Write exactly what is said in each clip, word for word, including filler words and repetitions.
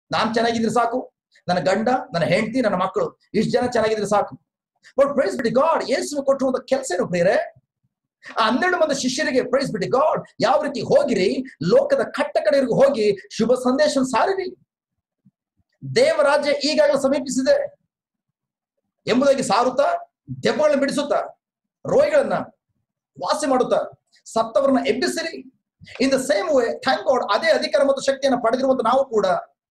ನಾನ್ ಚೆನ್ನಾಗಿದ್ರೆ ಸಾಕು, ನನ್ನ ಗಂಡ, ನನ್ನ ಹೆಂಡತಿ, ನನ್ನ ಮಕ್ಕಳು ಇಷ್ಟು ಜನ ಚೆನ್ನಾಗಿದ್ರೆ ಸಾಕು. But praise be to God, Yesu ಕೊಟ್ಟಿರುವಂತ ಕೆಲಸ ಏನು ಪ್ರಿಯರೇ? ಆ ಹನ್ನೆರಡು ಮಂದಿ ಶಿಷ್ಯರಿಗೆ ಪ್ರೈಸ್ ಬಿಡಿ ಗಾಡ್ ಯಾವ ರೀತಿ ಹೋಗಿರಿ, ಲೋಕದ ಕಟ್ಟ ಕಡೆಯವರೆಗೂ ಹೋಗಿ ಶುಭ ಸಂದೇಶ ಸಾರಿರಿ, ದೇವರಾಜ್ಯ ಈಗಾಗಲೇ ಸಮೀಪಿಸಿದೆ ಎಂಬುದಾಗಿ ಸಾರುತ್ತಾ, ದೆವ್ವಗಳನ್ನು ಬಿಡಿಸುತ್ತಾ, ರೋಗಿಗಳನ್ನ ವಾಸಿ ಮಾಡುತ್ತಾ, ಸತ್ತವರನ್ನ ಎಬ್ಬಿಸಿರಿ. In the same way thank God, ಅದೇ ಅಧಿಕಾರ ಮತ್ತು ಶಕ್ತಿಯನ್ನು ಪಡೆದಿರುವಂತ ನಾವು ಕೂಡ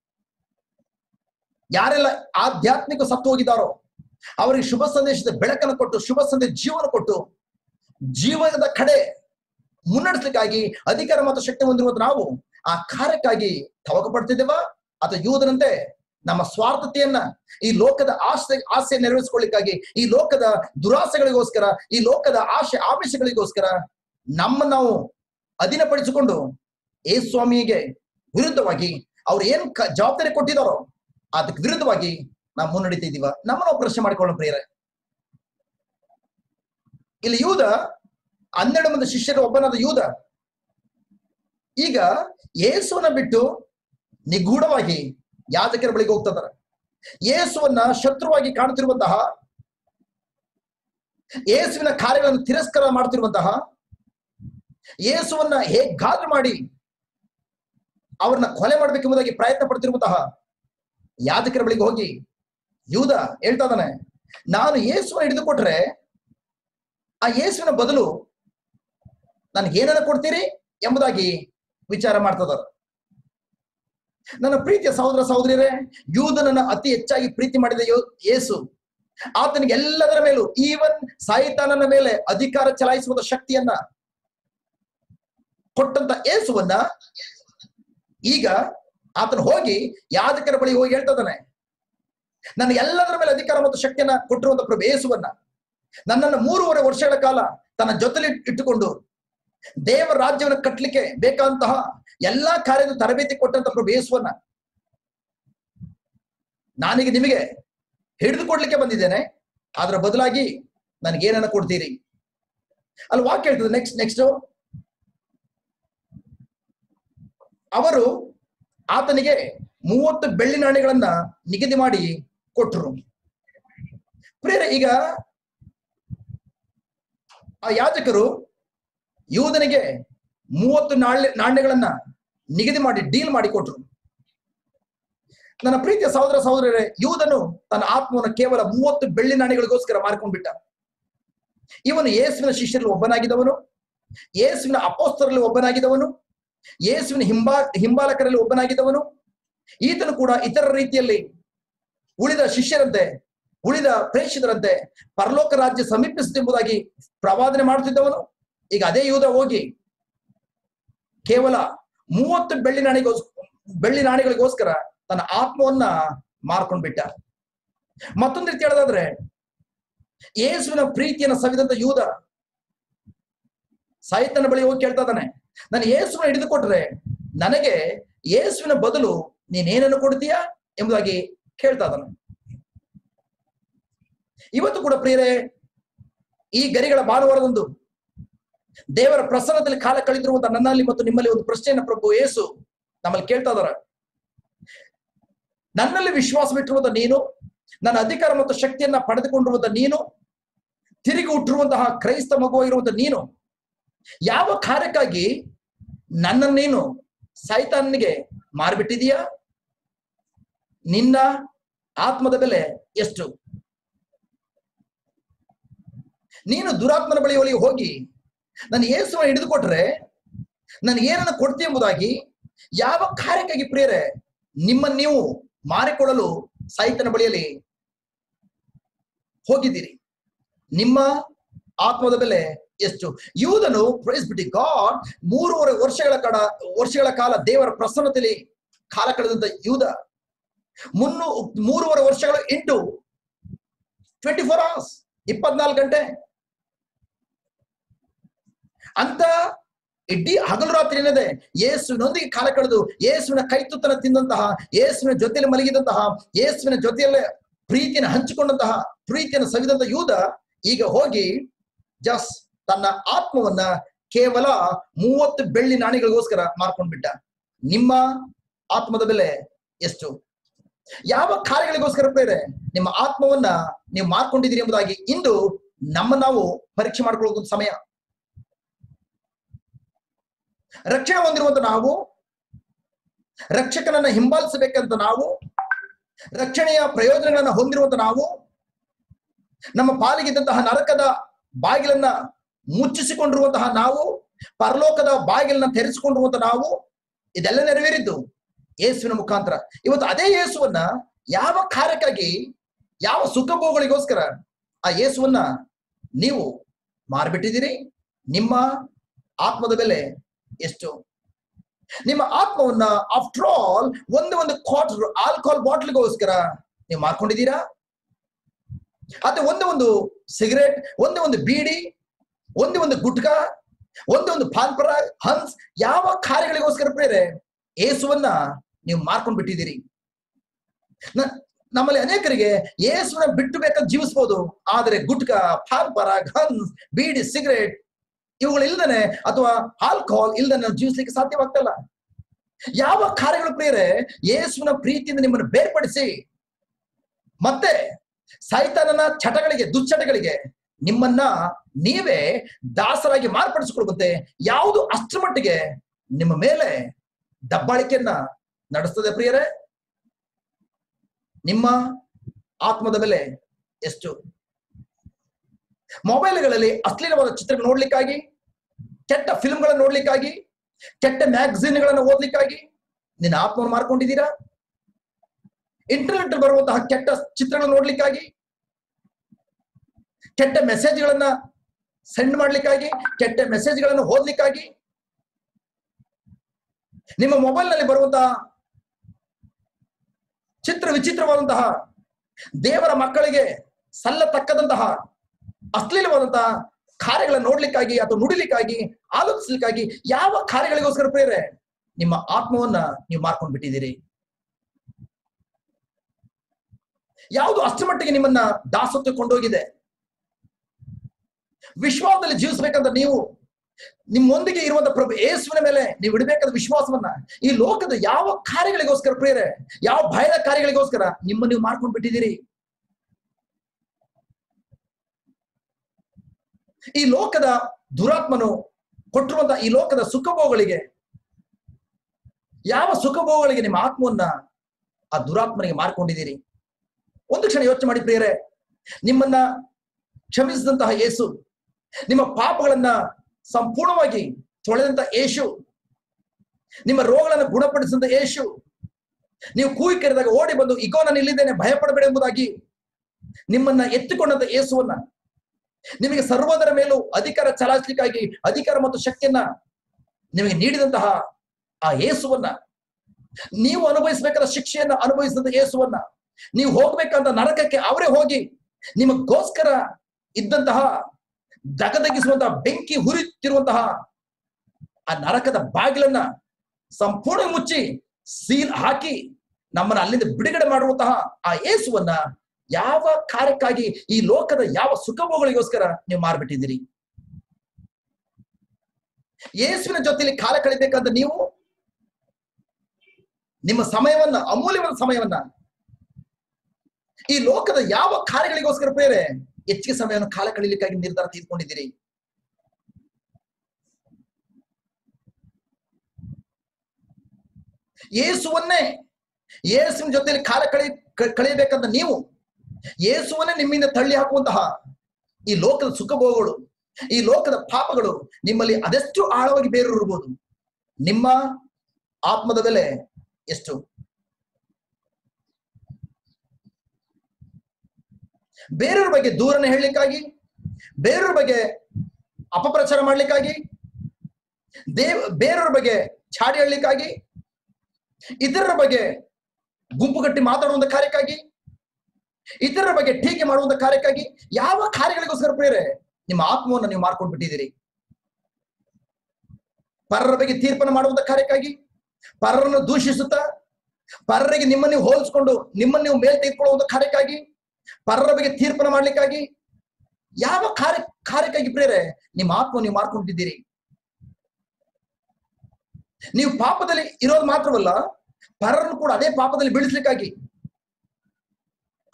ಯಾರೆಲ್ಲ ಆಧ್ಯಾತ್ಮಿಕ ಸತ್ತು ಹೋಗಿದ್ದಾರೋ ಅವರಿಗೆ ಶುಭ ಸಂದೇಶದ ಬೆಳಕನ್ನು ಕೊಟ್ಟು, ಶುಭ ಸಂದೇಶ ಜೀವನ ಕೊಟ್ಟು, ಜೀವನದ ಕಡೆ ಮುನ್ನಡೆಸಲಿಕ್ಕಾಗಿ ಅಧಿಕಾರ ಮತ್ತು ಶಕ್ತಿ ಹೊಂದಿರುವಂತ ನಾವು ಆ ಕಾರ್ಯಕ್ಕಾಗಿ ತವಕ ಪಡ್ತಿದ್ದೇವಾ? ಅಥವಾ ಯೂದನಂತೆ ನಮ್ಮ ಸ್ವಾರ್ಥತೆಯನ್ನ, ಈ ಲೋಕದ ಆಸೆ ಆಸೆ ನೆರವೇರಿಸಿಕೊಳ್ಳಿಕ್ಕಾಗಿ, ಈ ಲೋಕದ ದುರಾಸೆಗಳಿಗೋಸ್ಕರ, ಈ ಲೋಕದ ಆಶೆ ಆಮಿಷಗಳಿಗೋಸ್ಕರ ನಮ್ಮ ನಾವು ಅಧೀನಪಡಿಸಿಕೊಂಡು ಯೇಸು ಸ್ವಾಮಿಗೆ ವಿರುದ್ಧವಾಗಿ ಅವ್ರು ಏನ್ ಜವಾಬ್ದಾರಿ ಕೊಟ್ಟಿದ್ದಾರೋ ಅದಕ್ಕೆ ವಿರುದ್ಧವಾಗಿ ನಾವು ಮುನ್ನಡೀತಾ ಇದೀವ? ನಮ್ಮ ನಾವು ಪ್ರಶ್ನೆ ಮಾಡಿಕೊಳ್ಳೋಣ ಪ್ರಿಯರೇ. ಇಲ್ಲಿ ಯೂದ, ಹನ್ನೆರಡು ಮಂದಿ ಶಿಷ್ಯರ ಒಬ್ಬನಾದ ಯೂದ ಈಗ ಯೇಸುವನ್ನ ಬಿಟ್ಟು ನಿಗೂಢವಾಗಿ ಯಾಜಕರ ಬಳಿಗೆ ಹೋಗ್ತಾ ಇದ್ದಾರೆ. ಯೇಸುವನ್ನ ಶತ್ರುವಾಗಿ ಕಾಣುತ್ತಿರುವಂತಹ, ಯೇಸುವಿನ ಕಾರ್ಯಗಳನ್ನು ತಿರಸ್ಕಾರ ಮಾಡುತ್ತಿರುವಂತಹ, ಯೇಸುವನ್ನ ಹೇಗೆ ಗಾತ್ರ ಮಾಡಿ ಅವ್ರನ್ನ ಕೊಲೆ ಮಾಡ್ಬೇಕೆಂಬುದಾಗಿ ಪ್ರಯತ್ನ ಪಡ್ತಿರುವಂತಹ ಯಾಜಕರ ಬಳಿಗೆ ಹೋಗಿ ಯೂದ ಹೇಳ್ತಾ ಇದ್ದಾನೆ, ನಾನು ಯೇಸುವನ್ನ ಹಿಡಿದುಕೊಟ್ರೆ ಆ ಯೇಸುವಿನ ಬದಲು ನನ್ಗೆ ಏನನ್ನ ಕೊಡ್ತೀರಿ ಎಂಬುದಾಗಿ ವಿಚಾರ ಮಾಡ್ತಿದ್ದಾರೆ. ನನ್ನ ಪ್ರೀತಿಯ ಸಹೋದರ ಸಹೋದರಿಯರೇ, ಯೂದನನ್ನ ಅತಿ ಹೆಚ್ಚಾಗಿ ಪ್ರೀತಿ ಮಾಡಿದ ಯೇಸು ಆತನಿಗೆ ಎಲ್ಲದರ ಮೇಲೂ, ಈವನ್ ಸೈತಾನನ ಮೇಲೆ ಅಧಿಕಾರ ಚಲಾಯಿಸುವ ಶಕ್ತಿಯನ್ನ ಕೊಟ್ಟಂತ ಯೇಸುವನ್ನ ಈಗ ಆತನ ಹೋಗಿ ಯಾಜಕರ ಬಳಿ ಹೋಗಿ ಹೇಳ್ತಾ ಇದ್ದಾನೆ, ನನ್ನ ಎಲ್ಲದರ ಮೇಲೆ ಅಧಿಕಾರ ಮತ್ತು ಶಕ್ತಿಯನ್ನ ಕೊಟ್ಟಿರುವಂತ ಪ್ರಭು ಯೇಸುವನ್ನ ನನ್ನನ್ನು ಮೂರುವರೆ ವರ್ಷಗಳ ಕಾಲ ತನ್ನ ಜೊತೆಲಿ ಇಟ್ಟುಕೊಂಡು ದೇವರ ರಾಜ್ಯವನ್ನು ಕಟ್ಟಲಿಕ್ಕೆ ಬೇಕಾದಂತಹ ಎಲ್ಲಾ ಕಾರ್ಯದ ತರಬೇತಿ ಕೊಟ್ಟಂತ ಪ್ರಭು ಯೇಸುವನ್ನ ನಾನೀಗ ನಿಮಗೆ ಹಿಡಿದುಕೊಡ್ಲಿಕ್ಕೆ ಬಂದಿದ್ದೇನೆ, ಅದರ ಬದಲಾಗಿ ನನಗೇನನ್ನ ಕೊಡ್ತೀರಿ? ಅಲ್ಲಿ ವಾಕ್ಯ ಹೇಳ್ತದೆ ನೆಕ್ಸ್ಟ್ ನೆಕ್ಸ್ಟ್ ಅವರು ಆತನಿಗೆ ಮೂವತ್ತು ಬೆಳ್ಳಿ ನಾಣ್ಯಗಳನ್ನ ನಿಗದಿ ಮಾಡಿ ಕೊಟ್ಟರು. ಪ್ರಿಯರೇ, ಈಗ ಆ ಯಾಜಕರು ಯೂದನಿಗೆ ಮೂವತ್ತು ನಾಣ್ಯ ನಾಣ್ಯಗಳನ್ನ ನಿಗದಿ ಮಾಡಿ ಡೀಲ್ ಮಾಡಿ ಕೊಟ್ರು. ನನ್ನ ಪ್ರೀತಿಯ ಸಹೋದರ ಸಹೋದರರೇ, ಯೂದನು ತನ್ನ ಆತ್ಮವನ್ನು ಕೇವಲ ಮೂವತ್ತು ಬೆಳ್ಳಿ ನಾಣ್ಯಗಳಿಗೋಸ್ಕರ ಮಾರಿಕೊಂಡ್ಬಿಟ್ಟ. ಇವನು ಯೇಸುವಿನ ಶಿಷ್ಯರಲ್ಲಿ ಒಬ್ಬನಾಗಿದ್ದವನು, ಯೇಸುವಿನ ಅಪೋಸ್ತರಲ್ಲಿ ಒಬ್ಬನಾಗಿದ್ದವನು, ಯೇಸುವಿನ ಹಿಂಬಾ ಹಿಂಬಾಲಕರಲ್ಲಿ ಒಬ್ಬನಾಗಿದ್ದವನು. ಈತನು ಕೂಡ ಇತರ ರೀತಿಯಲ್ಲಿ ಉಳಿದ ಶಿಷ್ಯರಂತೆ, ಉಳಿದ ಪ್ರೇಷಿತರಂತೆ ಪರಲೋಕ ರಾಜ್ಯ ಸಮೀಪಿಸುತ್ತೆಂಬುದಾಗಿ ಪ್ರವಾದನೆ ಮಾಡುತ್ತಿದ್ದವನು. ಈಗ ಅದೇ ಯೂದ ಹೋಗಿ ಕೇವಲ ಮೂವತ್ತು ಬೆಳ್ಳಿ ನಾಣ್ಯಗೋಸ್ ಬೆಳ್ಳಿ ನಾಣ್ಯಗಳಿಗೋಸ್ಕರ ತನ್ನ ಆತ್ಮವನ್ನ ಮಾರ್ಕೊಂಡ್ಬಿಟ್ಟ. ಮತ್ತೊಂದು ರೀತಿ ಹೇಳೋದಾದ್ರೆ, ಯೇಸುವಿನ ಪ್ರೀತಿಯನ್ನು ಸವಿದಂತ ಯೂದ ಸೈತನ ಬಳಿ ಹೋಗಿ ಕೇಳ್ತಾ ಇದ್ದಾನೆ, ನಾನು ಯೇಸುವಿನ ಹಿಡಿದುಕೊಟ್ರೆ ನನಗೆ ಯೇಸುವಿನ ಬದಲು ನೀನೇನನ್ನು ಕೊಡ್ತೀಯಾ ಎಂಬುದಾಗಿ ಕೇಳ್ತಾ ಇದ್ದಾನೆ. ಇವತ್ತು ಕೂಡ ಪ್ರಿಯರೇ, ಈ ಗರಿಗಳ ಭಾನುವಾರದಂದು ದೇವರ ಪ್ರಸನ್ನದಲ್ಲಿ ಕಾಲ ಕಳೆದಿರುವಂತ ನನ್ನಲ್ಲಿ ಮತ್ತು ನಿಮ್ಮಲ್ಲಿ ಒಂದು ಪ್ರಶ್ನೆಯನ್ನ ಪ್ರಭು ಯೇಸು ನಮ್ಮಲ್ಲಿ ಕೇಳ್ತಾ ಇದಾರೆ. ನನ್ನಲ್ಲಿ ವಿಶ್ವಾಸವಿಟ್ಟಿರುವಂತ ನೀನು, ನನ್ನ ಅಧಿಕಾರ ಮತ್ತು ಶಕ್ತಿಯನ್ನ ಪಡೆದುಕೊಂಡಿರುವಂತ ನೀನು, ತಿರುಗಿ ಹುಟ್ಟಿರುವಂತಹ ಕ್ರೈಸ್ತ ಮಗುವಾಗಿರುವಂತ ನೀನು, ಯಾವ ಕಾರ್ಯಕ್ಕಾಗಿ ನನ್ನನ್ನು ನೀನು ಸೈತಾನನಿಗೆ ಮಾರ್ಬಿಟ್ಟಿದೀಯಾ? ನಿನ್ನ ಆತ್ಮದ ಬೆಲೆ ಎಷ್ಟು? ನೀನು ದುರಾತ್ಮನ ಬಳಿ ಒಳಗೆ ಹೋಗಿ ನನ್ನ ಯೇಸುವನ್ನು ಹಿಡಿದುಕೊಟ್ರೆ ನನಗೆ ಏನನ್ನ ಕೊಡ್ತೀಯ ಎಂಬುದಾಗಿ ಯಾವ ಕಾರ್ಯಕ್ಕಾಗಿ ಪ್ರಿಯರೇ ನಿಮ್ಮನ್ನು ನೀವು ಮಾರಿಕೊಳ್ಳಲು ಸೈತನ ಬಳಿಯಲ್ಲಿ ಹೋಗಿದ್ದೀರಿ? ನಿಮ್ಮ ಆತ್ಮದ ಬೆಲೆ ಎಷ್ಟು? ಯೂದನು ಪ್ರೈಸ್ ಬಿಟ್ಟು ಗಾಡ್ ಮೂರುವರೆ ವರ್ಷಗಳ ಕಡ ವರ್ಷಗಳ ಕಾಲ ದೇವರ ಪ್ರಸನ್ನತೆಯಲ್ಲಿ ಕಾಲ ಕಳೆದಂತ ಯೂದ ಮುನ್ನೂ ಮೂರುವರೆ ವರ್ಷಗಳು ಇಂಟು ಟ್ವೆಂಟಿ ಫೋರ್ ಅವರ್ಸ್ ಇಪ್ಪತ್ನಾಲ್ಕು ಗಂಟೆ ಅಂತ ಇಡೀ ಹಗಲು ರಾತ್ರಿ ಏನಿದೆ ಯೇಸುವಿನೊಂದಿಗೆ ಕಾಲ ಕಳೆದು ಯೇಸುವಿನ ಕೈತುತ್ತನ ತಿಂದಂತಹ, ಯೇಸುವಿನ ಜೊತೆಯಲ್ಲಿ ಮಲಗಿದಂತಹ, ಯೇಸುವಿನ ಜೊತೆಯಲ್ಲೇ ಪ್ರೀತಿಯನ್ನು ಹಂಚಿಕೊಂಡಂತಹ, ಪ್ರೀತಿಯನ್ನು ಸವಿದಂತ ಯೂದ ಈಗ ಹೋಗಿ ಜಸ್ ತನ್ನ ಆತ್ಮವನ್ನ ಕೇವಲ ಮೂವತ್ತು ಬೆಳ್ಳಿ ನಾಣ್ಯಗಳಿಗೋಸ್ಕರ ಮಾರ್ಕೊಂಡ್ಬಿಟ್ಟ. ನಿಮ್ಮ ಆತ್ಮದ ಬೆಲೆ ಎಷ್ಟು? ಯಾವ ಕಾರ್ಯಗಳಿಗೋಸ್ಕರ ಪ್ರೇರೆ ನಿಮ್ಮ ಆತ್ಮವನ್ನ ನೀವು ಮಾರ್ಕೊಂಡಿದ್ದೀರಿ ಎಂಬುದಾಗಿ ಇಂದು ನಮ್ಮ ನಾವು ಪರೀಕ್ಷೆ ಮಾಡಿಕೊಳ್ಳುವ ಸಮಯ. ರಕ್ಷಣೆ ಹೊಂದಿರುವಂತ ನಾವು, ರಕ್ಷಕನನ್ನ ಹಿಂಬಾಲಿಸಬೇಕಂತ ನಾವು, ರಕ್ಷಣೆಯ ಪ್ರಯೋಜನಗಳನ್ನ ಹೊಂದಿರುವಂತ ನಾವು, ನಮ್ಮ ಪಾಲಿಗಿದ್ದಂತಹ ನರಕದ ಬಾಗಿಲನ್ನ ಮುಚ್ಚಿಸಿಕೊಂಡಿರುವಂತಹ ನಾವು, ಪರಲೋಕದ ಬಾಗಿಲನ್ನ ತೆರೆಸಿಕೊಂಡಿರುವಂತ ನಾವು, ಇದೆಲ್ಲ ನೆರವೇರಿದ್ದು ಯೇಸುವಿನ ಮುಖಾಂತರ. ಇವತ್ತು ಅದೇ ಯೇಸುವನ್ನ ಯಾವ ಕಾರ್ಯಕ್ಕಾಗಿ, ಯಾವ ಸುಖಭೋಗಗಳಿಗೋಸ್ಕರ ಆ ಯೇಸುವನ್ನ ನೀವು ಮಾರ್ಬಿಟ್ಟಿದ್ದೀರಿ? ನಿಮ್ಮ ಆತ್ಮದ ಬೆಲೆ ಎಷ್ಟು? ನಿಮ್ಮ ಆತ್ಮವನ್ನ ಆಫ್ಟರ್ ಆಲ್ ಒಂದೇ ಒಂದು ಕ್ವಾರ್ಟರ್ ಆಲ್ಕೋಹಾಲ್ ಬಾಟ್ಲಿಗೋಸ್ಕರ ನೀವು ಮಾರ್ಕೊಂಡಿದ್ದೀರಾ? ಅಥವಾ ಒಂದೇ ಒಂದು ಸಿಗರೇಟ್, ಒಂದೇ ಒಂದು ಬೀಡಿ, ಒಂದೇ ಒಂದು ಗುಟ್ಕಾ, ಒಂದೇ ಒಂದು ಪಾನ್ಪರ, ಹನ್ಸ್, ಯಾವ ಕಾರ್ಯಗಳಿಗೋಸ್ಕರ ಪ್ರೇರೆ ಯೇಸುವನ್ನ ನೀವು ಮಾರ್ಕೊಂಡು ಬಿಟ್ಟಿದ್ದೀರಿ? ನಮ್ಮಲ್ಲಿ ಅನೇಕರಿಗೆ ಯೇಸುವನ್ನ ಬಿಟ್ಟು ಬೇಕಾದ್ರೆ ಜೀವಿಸಬಹುದು, ಆದರೆ ಗುಟ್ಕಾ, ಪಾನ್ಪರ, ಹನ್ಸ್, ಬೀಡಿ, ಸಿಗರೇಟ್ ಇವುಗಳಿಲ್ದನೆ ಅಥವಾ ಆಲ್ಕೋಹಾಲ್ ಇಲ್ದನೆ ನಾವು ಜೀವಿಸ್ಲಿಕ್ಕೆ ಸಾಧ್ಯವಾಗ್ತಲ್ಲ. ಯಾವ ಕಾರ್ಯಗಳು ಪ್ರಿಯರೇ ಯೇಸುವಿನ ಪ್ರೀತಿಯಿಂದ ನಿಮ್ಮನ್ನು ಬೇರ್ಪಡಿಸಿ ಮತ್ತೆ ಸೈತಾನನ ಚಟಗಳಿಗೆ, ದುಶ್ಚಟಗಳಿಗೆ ನಿಮ್ಮನ್ನ ನೀವೇ ದಾಸರಾಗಿ ಮಾರ್ಪಡಿಸಿಕೊಳ್ಳುವಂತೆ ಯಾವುದು ಅಷ್ಟರ ಮಟ್ಟಿಗೆ ನಿಮ್ಮ ಮೇಲೆ ದಬ್ಬಾಳಿಕೆಯನ್ನ ನಡೆಸ್ತದೆ ಪ್ರಿಯರೇ? ನಿಮ್ಮ ಆತ್ಮದ ಬೆಲೆ ಎಷ್ಟು? ಮೊಬೈಲ್ಗಳಲ್ಲಿ ಅಶ್ಲೀಲವಾದ ಚಿತ್ರಗಳು ನೋಡ್ಲಿಕ್ಕಾಗಿ, ಕೆಟ್ಟ ಫಿಲ್ಮ್ಗಳನ್ನು ನೋಡ್ಲಿಕ್ಕಾಗಿ, ಕೆಟ್ಟ ಮ್ಯಾಗಝಿನ್ಗಳನ್ನು ಓದ್ಲಿಕ್ಕಾಗಿ ನಿನ್ನ ಆತ್ಮವನ್ನು ಮಾರ್ಕೊಂಡಿದ್ದೀರಾ? ಇಂಟರ್ನೆಟ್ ಬರುವಂತಹ ಕೆಟ್ಟ ಚಿತ್ರಗಳನ್ನು ನೋಡ್ಲಿಕ್ಕಾಗಿ, ಕೆಟ್ಟ ಮೆಸೇಜ್ಗಳನ್ನ ಸೆಂಡ್ ಮಾಡ್ಲಿಕ್ಕಾಗಿ, ಕೆಟ್ಟ ಮೆಸೇಜ್ಗಳನ್ನು ಓದ್ಲಿಕ್ಕಾಗಿ, ನಿಮ್ಮ ಮೊಬೈಲ್ ನಲ್ಲಿ ಬರುವಂತಹ ಚಿತ್ರ ವಿಚಿತ್ರವಾದಂತಹ ದೇವರ ಮಕ್ಕಳಿಗೆ ಸಲ್ಲತಕ್ಕದಂತಹ ಅಶ್ಲೀಲವಾದಂತಹ ಕಾರ್ಯಗಳನ್ನು ನೋಡ್ಲಿಕ್ಕಾಗಿ ಅಥವಾ ನುಡಿಲಿಕ್ಕಾಗಿ, ಆಲೋಚಿಸ್ಲಿಕ್ಕಾಗಿ ಯಾವ ಕಾರ್ಯಗಳಿಗೋಸ್ಕರ ಪ್ರೇರೆ ನಿಮ್ಮ ಆತ್ಮವನ್ನ ನೀವು ಮಾರ್ಕೊಂಡು ಬಿಟ್ಟಿದ್ದೀರಿ? ಯಾವುದು ಅಷ್ಟರ ಮಟ್ಟಿಗೆ ನಿಮ್ಮನ್ನ ದಾಸತ್ವ ಕೊಂಡೋಗಿದೆ? ವಿಶ್ವಾಸದಲ್ಲಿ ಜೀವಿಸಬೇಕಂತ ನೀವು ನಿಮ್ಮೊಂದಿಗೆ ಇರುವಂತ ಪ್ರಭು ಯೇಸುವಿನ ಮೇಲೆ ನೀವು ಇಡಬೇಕಾದ ವಿಶ್ವಾಸವನ್ನ ಈ ಲೋಕದ ಯಾವ ಕಾರ್ಯಗಳಿಗೋಸ್ಕರ ಪ್ರೇರೆ, ಯಾವ ಭಯದ ಕಾರ್ಯಗಳಿಗೋಸ್ಕರ ನಿಮ್ಮ ನೀವು ಮಾರ್ಕೊಂಡು ಬಿಟ್ಟಿದ್ದೀರಿ? ಈ ಲೋಕದ ದುರಾತ್ಮನು ಕೊಟ್ಟಿರುವಂತಹ ಈ ಲೋಕದ ಸುಖಭೋಗಗಳಿಗೆ, ಯಾವ ಸುಖಭೋಗಗಳಿಗೆ ನಿಮ್ಮ ಆತ್ಮವನ್ನ ಆ ದುರಾತ್ಮನಿಗೆ ಮಾರ್ಕೊಂಡಿದ್ದೀರಿ? ಒಂದು ಕ್ಷಣ ಯೋಚನೆ ಮಾಡಿ ಪ್ರಿಯರೇ. ನಿಮ್ಮನ್ನ ಕ್ಷಮಿಸಿದಂತಹ ಯೇಸು, ನಿಮ್ಮ ಪಾಪಗಳನ್ನ ಸಂಪೂರ್ಣವಾಗಿ ತೊಳೆದಂತ ಯೇಸು, ನಿಮ್ಮ ರೋಗಗಳನ್ನು ಗುಣಪಡಿಸಿದಂತ ಯೇಸು, ನೀವು ಕೂಗಿ ಕರೆದಾಗ ಓಡಿ ಬಂದು ಇಗೋ ನಾನು ಇಲ್ಲಿದ್ದೇನೆ ಭಯಪಡಬೇಡ ಎಂಬುದಾಗಿ ನಿಮ್ಮನ್ನ ಎತ್ತಿಕೊಂಡಂತ ಯೇಸುವನ್ನ, ನಿಮಗೆ ಸರ್ವದರ ಮೇಲೂ ಅಧಿಕಾರ ಚಲಾಯಿಸಲಿಕ್ಕಾಗಿ ಅಧಿಕಾರ ಮತ್ತು ಶಕ್ತಿಯನ್ನ ನಿಮಗೆ ನೀಡಿದಂತಹ ಆ ಯೇಸುವನ್ನ, ನೀವು ಅನುಭವಿಸಬೇಕಾದ ಶಿಕ್ಷೆಯನ್ನ ಅನುಭವಿಸಿದಂತ ಯೇಸುವನ್ನ, ನೀವು ಹೋಗ್ಬೇಕಂತ ನರಕಕ್ಕೆ ಅವರೇ ಹೋಗಿ ನಿಮಗೋಸ್ಕರ ಇದ್ದಂತಹ ದಗದಗಿಸುವಂತಹ ಬೆಂಕಿ ಹುರಿತಿರುವಂತಹ ಆ ನರಕದ ಬಾಗಿಲನ್ನ ಸಂಪೂರ್ಣ ಮುಚ್ಚಿ ಸೀಲ್ ಹಾಕಿ ನಮ್ಮನ್ನ ಅಲ್ಲಿಂದ ಬಿಡುಗಡೆ ಮಾಡುವಂತಹ ಆ ಯೇಸುವನ್ನ ಯಾವ ಕಾರ್ಯಕ್ಕಾಗಿ, ಈ ಲೋಕದ ಯಾವ ಸುಖಭೋಗಗಳಿಗೋಸ್ಕರ ನೀವು ಮಾರ್ಬಿಟ್ಟಿದ್ದೀರಿ? ಯೇಸುವಿನ ಜೊತೆಯಲ್ಲಿ ಕಾಲ ಕಳಿಬೇಕಂತ ನೀವು ನಿಮ್ಮ ಸಮಯವನ್ನ, ಅಮೂಲ್ಯವಾದ ಸಮಯವನ್ನ ಈ ಲೋಕದ ಯಾವ ಕಾರ್ಯಗಳಿಗೋಸ್ಕರ ಪ್ರೇರೆ ಹೆಚ್ಚಿಗೆ ಸಮಯವನ್ನು ಕಾಲ ಕಳೀಲಿಕ್ಕಾಗಿ ನಿರ್ಧಾರ ತೆಗೆದುಕೊಂಡಿದ್ದೀರಿ? ಯೇಸುವನ್ನೇ, ಯೇಸುವಿನ ಜೊತೆಯಲ್ಲಿ ಕಾಲ ಕಳಿ ಕಳೆಯಬೇಕಂತ ನೀವು ಯೇಸುವನ್ನೇ ನಿಮ್ಮಿಂದ ತಳ್ಳಿ ಹಾಕುವಂತಹ ಈ ಲೋಕದ ಸುಖಭೋಗಗಳು, ಈ ಲೋಕದ ಪಾಪಗಳು ನಿಮ್ಮಲ್ಲಿ ಅದೆಷ್ಟು ಆಳವಾಗಿ ಬೇರೂರಬಹುದು? ನಿಮ್ಮ ಆತ್ಮದ ಬೆಲೆ ಎಷ್ಟು? ಬೇರೆಯವ್ರ ಬಗ್ಗೆ ದೂರನೆ ಹೇಳಲಿಕ್ಕಾಗಿ, ಬೇರೆಯವ್ರ ಬಗ್ಗೆ ಅಪಪ್ರಚಾರ ಮಾಡ್ಲಿಕ್ಕಾಗಿ, ದೇವ್ ಬೇರೆಯವ್ರ ಬಗ್ಗೆ ಚಾಡಿ ಹೇಳಲಿಕ್ಕಾಗಿ, ಇತರರ ಬಗ್ಗೆ ಗುಂಪುಗಟ್ಟಿ ಮಾತಾಡುವಂತ ಕಾರ್ಯಕ್ಕಾಗಿ, ಇತರರ ಬಗ್ಗೆ ಟೀಕೆ ಮಾಡುವಂತ ಕಾರ್ಯಕ್ಕಾಗಿ, ಯಾವ ಕಾರ್ಯಗಳಿಗೋಸ್ಕರ ಪ್ರೇರೆ ನಿಮ್ಮ ಆತ್ಮವನ್ನು ನೀವು ಮಾರ್ಕೊಂಡು ಬಿಟ್ಟಿದ್ದೀರಿ? ಪರರ ಬಗ್ಗೆ ತೀರ್ಪನ್ನು ಮಾಡುವಂತ ಕಾರ್ಯಕ್ಕಾಗಿ, ಪರರನ್ನು ದೂಷಿಸುತ್ತಾ, ಪರರಿಗೆ ನಿಮ್ಮನ್ನು ನೀವು ಹೋಲಿಸಿಕೊಂಡು ನಿಮ್ಮನ್ನು ನೀವು ಮೇಲ್ ತೆಗೆದುಕೊಳ್ಳುವಂತ ಕಾರ್ಯಕ್ಕಾಗಿ, ಪರರ ಬಗ್ಗೆ ತೀರ್ಪನ್ನು ಮಾಡ್ಲಿಕ್ಕಾಗಿ, ಯಾವ ಕಾರ್ಯ ಕಾರ್ಯಕ್ಕಾಗಿ ಪ್ರೇರೆ ನಿಮ್ಮ ಆತ್ಮ ನೀವು ಮಾರ್ಕೊಂಡಿದ್ದೀರಿ? ನೀವು ಪಾಪದಲ್ಲಿ ಇರೋದು ಮಾತ್ರವಲ್ಲ, ಪರರನ್ನು ಕೂಡ ಅದೇ ಪಾಪದಲ್ಲಿ ಬೀಳಿಸ್ಲಿಕ್ಕಾಗಿ,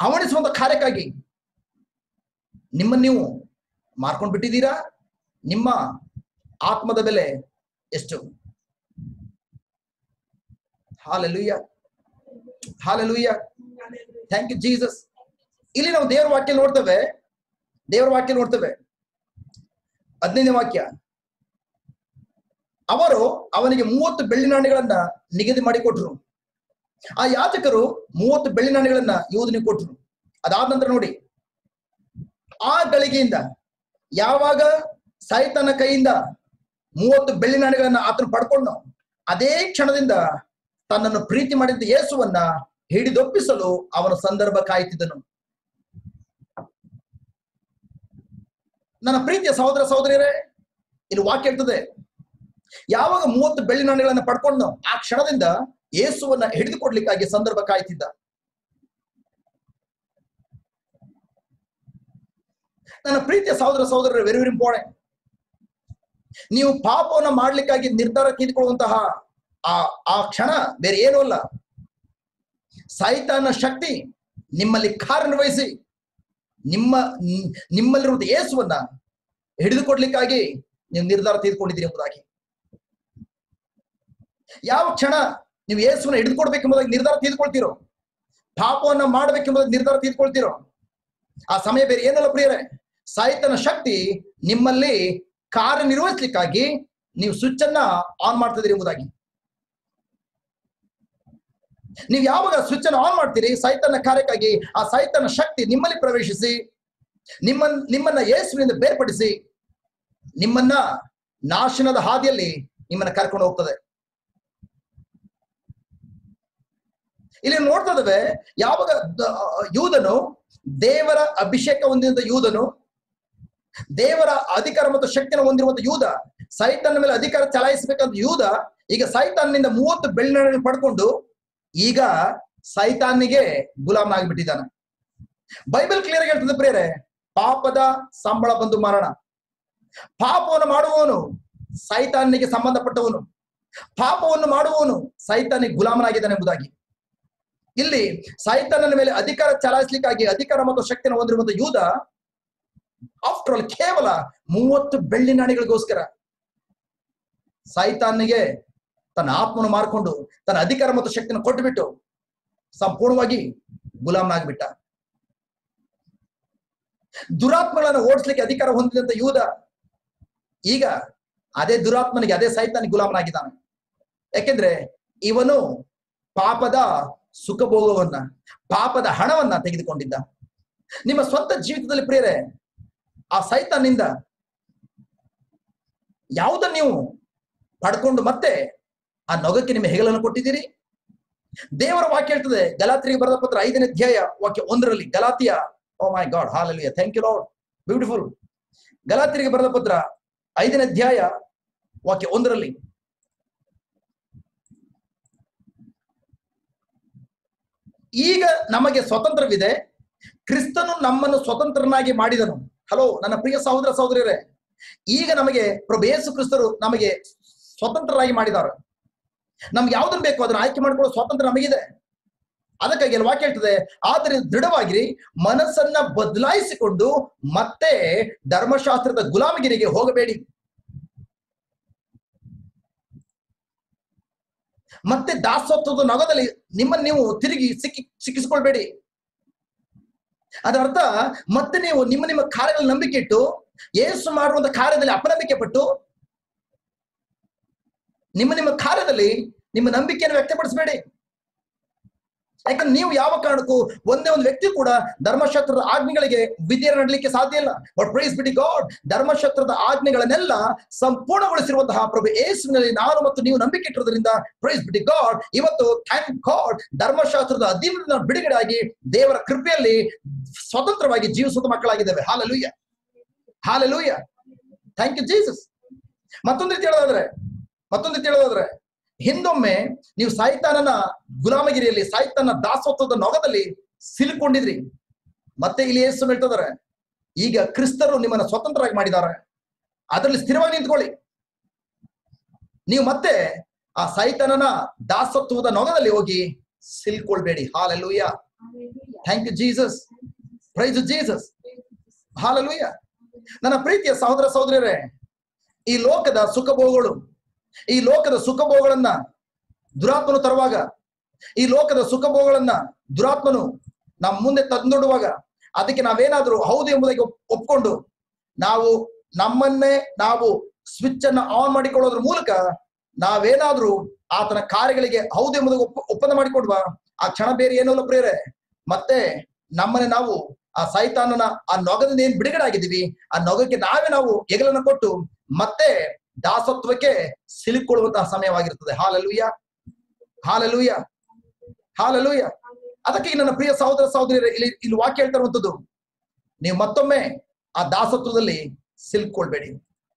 ಹವಣಿಸುವಂತ ಕಾರ್ಯಕ್ಕಾಗಿ ನಿಮ್ಮನ್ನು ನೀವು ಮಾರ್ಕೊಂಡು ಬಿಟ್ಟಿದ್ದೀರಾ? ನಿಮ್ಮ ಆತ್ಮದ ಬೆಲೆ ಎಷ್ಟು? Hallelujah, hallelujah, thank you Jesus. ಇಲ್ಲಿ ನಾವು ದೇವರ ವಾಕ್ಯ ನೋಡ್ತೇವೆ, ದೇವರ ವಾಕ್ಯ ನೋಡ್ತೇವೆ ಹದಿನೈದನೇ ವಾಕ್ಯ. ಅವರು ಅವನಿಗೆ ಮೂವತ್ತು ಬೆಳ್ಳಿ ನಾಣ್ಯಗಳನ್ನ ನಿಗದಿ ಮಾಡಿಕೊಟ್ರು. ಆ ಯಾಜಕರು ಮೂವತ್ತು ಬೆಳ್ಳಿ ನಾಣ್ಯಗಳನ್ನ ಯೂದನಿಗೆ ಕೊಟ್ರು. ಅದಾದ ನಂತರ ನೋಡಿ, ಆ ಗಳಿಗೆಯಿಂದ ಯಾವಾಗ ಸೈತನ ಕೈಯಿಂದ ಮೂವತ್ತು ಬೆಳ್ಳಿ ನಾಣ್ಯಗಳನ್ನ ಆತನು ಪಡ್ಕೊಂಡು ಅದೇ ಕ್ಷಣದಿಂದ ತನ್ನನ್ನು ಪ್ರೀತಿ ಮಾಡಿದ ಯೇಸುವನ್ನ ಹಿಡಿದೊಪ್ಪಿಸಲು ಅವನ ಸಂದರ್ಭ ಕಾಯುತ್ತಿದ್ದನು. ನನ್ನ ಪ್ರೀತಿಯ ಸಹೋದರ ಸಹೋದರಿಯರೇ, ಇಲ್ಲಿ ವಾಕ್ಯ ಇರ್ತದೆ, ಯಾವಾಗ ಮೂವತ್ತು ಬೆಳ್ಳಿ ನಾಣ್ಯಗಳನ್ನ ಪಡ್ಕೊಂಡು ಆ ಕ್ಷಣದಿಂದ ಯೇಸುವನ್ನ ಹಿಡಿದುಕೊಡ್ಲಿಕ್ಕಾಗಿ ಸಂದರ್ಭ ಕಾಯ್ತಿದ್ದ. ನನ್ನ ಪ್ರೀತಿಯ ಸಹೋದರ ಸಹೋದರರೇ, ವೆರಿ ವೆರಿ ಇಂಪಾರ್ಟೆಂಟ್. ನೀವು ಪಾಪವನ್ನ ಮಾಡ್ಲಿಕ್ಕಾಗಿ ನಿರ್ಧಾರ ತೆಗೆದುಕೊಳ್ಳುವಂತಹ ಆ ಆ ಕ್ಷಣ ಬೇರೆ ಏನೂ ಅಲ್ಲ. ಸೈತಾನ ಶಕ್ತಿ ನಿಮ್ಮಲ್ಲಿ ಕಾರ್ಯನಿರ್ವಹಿಸಿ ನಿಮ್ಮ ನಿಮ್ಮಲ್ಲಿರುವಂತಹ ಯೇಸುವನ್ನ ಹಿಡಿದುಕೊಡ್ಲಿಕ್ಕಾಗಿ ನೀವು ನಿರ್ಧಾರ ತೆಗೆದುಕೊಂಡಿದ್ದೀರಿ ಎಂಬುದಾಗಿ. ಯಾವ ಕ್ಷಣ ನೀವು ಯೇಸುವನ್ನ ಹಿಡಿದುಕೊಡ್ಬೇಕೆಂಬುದಾಗಿ ನಿರ್ಧಾರ ತೆಗೆದುಕೊಳ್ತೀರೋ, ಪಾಪವನ್ನ ಮಾಡ್ಬೇಕೆಂಬುದಾಗಿ ನಿರ್ಧಾರ ತೆಗೆದುಕೊಳ್ತೀರೋ, ಆ ಸಮಯ ಬೇರೆ ಏನಲ್ಲ ಪ್ರಿಯರೇ, ಸೈತನ ಶಕ್ತಿ ನಿಮ್ಮಲ್ಲಿ ಕಾರ್ಯನಿರ್ವಹಿಸ್ಲಿಕ್ಕಾಗಿ ನೀವು ಸ್ವಿಚ್ ಅನ್ನ ಆನ್ ಮಾಡ್ತಿದ್ದೀರಿ ಎಂಬುದಾಗಿ. ನೀವು ಯಾವಾಗ ಸ್ವಿಚ್ ಅನ್ನು ಆನ್ ಮಾಡ್ತೀರಿ, ಸೈತನ ಕಾರ್ಯಕ್ಕಾಗಿ ಆ ಸೈತನ ಶಕ್ತಿ ನಿಮ್ಮಲ್ಲಿ ಪ್ರವೇಶಿಸಿ ನಿಮ್ಮ ನಿಮ್ಮನ್ನ ಯೇಸುವಿನಿಂದ ಬೇರ್ಪಡಿಸಿ ನಿಮ್ಮನ್ನ ನಾಶನದ ಹಾದಿಯಲ್ಲಿ ನಿಮ್ಮನ್ನ ಕರ್ಕೊಂಡು ಹೋಗ್ತದೆ. ಇಲ್ಲಿ ನೋಡ್ತಾ ಇದ್ದೇವೆ, ಯಾವಾಗ ಯೂದನು ದೇವರ ಅಭಿಷೇಕ ಹೊಂದಿದ ಯೂದನು, ದೇವರ ಅಧಿಕಾರ ಮತ್ತು ಶಕ್ತಿಯನ್ನು ಹೊಂದಿರುವಂತ ಯೂದ, ಸೈತನ್ನ ಮೇಲೆ ಅಧಿಕಾರ ಚಲಾಯಿಸಬೇಕಂತ ಯೂದ ಈಗ ಸೈತಾನ್ನಿಂದ ಮೂವತ್ತು ಬೆಳ್ಳಿ ಪಡ್ಕೊಂಡು ಈಗ ಸೈತಾನಿಗೆ ಗುಲಾಮನಾಗಿಬಿಟ್ಟಿದ್ದಾನೆ. ಬೈಬಲ್ ಕ್ಲಿಯರ್ ಆಗಿ ಹೇಳ್ತದೆ ಪ್ರಿಯರೇ, ಪಾಪದ ಸಂಬಳ ಬಂದು ಮರಣ. ಪಾಪವನ್ನು ಮಾಡುವವನು ಸೈತಾನಿಗೆ ಸಂಬಂಧಪಟ್ಟವನು, ಪಾಪವನ್ನು ಮಾಡುವವನು ಸೈತಾನಿಗೆ ಗುಲಾಮನಾಗಿದ್ದಾನೆ ಎಂಬುದಾಗಿ. ಇಲ್ಲಿ ಸೈತಾನನ ಮೇಲೆ ಅಧಿಕಾರ ಚಲಾಯಿಸಲಿಕ್ಕಾಗಿ ಅಧಿಕಾರ ಮತ್ತು ಶಕ್ತಿಯನ್ನು ಹೊಂದಿರುವಂತ ಯೂದ ಆಫ್ಟರ್ ಆಲ್ ಕೇವಲ ಮೂವತ್ತು ಬೆಳ್ಳಿ ನಾಣ್ಯಗಳಿಗೋಸ್ಕರ ಸೈತಾನಿಗೆ ತನ್ನ ಆತ್ಮನು ಮಾರ್ಕೊಂಡು ತನ್ನ ಅಧಿಕಾರ ಮತ್ತು ಶಕ್ತಿಯನ್ನು ಕೊಟ್ಟುಬಿಟ್ಟು ಸಂಪೂರ್ಣವಾಗಿ ಗುಲಾಮನಾಗ್ಬಿಟ್ಟ. ದುರಾತ್ಮಗಳನ್ನು ಓಡಿಸ್ಲಿಕ್ಕೆ ಅಧಿಕಾರ ಹೊಂದಿದಂತ ಯೂದ ಈಗ ಅದೇ ದುರಾತ್ಮನಿಗೆ, ಅದೇ ಸೈತಾನಿಗೆ ಗುಲಾಮನಾಗಿದ್ದಾನೆ. ಯಾಕೆಂದ್ರೆ ಇವನು ಪಾಪದ ಸುಖಭೋಗವನ್ನ, ಪಾಪದ ಹಣವನ್ನ ತೆಗೆದುಕೊಂಡಿದ್ದ. ನಿಮ್ಮ ಸ್ವಂತ ಜೀವಿತದಲ್ಲಿ ಪ್ರಿಯರೇ, ಆ ಸೈತಾನಿಂದ ಯಾವುದನ್ನು ನೀವು ಪಡ್ಕೊಂಡು ಮತ್ತೆ ಆ ನೊಗಕ್ಕೆ ನಿಮ್ಮ ಹೆಗಲನ್ನು ಕೊಟ್ಟಿದ್ದೀರಿ? ದೇವರ ವಾಕ್ಯ ಹೇಳ್ತದೆ, ಗಲಾತಿಯರಿಗೆ ಬರೆದ ಪತ್ರ ಐದನೇ ಅಧ್ಯಾಯ ವಾಕ್ಯ ಒಂದರಲ್ಲಿ, ಗಲಾತಿಯ, oh my God, hallelujah, thank you Lord, beautiful. ಗಲಾತಿಯರಿಗೆ ಬರೆದ ಪತ್ರ ಐದನೇ ಅಧ್ಯಾಯ ವಾಕ್ಯ ಒಂದರಲ್ಲಿ, ಈಗ ನಮಗೆ ಸ್ವತಂತ್ರವಿದೆ, ಕ್ರಿಸ್ತನು ನಮ್ಮನ್ನು ಸ್ವತಂತ್ರನಾಗಿ ಮಾಡಿದನು. ಹಲೋ ನನ್ನ ಪ್ರಿಯ ಸಹೋದರ ಸಹೋದರಿಯರೇ, ಈಗ ನಮಗೆ ಪ್ರಭು ಯೇಸು ಕ್ರಿಸ್ತರು ನಮಗೆ ಸ್ವತಂತ್ರರಾಗಿ ಮಾಡಿದ್ದಾರೆ. ನಮ್ಗೆ ಯಾವ್ದನ್ ಬೇಕು ಅದನ್ನ ಆಯ್ಕೆ ಮಾಡ್ಕೊಳ್ಳೋ ಸ್ವಾತಂತ್ರ್ಯ ನಮಗಿದೆ. ಅದಕ್ಕಾಗಿ ಅಲ್ಲಿ ವಾಕ್ಯ ಹೇಳ್ತದೆ, ಆದರೆ ದೃಢವಾಗಿರಿ, ಮನಸ್ಸನ್ನ ಬದಲಾಯಿಸಿಕೊಂಡು ಮತ್ತೆ ಧರ್ಮಶಾಸ್ತ್ರದ ಗುಲಾಮಗಿರಿಗೆ ಹೋಗಬೇಡಿ. ಮತ್ತೆ ದಾಸತ್ವದ ನೊಗದಲ್ಲಿ ನಿಮ್ಮನ್ನು ನೀವು ತಿರುಗಿ ಸಿಕ್ಕಿ ಸಿಕ್ಕಿಸ್ಕೊಳ್ಬೇಡಿ. ಅದರ ಅರ್ಥ ಮತ್ತೆ ನೀವು ನಿಮ್ಮ ನಿಮ್ಮ ಕಾರ್ಯಗಳ ನಂಬಿಕೆ ಇಟ್ಟು ಯೇಸು ಮಾಡುವಂತ ಕಾರ್ಯದಲ್ಲಿ ಅಪನಂಬಿಕೆ ಪಟ್ಟು ನಿಮ್ಮ ನಿಮ್ಮ ಕಾರ್ಯದಲ್ಲಿ ನಿಮ್ಮ ನಂಬಿಕೆಯನ್ನು ವ್ಯಕ್ತಪಡಿಸಬೇಡಿ. ಯಾಕಂದ್ರೆ ನೀವು ಯಾವ ಕಾರಣಕ್ಕೂ ಒಂದೇ ಒಂದು ವ್ಯಕ್ತಿ ಕೂಡ ಧರ್ಮಶಾಸ್ತ್ರದ ಆಜ್ಞೆಗಳಿಗೆ ವಿಧೇಯ ನಡಲಿಕ್ಕೆ ಸಾಧ್ಯ ಇಲ್ಲ. But praise be to God, ಧರ್ಮಶಾಸ್ತ್ರದ ಆಜ್ಞೆಗಳನ್ನೆಲ್ಲ ಸಂಪೂರ್ಣಗೊಳಿಸಿರುವಂತಹ ಪ್ರಭು ಯೇಸುವಿನಲ್ಲಿ ನಾನು ಮತ್ತು ನೀವು ನಂಬಿಕೆ ಇಟ್ಟಿರೋದ್ರಿಂದ ಪ್ರೈಸ್ ಬಿ ಟು ಗಾಡ್, ಇವತ್ತು ಥ್ಯಾಂಕ್ ಗಾಡ್, ಧರ್ಮಶಾಸ್ತ್ರದ ಅಧೀನದಿಂದ ಬಿಡುಗಡೆ ಆಗಿ ದೇವರ ಕೃಪೆಯಲ್ಲಿ ಸ್ವತಂತ್ರವಾಗಿ ಜೀವಿಸುವ ಮಕ್ಕಳಾಗಿದ್ದೇವೆ. Hallelujah, hallelujah, thank you Jesus. ಮತ್ತೊಂದು ರೀತಿ ಹೇಳೋದಾದ್ರೆ ಮತ್ತೊಂದು ರೀತಿ ಹೇಳೋದಾದ್ರೆ ಹಿಂದೊಮ್ಮೆ ನೀವು ಸೈತಾನನ ಗುಲಾಮಗಿರಿಯಲ್ಲಿ, ಸೈತಾನ ದಾಸತ್ವದ ನೊಗದಲ್ಲಿ ಸಿಲುಕೊಂಡಿದ್ರಿ. ಮತ್ತೆ ಇಲ್ಲಿ ಯೇಸು ಹೇಳ್ತಿದ್ದಾರೆ, ಈಗ ಕ್ರಿಸ್ತರು ನಿಮ್ಮನ್ನ ಸ್ವತಂತ್ರರಾಗಿ ಮಾಡಿದ್ದಾರೆ, ಅದರಲ್ಲಿ ಸ್ಥಿರವಾಗಿ ನಿಂತ್ಕೊಳ್ಳಿ. ನೀವು ಮತ್ತೆ ಆ ಸೈತಾನನ ದಾಸತ್ವದ ನೊಗದಲ್ಲಿ ಹೋಗಿ ಸಿಲ್ಕೊಳ್ಬೇಡಿ. Hallelujah, thank you Jesus. Praise Jesus. Hallelujah. ನನ್ನ ಪ್ರೀತಿಯ ಸಹೋದರ ಸಹೋದರಿಯರೇ, ಈ ಲೋಕದ ಸುಖಭೋಗಗಳು, ಈ ಲೋಕದ ಸುಖಭೋಗಗಳನ್ನ ದುರಾತ್ಮನು ತರುವಾಗ, ಈ ಲೋಕದ ಸುಖಭೋಗಗಳನ್ನ ದುರಾತ್ಮನು ನಮ್ಮ ಮುಂದೆ ತಂದೊಡುವಾಗ, ಅದಕ್ಕೆ ನಾವೇನಾದ್ರೂ ಹೌದು ಎಂಬುದಾಗಿ ಒಪ್ಕೊಂಡು ನಾವು ನಮ್ಮನ್ನೇ ನಾವು ಸ್ವಿಚ್ ಅನ್ನ ಆನ್ ಮಾಡಿಕೊಳ್ಳೋದ್ರ ಮೂಲಕ ನಾವೇನಾದ್ರೂ ಆತನ ಕಾರ್ಯಗಳಿಗೆ ಹೌದು ಎಂಬುದಾಗಿ ಒಪ್ಪ ಒಪ್ಪಂದ ಮಾಡಿಕೊಡ್ವಾ, ಆ ಕ್ಷಣ ಬೇರೆ ಏನೂ ಇಲ್ಲ ಪ್ರಿಯರೇ. ಮತ್ತೆ ನಮ್ಮನೆ ನಾವು ಆ ಸೈತಾನನ ಆ ನೊಗದಿಂದ ಏನ್ ಬಿಡುಗಡೆ ಆಗಿದ್ದೀವಿ, ಆ ನೊಗಕ್ಕೆ ನಾವೇ ನಾವು ಹೆಗಲನ್ನು ಕೊಟ್ಟು ಮತ್ತೆ ದಾಸತ್ವಕ್ಕೆ ಸಿಲುಕೊಳ್ಳುವಂತಹ ಸಮಯವಾಗಿರ್ತದೆ. Hallelujah, hallelujah, hallelujah. ಅದಕ್ಕೆ ನನ್ನ ಪ್ರಿಯ ಸಹೋದರ ಸಹೋದರಿಯರೇ, ಇಲ್ಲಿ ಇಲ್ಲಿ ವಾಕ್ಯ ಹೇಳ್ತಾ ಇರುವಂತದ್ದು, ನೀವು ಮತ್ತೊಮ್ಮೆ ಆ ದಾಸತ್ವದಲ್ಲಿ ಸಿಲುಕೊಳ್ಬೇಡಿ.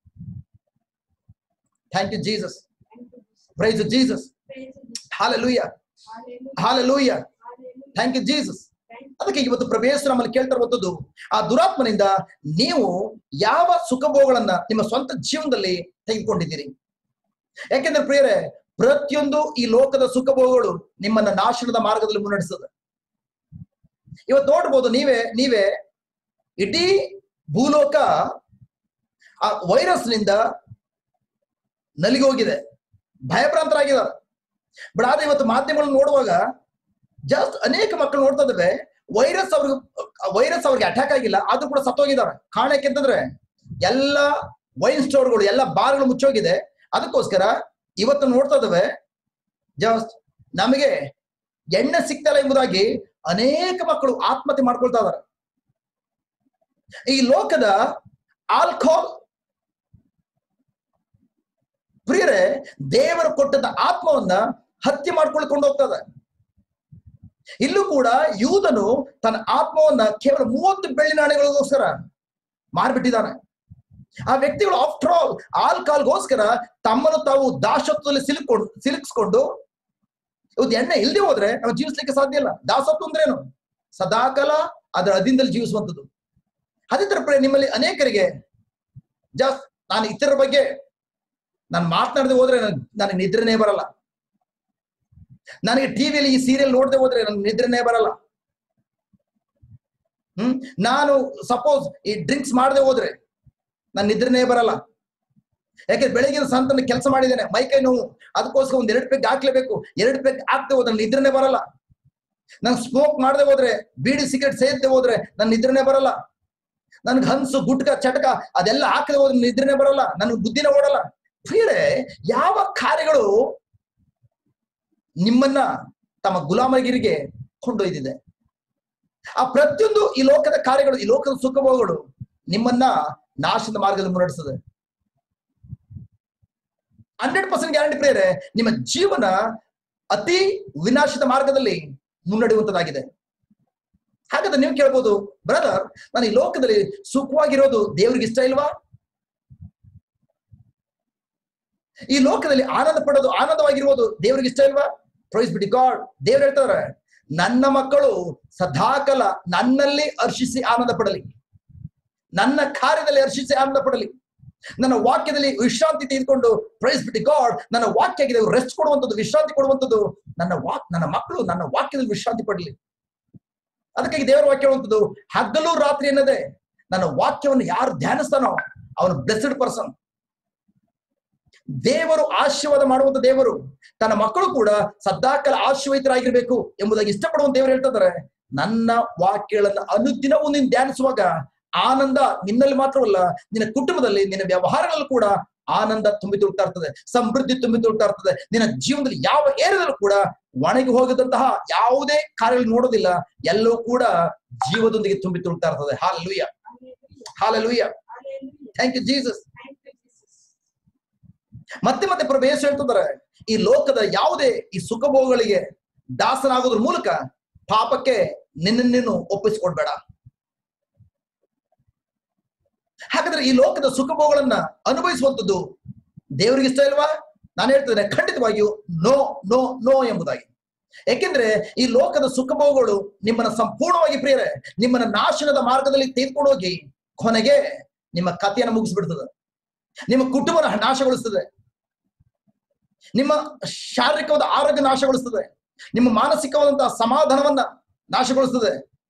Thank you Jesus. Praise Jesus. Hallelujah, hallelujah. Thank you Jesus. ಅದಕ್ಕೆ ಇವತ್ತು ಪ್ರಭೇಶ ನಮ್ಮಲ್ಲಿ ಕೇಳ್ತಾ ಇರುವಂತದ್ದು, ಆ ದುರಾತ್ಮನಿಂದ ನೀವು ಯಾವ ಸುಖಭೋಗಗಳನ್ನ ನಿಮ್ಮ ಸ್ವಂತ ಜೀವನದಲ್ಲಿ ತೆಗೆದುಕೊಂಡಿದ್ದೀರಿ? ಯಾಕೆಂದ್ರೆ ಪ್ರಿಯರೇ, ಪ್ರತಿಯೊಂದು ಈ ಲೋಕದ ಸುಖಭೋಗಗಳು ನಿಮ್ಮನ್ನ ನಾಶನದ ಮಾರ್ಗದಲ್ಲಿ ಮುನ್ನಡೆಸ್ತದೆ. ಇವತ್ತು ನೋಡ್ಬೋದು, ನೀವೇ ನೀವೇ ಇಡೀ ಭೂಲೋಕ ಆ ವೈರಸ್ ನಿಂದ ನಲಿಗೆ ಹೋಗಿದೆ, ಭಯಭ್ರಾಂತರಾಗಿದ್ದಾರೆ. ಬಟ್ ಆದ್ರೆ ಇವತ್ತು ಮಾಧ್ಯಮಗಳನ್ನು ನೋಡುವಾಗ ಜಸ್ಟ್ ಅನೇಕ ಮಕ್ಕಳು ನೋಡ್ತಾ ಇದ್ದಾವೆ, ವೈರಸ್ ಅವ್ರಿಗೆ ವೈರಸ್ ಅವ್ರಿಗೆ ಅಟ್ಯಾಕ್ ಆಗಿಲ್ಲ, ಆದ್ರೂ ಕೂಡ ಸತ್ತೋಗಿದ್ದಾರೆ. ಕಾರಣ ಯಾಕೆಂತಂದ್ರೆ ಎಲ್ಲ ವೈನ್ ಸ್ಟೋರ್ಗಳು, ಎಲ್ಲ ಬಾರ್ಗಳು ಮುಚ್ಚೋಗಿದೆ. ಅದಕ್ಕೋಸ್ಕರ ಇವತ್ತು ನೋಡ್ತಾ ಇದ್ದಾವೆ, ಜಸ್ಟ್ ನಮಗೆ ಎಣ್ಣೆ ಸಿಗ್ತಲ್ಲ ಎಂಬುದಾಗಿ ಅನೇಕ ಮಕ್ಕಳು ಆತ್ಮಹತ್ಯೆ ಮಾಡ್ಕೊಳ್ತಾ ಇದ್ದಾರೆ. ಈ ಲೋಕದ ಆಲ್ಕೋಹಾಲ್ ಪ್ರಿಯರೇ, ದೇವರು ಕೊಟ್ಟಂತ ಆತ್ಮವನ್ನ ಹತ್ಯೆ ಮಾಡ್ಕೊಳ್ಕೊಂಡು ಹೋಗ್ತದೆ. ಇಲ್ಲೂ ಕೂಡ ಯೂದನು ತನ್ನ ಆತ್ಮವನ್ನ ಕೇವಲ ಮೂವತ್ತು ಬೆಳ್ಳಿ ನಾಣ್ಯಗಳಿಗೋಸ್ಕರ ಮಾರ್ಬಿಟ್ಟಿದ್ದಾನೆ. ಆ ವ್ಯಕ್ತಿಗಳು ಆಫ್ಟರ್ ಆಲ್ ಆಲ್ಕಾಲ್ಗೋಸ್ಕರ ತಮ್ಮನ್ನು ತಾವು ದಾಸತ್ವದಲ್ಲಿ ಸಿಲುಕೊಂಡು ಸಿಲುಕಿಸ್ಕೊಂಡು ಇವತ್ತು ಎಣ್ಣೆ ಇಲ್ಲದೆ ಹೋದ್ರೆ ನಾವು ಜೀವಿಸ್ಲಿಕ್ಕೆ ಸಾಧ್ಯ ಇಲ್ಲ. ದಾಸತ್ವ ಅಂದ್ರೇನು? ಸದಾಕಾಲ ಅದರ ಅಧೀನದಲ್ಲಿ ಜೀವಿಸುವಂಥದ್ದು. ಅದೇ ತರ ಪ್ರಿಯ, ನಿಮ್ಮಲ್ಲಿ ಅನೇಕರಿಗೆ ಜಸ್ಟ್ ನಾನು ಇತರ ಬಗ್ಗೆ ನಾನು ಮಾತನಾಡದೆ ಹೋದ್ರೆ ನನ್ ನನಗೆ ನಿದ್ರೆನೇ ಬರಲ್ಲ, ನನಗೆ ಟಿವಿಯಲ್ಲಿ ಈ ಸೀರಿಯಲ್ ನೋಡದೆ ಹೋದ್ರೆ ನನ್ಗೆ ನಿದ್ರೆನೇ ಬರಲ್ಲ, ಹ್ಮ್ ನಾನು ಸಪೋಸ್ ಈ ಡ್ರಿಂಕ್ಸ್ ಮಾಡದೆ ಹೋದ್ರೆ ನನ್ ನಿದ್ರೆನೇ ಬರಲ್ಲ. ಯಾಕೆ ಬೆಳಿಗ್ಗೆ ಸಂತನ ಕೆಲಸ ಮಾಡಿದ್ದೇನೆ, ಮೈಕೈ ನೋವು, ಅದಕ್ಕೋಸ್ಕರ ಒಂದ್ ಎರಡು ಪೆಗ್ ಹಾಕ್ಲೇಬೇಕು, ಎರಡು ಪೆಗ್ ಹಾಕ್ದೆ ಹೋದ್ರೆ ನನ್ ನಿದ್ರೆನೇ ಬರಲ್ಲ. ನನ್ ಸ್ಮೋಕ್ ಮಾಡದೆ ಹೋದ್ರೆ, ಬೀಡಿ ಸಿಗರೇಟ್ ಸೇದದೆ ಹೋದ್ರೆ ನನ್ ನಿದ್ರೆನೇ ಬರಲ್ಲ. ನನ್ಗೆ ಹನ್ಸು ಗುಟ್ಕ ಚಟಕ ಅದೆಲ್ಲ ಹಾಕದೆ ಹೋದ್ರೆ ನಿದ್ರೆನೇ ಬರಲ್ಲ, ನನ್ಗೆ ಬುದ್ಧಿನೇ ಓಡಲ್ಲ. ಪ್ರಿಯರೇ, ಯಾವ ಕಾರ್ಯಗಳು ನಿಮ್ಮನ್ನ ತಮ್ಮ ಗುಲಾಮಗಿರಿಗೆ ಕೊಂಡೊಯ್ದಿದೆ? ಆ ಪ್ರತಿಯೊಂದು ಈ ಲೋಕದ ಕಾರ್ಯಗಳು, ಈ ಲೋಕದ ಸುಖಭೋಗಗಳು ನಿಮ್ಮನ್ನ ನಾಶದ ಮಾರ್ಗದಲ್ಲಿ ಮುನ್ನಡೆಸ್ತದೆ. ಹಂಡ್ರೆಡ್ ಪರ್ಸೆಂಟ್ ಗ್ಯಾರಂಟಿ ಪ್ರಿಯರೇ, ನಿಮ್ಮ ಜೀವನ ಅತಿ ವಿನಾಶದ ಮಾರ್ಗದಲ್ಲಿ ಮುನ್ನಡೆಯುವಂತದ್ದಾಗಿದೆ. ಹಾಗಾದ್ರೆ ನೀವು ಕೇಳ್ಬೋದು, ಬ್ರದರ್, ನಾನು ಈ ಲೋಕದಲ್ಲಿ ಸುಖವಾಗಿರೋದು ದೇವ್ರಿಗೆ ಇಷ್ಟ ಇಲ್ವಾ? ಈ ಲೋಕದಲ್ಲಿ ಆನಂದ ಪಡೋದು, ಆನಂದವಾಗಿರುವುದು ದೇವ್ರಿಗೆ ಇಷ್ಟ ಇಲ್ವಾ? Praise be to God. ದೇವ್ರು ಹೇಳ್ತಾರೆ, ನನ್ನ ಮಕ್ಕಳು ಸದಾಕಾಲ ನನ್ನಲ್ಲಿ ಹರ್ಷಿಸಿ ಆನಂದ ಪಡಲಿ, ನನ್ನ ಕಾರ್ಯದಲ್ಲಿ ಹರ್ಷಿಸಿ ಆನಂದ ಪಡಲಿ, ನನ್ನ ವಾಕ್ಯದಲ್ಲಿ ವಿಶ್ರಾಂತಿ ತೆಗೆದುಕೊಂಡು, ಪ್ರೈಸ್ ಬಿ ಟು ಗಾಡ್, ನನ್ನ ವಾಕ್ಯ ಆಗಿದೆ ರೆಸ್ಟ್ ಕೊಡುವಂಥದ್ದು, ವಿಶ್ರಾಂತಿ ಕೊಡುವಂಥದ್ದು. ನನ್ನ ವಾಕ್ ನನ್ನ ಮಕ್ಕಳು ನನ್ನ ವಾಕ್ಯದಲ್ಲಿ ವಿಶ್ರಾಂತಿ ಪಡಲಿ. ಅದಕ್ಕಾಗಿ ದೇವರ ವಾಕ್ಯ ಹೇಳುವಂಥದ್ದು, ಹಗಲು ರಾತ್ರಿ ಎನ್ನದೆ ನನ್ನ ವಾಕ್ಯವನ್ನು ಯಾರು ಧ್ಯಾನಿಸ್ತಾನೋ ಅವನು ಬ್ಲೆಸ್ಡ್ ಪರ್ಸನ್. ದೇವರು ಆಶೀರ್ವಾದ ಮಾಡುವಂತ ದೇವರು, ತನ್ನ ಮಕ್ಕಳು ಕೂಡ ಸದಾಕಾಲ ಆಶೀರ್ವಾದಿತರಾಗಿರ್ಬೇಕು ಎಂಬುದಾಗಿ ಇಷ್ಟಪಡುವಂತ ದೇವರು ಹೇಳ್ತಿದ್ದಾರೆ. ನನ್ನ ವಾಕ್ಯಗಳನ್ನ ಅನುದಿನವೂ ನೀನು ಧ್ಯಾನಿಸುವಾಗ ಆನಂದ ನಿನ್ನಲ್ಲಿ ಮಾತ್ರವಲ್ಲ, ನಿನ್ನ ಕುಟುಂಬದಲ್ಲಿ, ನಿನ್ನ ವ್ಯವಹಾರಗಳಲ್ಲೂ ಕೂಡ ಆನಂದ ತುಂಬಿ ತುಳುಕ್ತಾ ಇರ್ತದೆ, ಸಮೃದ್ಧಿ ತುಂಬಿ ತುಳುಕ್ತಾ ಇರ್ತದೆ. ನಿನ್ನ ಜೀವನದಲ್ಲಿ ಯಾವ ಏರಿಯಾದಲ್ಲೂ ಕೂಡ ಒಣಗಿ ಹೋಗದಂತಹ ಯಾವುದೇ ಕಾರ್ಯಗಳು ನೋಡೋದಿಲ್ಲ, ಎಲ್ಲವೂ ಕೂಡ ಜೀವದೊಂದಿಗೆ ತುಂಬಿ ತುಳುಕ್ತಾ ಇರ್ತದೆ. Hallelujah, hallelujah. Thank you Jesus. ಮತ್ತೆ ಮತ್ತೆ ಪ್ರಭು ಯೇಸು ಹೇಳ್ತಿದ್ದಾರೆ, ಈ ಲೋಕದ ಯಾವುದೇ ಈ ಸುಖಭೋಗಗಳಿಗೆ ದಾಸನಾಗೋದ್ರ ಮೂಲಕ ಪಾಪಕ್ಕೆ ನಿನ್ನ ನೀನು ಒಪ್ಪಿಸಿಕೊಡ್ಬೇಡ. ಹಾಗಾದ್ರೆ ಈ ಲೋಕದ ಸುಖಭೋಗಗಳನ್ನ ಅನುಭವಿಸುವಂಥದ್ದು ದೇವರಿಗೆ ಇಷ್ಟ ಇಲ್ವಾ? ನಾನು ಹೇಳ್ತಿದ್ದೇನೆ, ಖಂಡಿತವಾಗಿಯೂ ನೋ ನೋ ನೋ ಎಂಬುದಾಗಿ. ಯಾಕೆಂದ್ರೆ ಈ ಲೋಕದ ಸುಖಭೋಗಗಳು ನಿಮ್ಮನ್ನ ಸಂಪೂರ್ಣವಾಗಿ ಪ್ರಿಯರೇ, ನಿಮ್ಮನ್ನ ನಾಶನದ ಮಾರ್ಗದಲ್ಲಿ ತೆಗೆದುಕೊಂಡು ಹೋಗಿ ಕೊನೆಗೆ ನಿಮ್ಮ ಕಥೆಯನ್ನು ಮುಗಿಸ್ಬಿಡ್ತದೆ, ನಿಮ್ಮ ಕುಟುಂಬನ ನಾಶಗೊಳಿಸ್ತದೆ, ನಿಮ್ಮ ಶಾರೀರಿಕವಾದ ಆರೋಗ್ಯ ನಾಶಗೊಳಿಸ್ತದೆ, ನಿಮ್ಮ ಮಾನಸಿಕವಾದಂತಹ ಸಮಾಧಾನವನ್ನ ನಾಶಗೊಳಿಸ್ತದೆ.